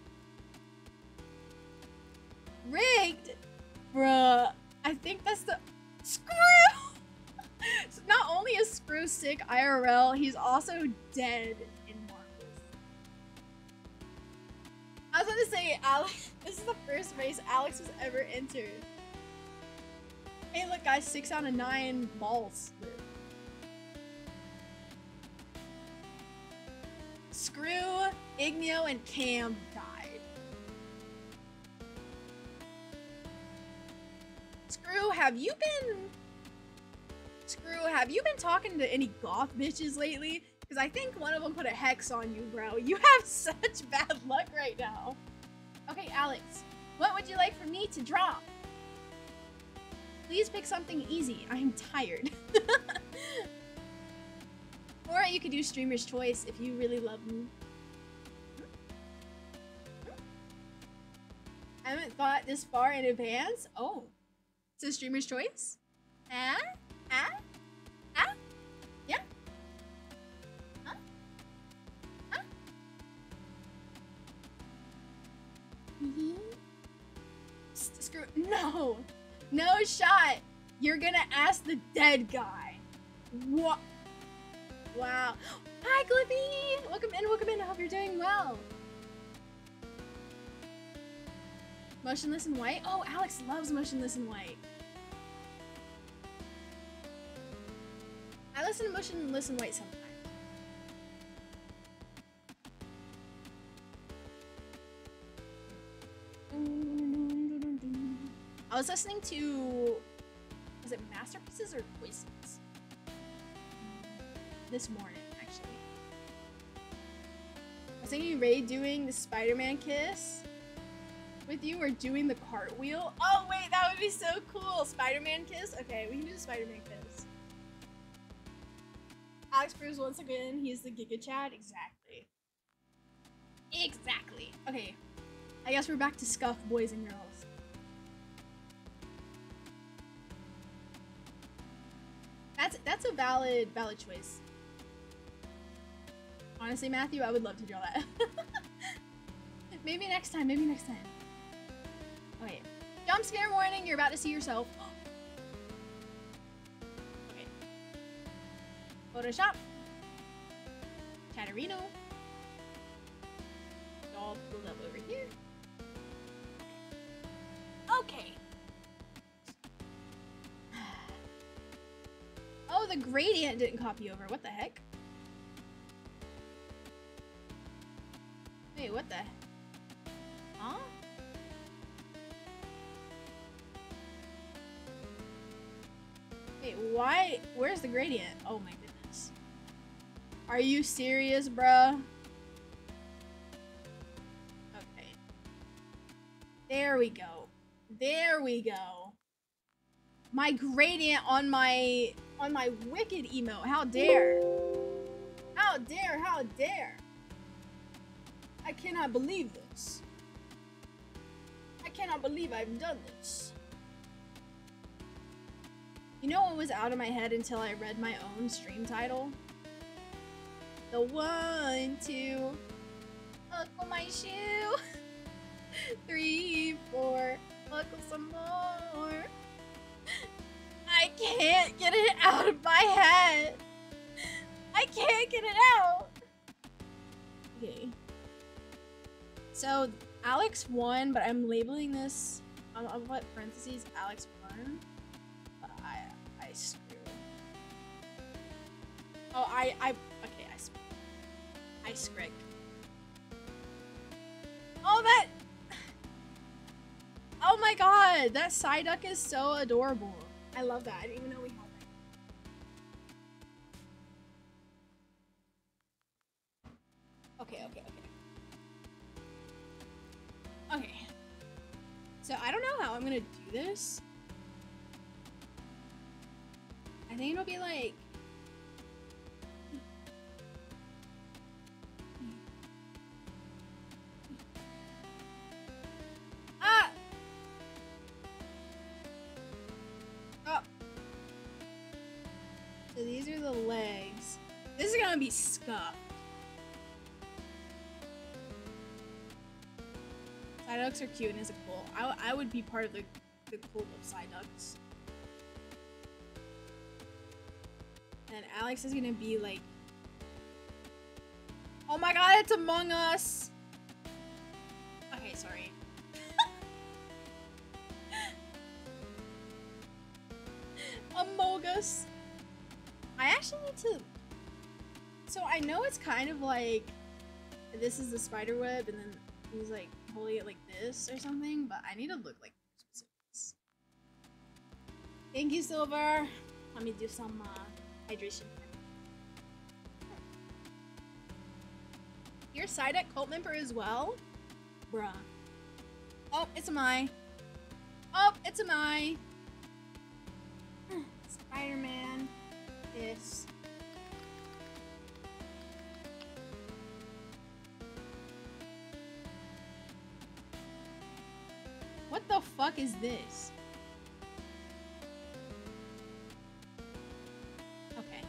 S1: Rigged? Bruh, I think that's the... Screw! So not only is Screw sick I R L, he's also dead in Marbles. I was going to say, Alex, this is the first race Alex has ever entered. Hey look guys, six out of nine balls. Screw, Igneo, and Cam died. Screw, have you been... Screw, have you been talking to any goth bitches lately? Because I think one of them put a hex on you, bro. You have such bad luck right now. Okay, Alex, what would you like for me to draw? Please pick something easy. I'm tired. Or you could do Streamer's Choice if you really love me. I haven't thought this far in advance. Oh, it's a Streamer's Choice? Ah? Ah? Ah? Yeah? Huh? Huh? Mm-hmm. Screw. No! No shot! You're gonna ask the dead guy. What? Wow. Hi, Glippy! Welcome in, welcome in. I hope you're doing well. Motionless in White? Oh, Alex loves Motionless in White. I listen to Motionless in White sometimes. I was listening to... Was it Masterpieces or Voices? This morning, actually. I was thinking Ray doing the Spider-Man kiss with you or doing the cartwheel. Oh wait, that would be so cool. Spider-Man kiss? Okay, we can do the Spider-Man kiss. Alex Bruce once again, he's the Giga Chad. Exactly. Exactly. Okay, I guess we're back to Scuff, boys and girls. That's that's a valid valid choice. Honestly, Matthew, I would love to draw that. Maybe next time, maybe next time. Okay. Jump scare warning, you're about to see yourself. Okay. Photoshop. Chatterino. All pulled up over here. Okay. Oh, the gradient didn't copy over. What the heck? Wait, what the? Huh? Wait, why? Where's the gradient? Oh my goodness. Are you serious, bruh? Okay. There we go. There we go. My gradient on my on my wicked emote. How dare? How dare? How dare? I cannot believe this. I cannot believe I've done this. You know what was out of my head until I read my own stream title? The one, two, buckle my shoe. Three, four, buckle some more. I can't get it out of my head. I can't get it out. Okay. So Alex won, but I'm labeling this. I'll, I'll put parentheses Alex won. But I I screw. Oh, I I okay. I I scrick. Oh that. Oh my god, that Psyduck is so adorable. I love that. I didn't even know we had that. Okay, okay, okay. Okay. So I don't know how I'm gonna do this. I think it'll be like... Ah! Oh. So these are the legs. This is gonna be scuffed. Psyducks are cute and is a cool. I, I would be part of the, the cult of Psyducks. And Alex is gonna be like... Oh my god, it's Among Us! Okay, sorry. Among Us. I actually need to... So I know it's kind of like... This is the spider web and then he's like holding it like this or something, but I need to look like specifics. Thank you, Silver. Let me do some uh, hydration. Your side at cult member as well? Bruh. Oh, it's a my. Oh, it's a my. Spider-Man. This. What the fuck is this? Okay.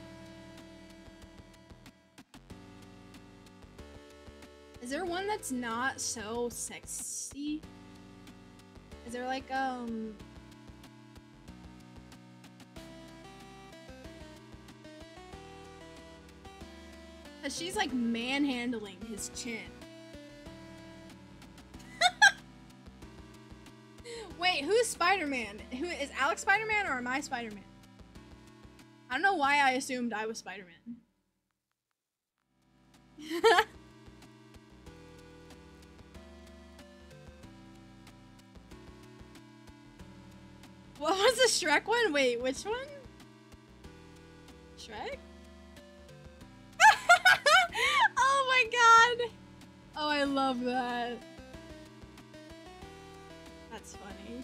S1: Is there one that's not so sexy? Is there like, um... Cause she's like manhandling his chin. Wait, who's Spider-Man? Who is Alex Spider-Man or am I Spider-Man? I don't know why I assumed I was Spider-Man. What was the Shrek one? Wait, which one? Shrek? Oh my god! Oh, I love that. That's funny.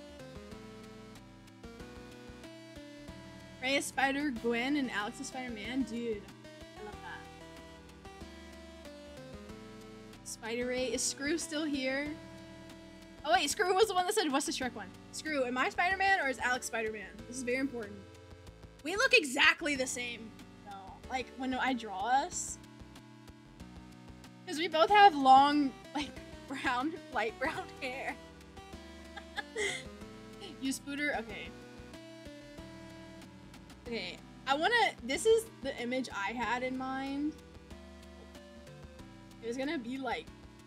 S1: Ray is Spider-Gwen and Alex is Spider-Man? Dude, I love that. Spider-Ray. Is Screw still here? Oh wait, Screw was the one that said, what's the Shrek one? Screw, am I Spider-Man or is Alex Spider-Man? This is very important. We look exactly the same, though. Like, when I draw us. Because we both have long, like, brown, light brown hair. You Spooter? Okay. Okay, I wanna, this is the image I had in mind. It was gonna be like,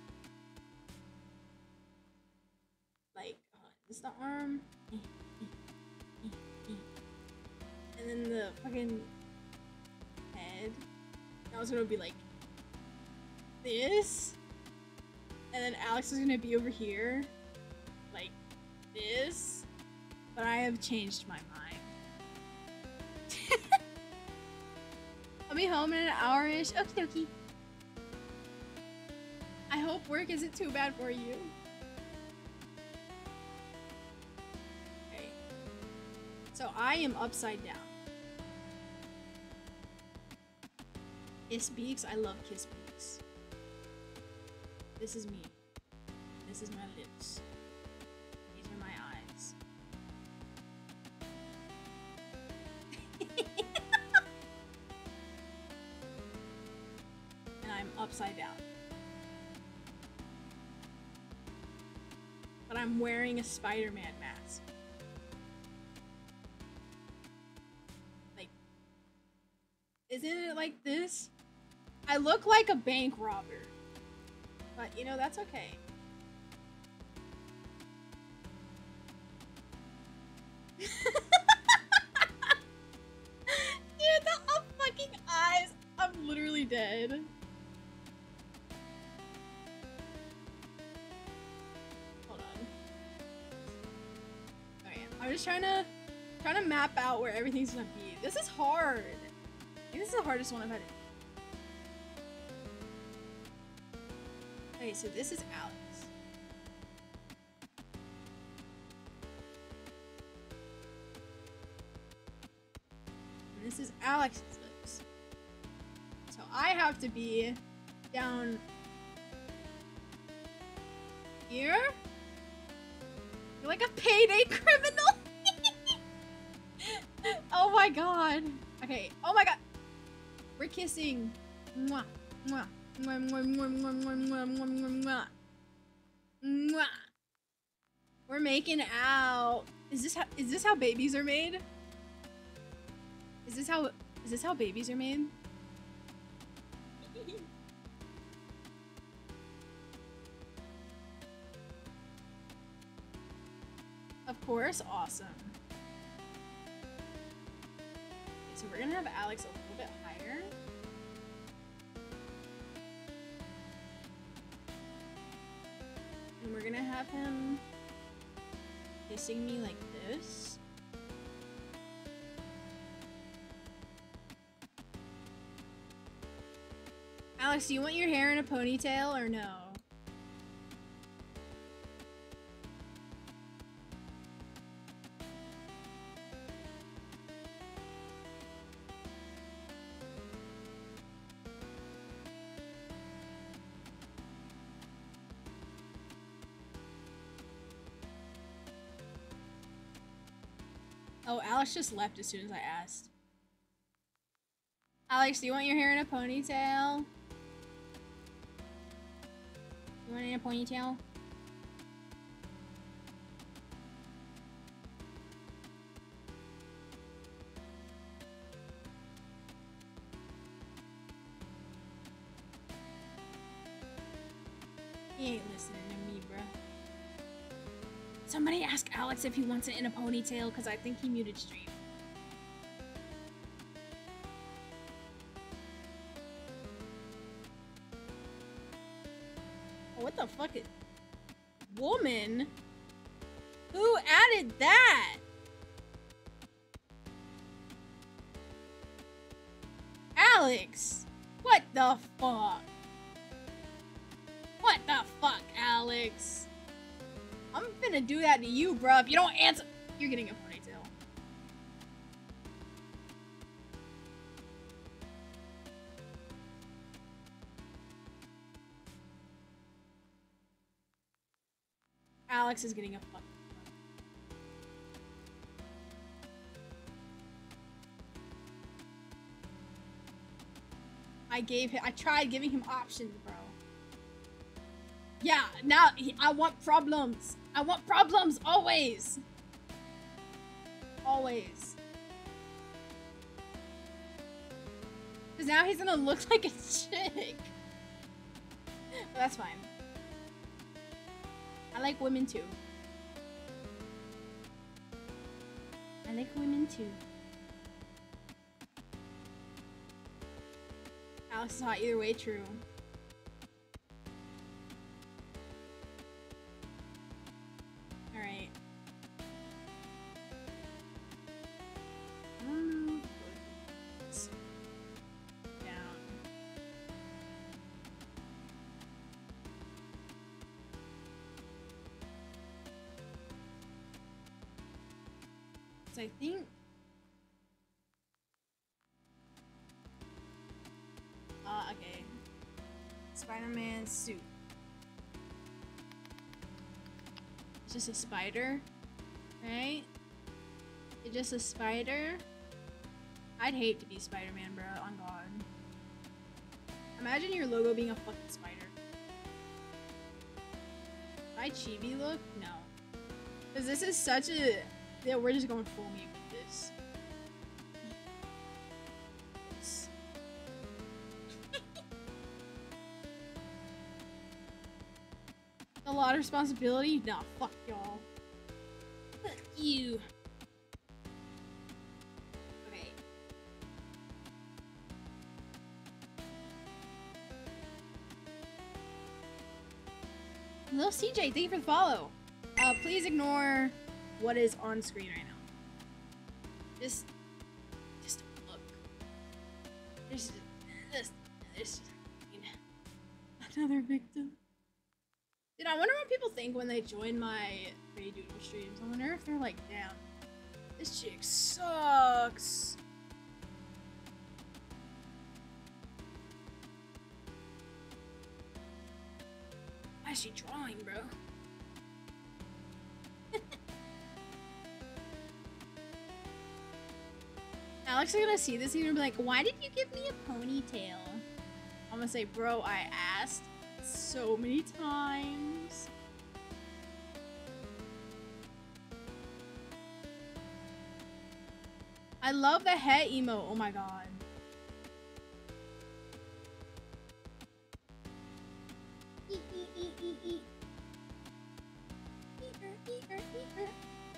S1: like, uh, is this the arm? And then the fucking head. That was gonna be like this. And then Alex is gonna be over here. Like this. But I have changed my mind. I'll be home in an hour-ish. Okie dokie. I hope work isn't too bad for you. Okay. So I am upside down. Kiss Beaks. I love Kiss Beaks. This is me. This is my lips. These are my eyes. And I'm upside down. But I'm wearing a Spider-Man mask. Like, isn't it like this? I look like a bank robber. But, you know, that's okay. Dude, the up fucking eyes. I'm literally dead. Hold on. Okay, I'm just trying to trying to map out where everything's gonna be. This is hard. I think this is the hardest one I've had. Okay, so this is Alex. And this is Alex's lips. So I have to be down here? You're like a payday criminal. Oh my god. Okay, oh my god. We're kissing. Mwah, mwah. Mwah, mwah, mwah, mwah, mwah, mwah, mwah, mwah. Mwah. We're making out. Is this how is this how babies are made? Is this how is this how babies are made? Of course, awesome. Okay, so we're gonna have Alex a little bit higher. And we're gonna have him kissing me like this. Alex, do you want your hair in a ponytail or no? Oh, Alex just left as soon as I asked. Alex, do you want your hair in a ponytail? You want it in a ponytail? He ain't listening to me, bruh. Somebody ask Alex if he wants it in a ponytail, because I think he muted stream. Oh, what the fuck is... Woman? Who added that? Alex! What the fuck? What the fuck, Alex? I'm finna do that to you, bro. If you don't answer, you're getting a ponytail. Alex is getting a fuck. I gave him, I tried giving him options, bro. Yeah, now he, I want problems. I want problems, always. Always. Because now he's gonna look like a chick. But that's fine. I like women too. I like women too. Alex is hot either way, true. Alright. I don't know. Down. So I think uh okay. Spider-Man suit. It's just a spider, right? It's just a spider. I'd hate to be Spider-Man, bro, on God. Imagine your logo being a fucking spider. My chibi look? No. Because this is such a... Yeah, we're just going full mute with this. This. A lot of responsibility? Nah, fuck y'all. Fuck you. Okay. Little C J, thank you for the follow. Uh, please ignore what is on screen right now. Just, just look. There's, this, there's another victim. Dude, I wonder what people think when they join my Ray Doodle streams. I wonder if they're like, damn, this chick sucks. Why is she drawing, bro? Alex is gonna see this, he's gonna be like, why did you give me a ponytail? I'm gonna say, bro, I asked so many times. I love the head emo. Oh my god. Eat, eat, eat, eat, eat. Eat her, eat her, eat her.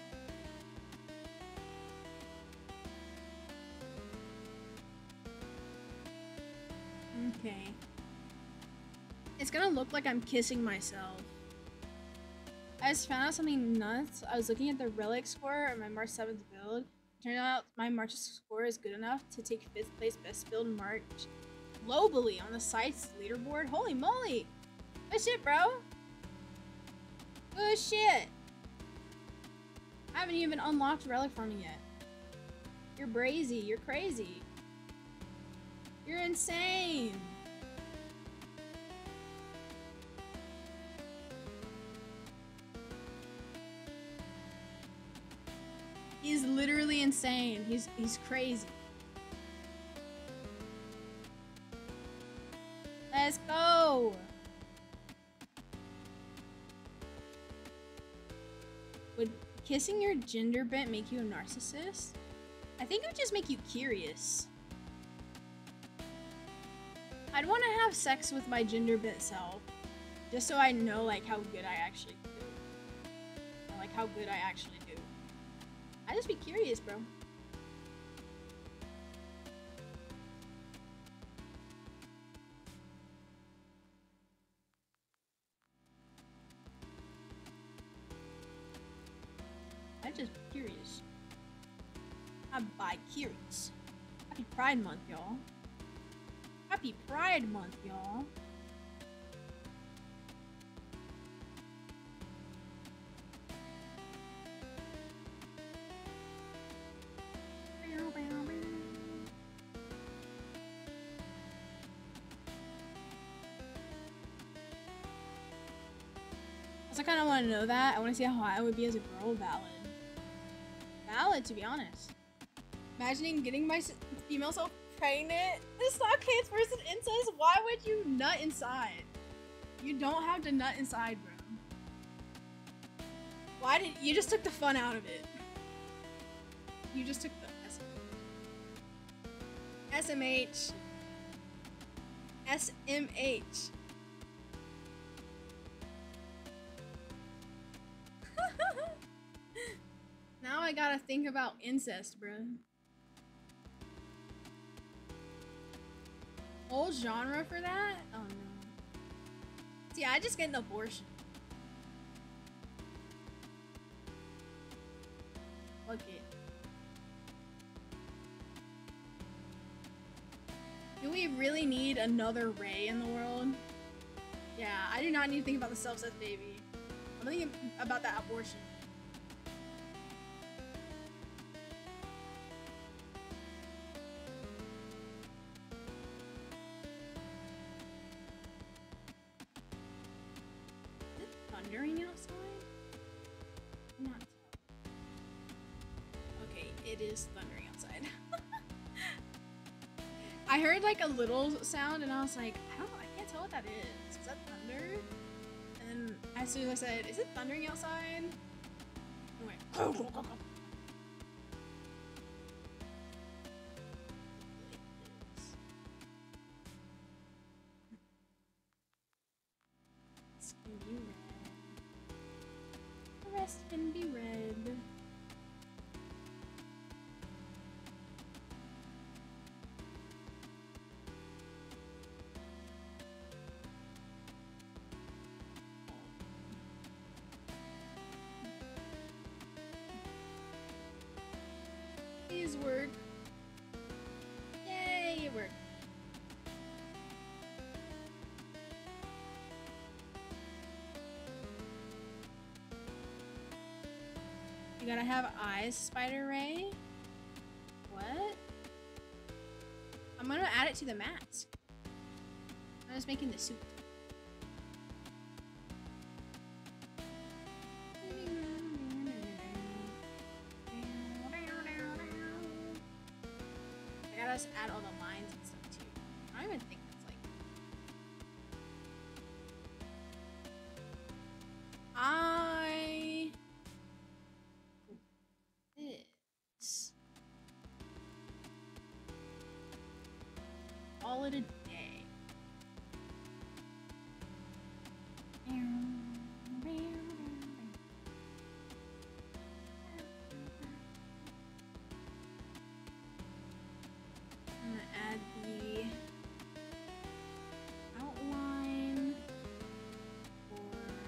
S1: Okay. It's gonna look like I'm kissing myself. I just found out something nuts. I was looking at the relic score of my March seventh build. It turned out my March score is good enough to take fifth place best build March globally on the site's leaderboard. Holy moly! Good shit, bro. Good shit. I haven't even unlocked relic farming yet. You're brazy. You're crazy. You're insane. He's literally insane. He's he's crazy. Let's go. Would kissing your gender bent make you a narcissist? I think it would just make you curious. I'd want to have sex with my gender bent self, just so I know like how good I actually do. Or, like how good I actually do. I'd just be curious, bro. I'm just curious. I'm bi-curious. Happy Pride Month, y'all. Happy Pride Month, y'all. I kind of want to know that. I want to see how I would be as a girl. Valid. Valid, to be honest. Imagining getting my female self pregnant. This not kids versus incest. Why would you nut inside? You don't have to nut inside, bro. Why did you just took the fun out of it? You just took the S M H. S M H. Now I gotta think about incest, bro. Whole genre for that? Oh no. See, I just get an abortion. Fuck it. Do we really need another Ray in the world? Yeah, I do not need to think about the self-cessed baby. I'm thinking about that abortion. Thundering outside? Not. Okay, it is thundering outside. I heard like a little sound and I was like, I don't know, I can't tell what that is. Is that thunder? And as soon as I said, is it thundering outside? I went, oh, oh, oh, oh. Can be red. Please work. Yay, it worked. You gotta have eyes, Spider Ray. What? I'm gonna add it to the mask. I'm just making the suit. I gotta just add all the lines and stuff too. I don't even think that's like. I. This. Call it a day. I'm gonna add the outline for.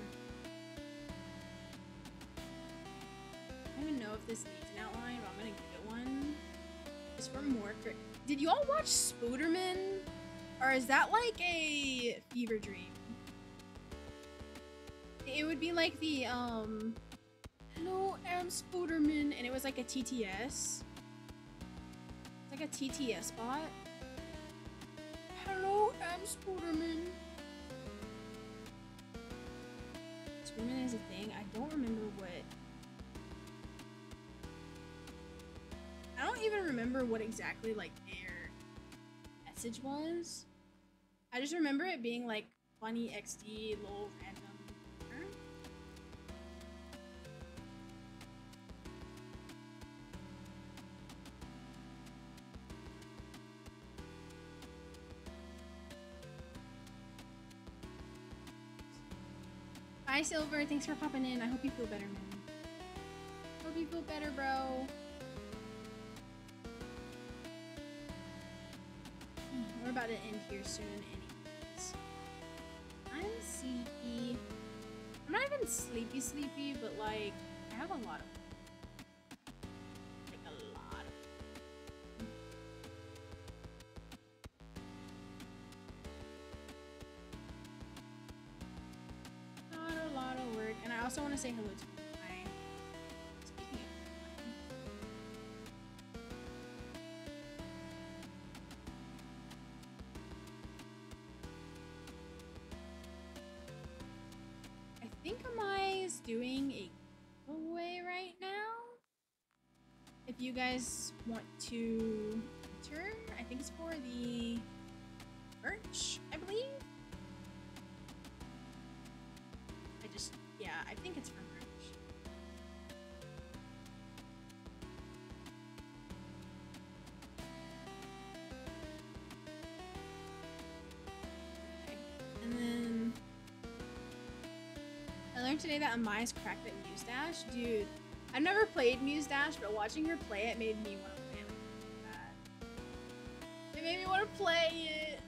S1: I don't even know if this needs an outline, but I'm gonna give it one. It's for more. Did you all watch Spooderman? Or is that like a fever dream? It would be like the, um... Hello, I'm Spooderman, and it was like a T T S. It's like a T T S bot. Hello, I'm Spooderman. Spooderman is a thing. I don't remember what... I don't even remember what exactly, like, their message was. I just remember it being, like, funny X D, little random... Hi, Silver. Thanks for popping in. I hope you feel better, man. Hope you feel better, bro. We're about to end here soon anyways. I'm sleepy. I'm not even sleepy sleepy, but like, I have a lot of like a lot of not a lot of work. And I also want to say hello to my speaking of I think Amai is doing a giveaway right now. If you guys want to enter, I think it's for the merch, I believe. I just, yeah, I think it's for merch. Okay. And then I learned today that Amai's cracked at Muse Dash. Dude, I've never played Muse Dash, but watching her play it made me want to play it like that. It made me want to play it.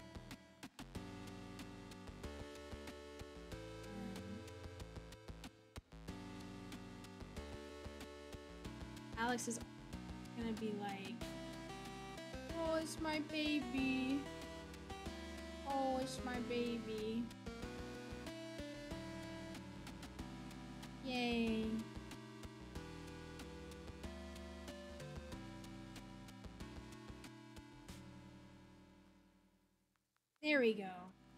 S1: Um, Alex is gonna be like, oh, it's my baby. Oh, it's my baby. Yay. There we go.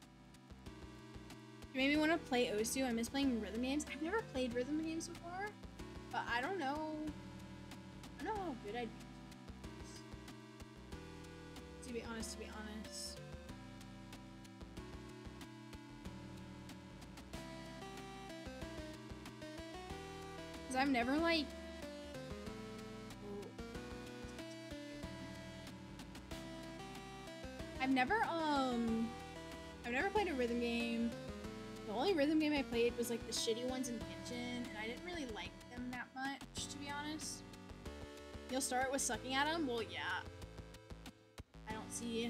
S1: You made me want to play Osu. I miss playing rhythm games. I've never played rhythm games before, but I don't know. I don't know how good I'd be. To be honest, to be honest. Because I've never, like... I've never, um... I've never played a rhythm game. The only rhythm game I played was, like, the shitty ones in Genshin, and I didn't really like them that much, to be honest. You'll start with sucking at them? Well, yeah. I don't see...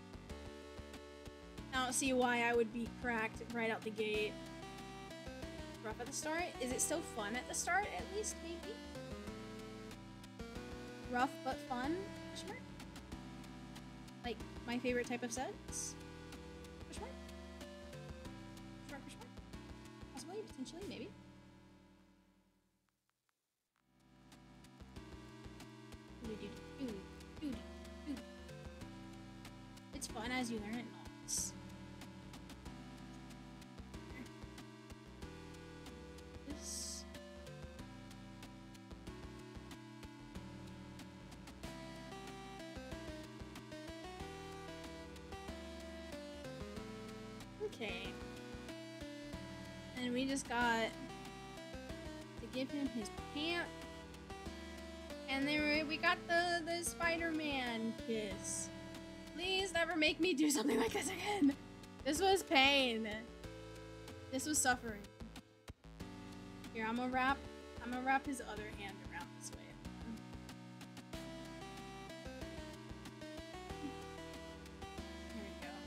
S1: I don't see why I would be cracked right out the gate. Rough at the start? Is it still fun at the start, at least, maybe? Rough but fun? Sure. Like, my favorite type of sets? Push mark? Push mark, push mark? Possibly, potentially, maybe. It's fun as you learn it not. This. Okay. And we just got to give him his pant. And then we got the, the Spider-Man kiss. Please never make me do something like this again. This was pain. This was suffering. Here, I'm gonna wrap, I'm gonna wrap his other hand around this way. Here we go.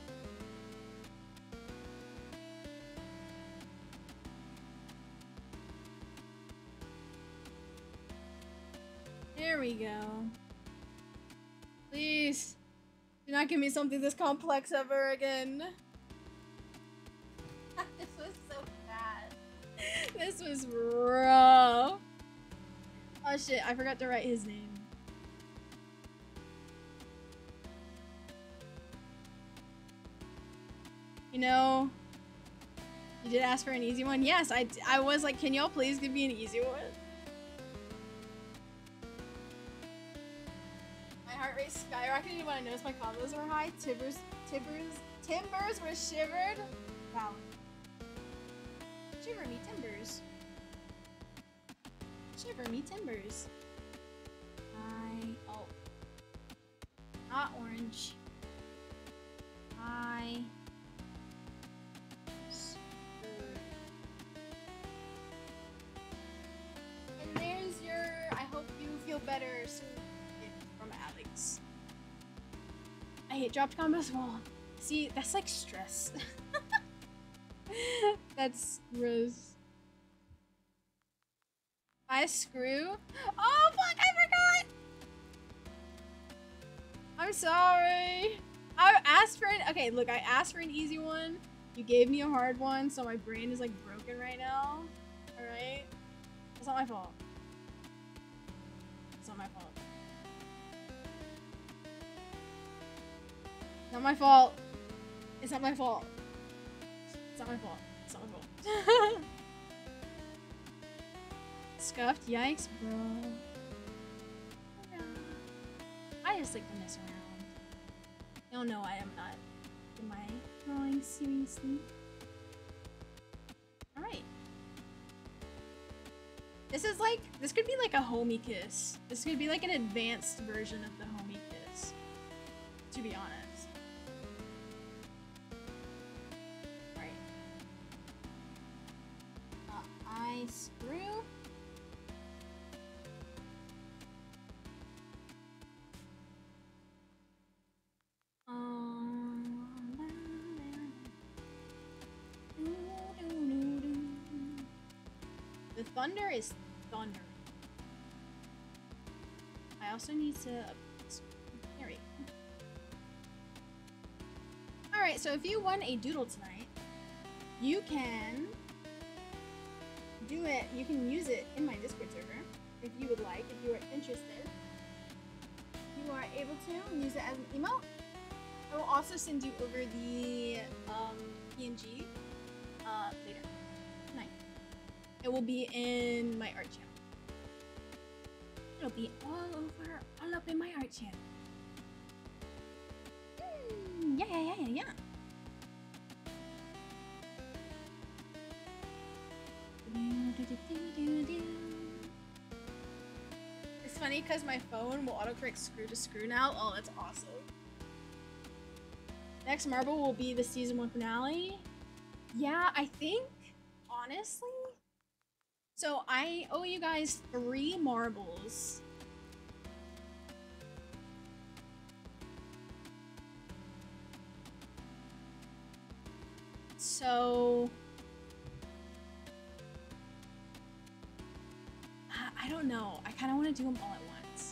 S1: There we go. Please. Do not give me something this complex ever again. This was so bad. This was rough. Oh shit, I forgot to write his name. You know, you did ask for an easy one. Yes, I, I was like, can y'all please give me an easy one? My heart rate skyrocketed when I noticed my combos were high. Timbers, timbers, timbers were shivered. Wow. Shiver me timbers. Shiver me timbers. I, oh. Not orange. I. And there's your, I hope you feel better soon, from Alex. I hate dropped combos. Well, see, that's like stress. That's gross. I screw. Oh fuck, I forgot! I'm sorry. I asked for an, okay, look, I asked for an easy one. You gave me a hard one, so my brain is like broken right now. Alright? It's not my fault. It's not my fault. Not my fault. It's not my fault. It's not my fault. It's not my fault. Scuffed? Yikes, bro. I just like to mess around. Y'all know I am not. Am I drawing seriously? Alright. This is like, this could be like a homie kiss. This could be like an advanced version of the homie kiss. To be honest. Right. Uh, I screw. The thunder is thunder. I also need to. There we go. Alright, so if you won a doodle tonight, you can do it, you can use it in my Discord server if you would like, if you are interested. You are able to use it as an emote. I will also send you over the um, P N G uh, later tonight. It will be in my art channel. It'll be all over, all up in my art channel. Mm, yeah, yeah, yeah, yeah. It's funny because my phone will autocorrect screw to screw now. Oh, that's awesome. Next marble will be the season one finale. Yeah, I think, honestly. So I owe you guys three marbles. So I don't know. I kind of want to do them all at once.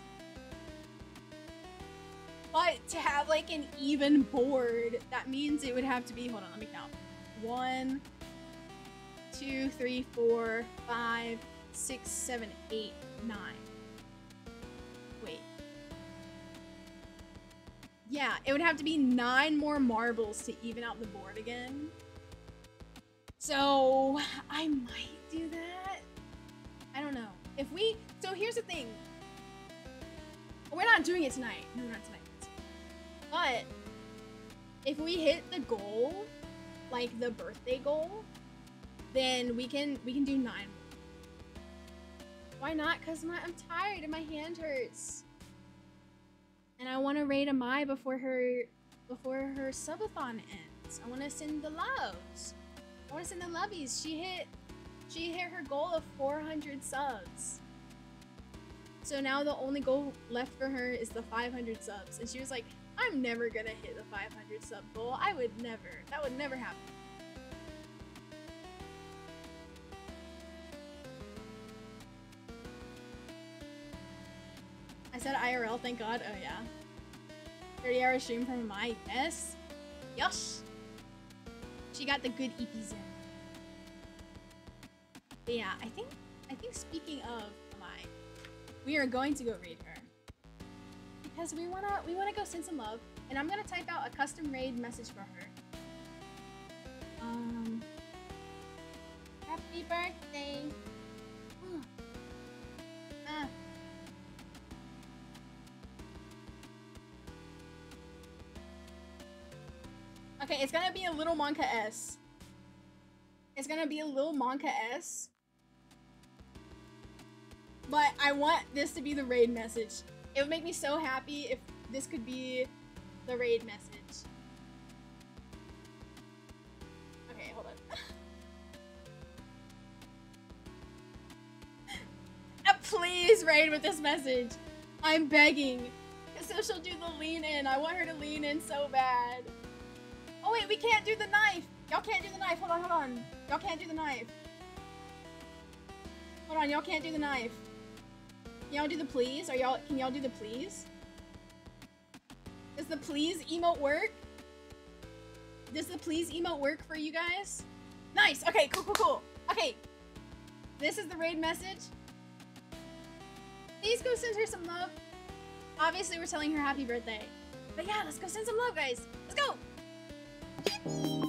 S1: But to have like an even board, that means it would have to be, hold on, let me count. One, two, three, four, five, six, seven, eight, nine. Wait. Yeah, it would have to be nine more marbles to even out the board again. So I might do that. I don't know. If we, so here's the thing. We're not doing it tonight. No, not tonight. But if we hit the goal, like the birthday goal, then we can we can do nine. Why not? Cause my I'm tired and my hand hurts, and I want to raid Amai before her before her subathon ends. I want to send the loves. I want to send the lovies. She hit she hit her goal of four hundred subs. So now the only goal left for her is the five hundred subs, and she was like, "I'm never gonna hit the five hundred sub goal. I would never. That would never happen." I said I R L, thank God. Oh yeah. thirty hour stream from Amai. Yes. Yes. She got the good E Ps in. But yeah, I think I think speaking of Amai, we are going to go raid her. Because we wanna we wanna go send some love. And I'm gonna type out a custom raid message for her. Um Happy birthday. Ah. Okay, it's gonna be a little Monka S. It's gonna be a little Monka S. But I want this to be the raid message. It would make me so happy if this could be the raid message. Okay, hold on. uh, please raid with this message. I'm begging. So she'll do the lean in. I want her to lean in so bad. Oh wait, we can't do the knife. Y'all can't do the knife. Hold on, hold on. Y'all can't do the knife. Hold on, y'all can't do the knife. Can y'all do the please? Are y'all? Can y'all do the please? Does the please emote work? Does the please emote work for you guys? Nice. Okay. Cool. Cool. Cool. Okay. This is the raid message. Please go send her some love. Obviously, we're telling her happy birthday. But yeah, let's go send some love, guys. Let's go.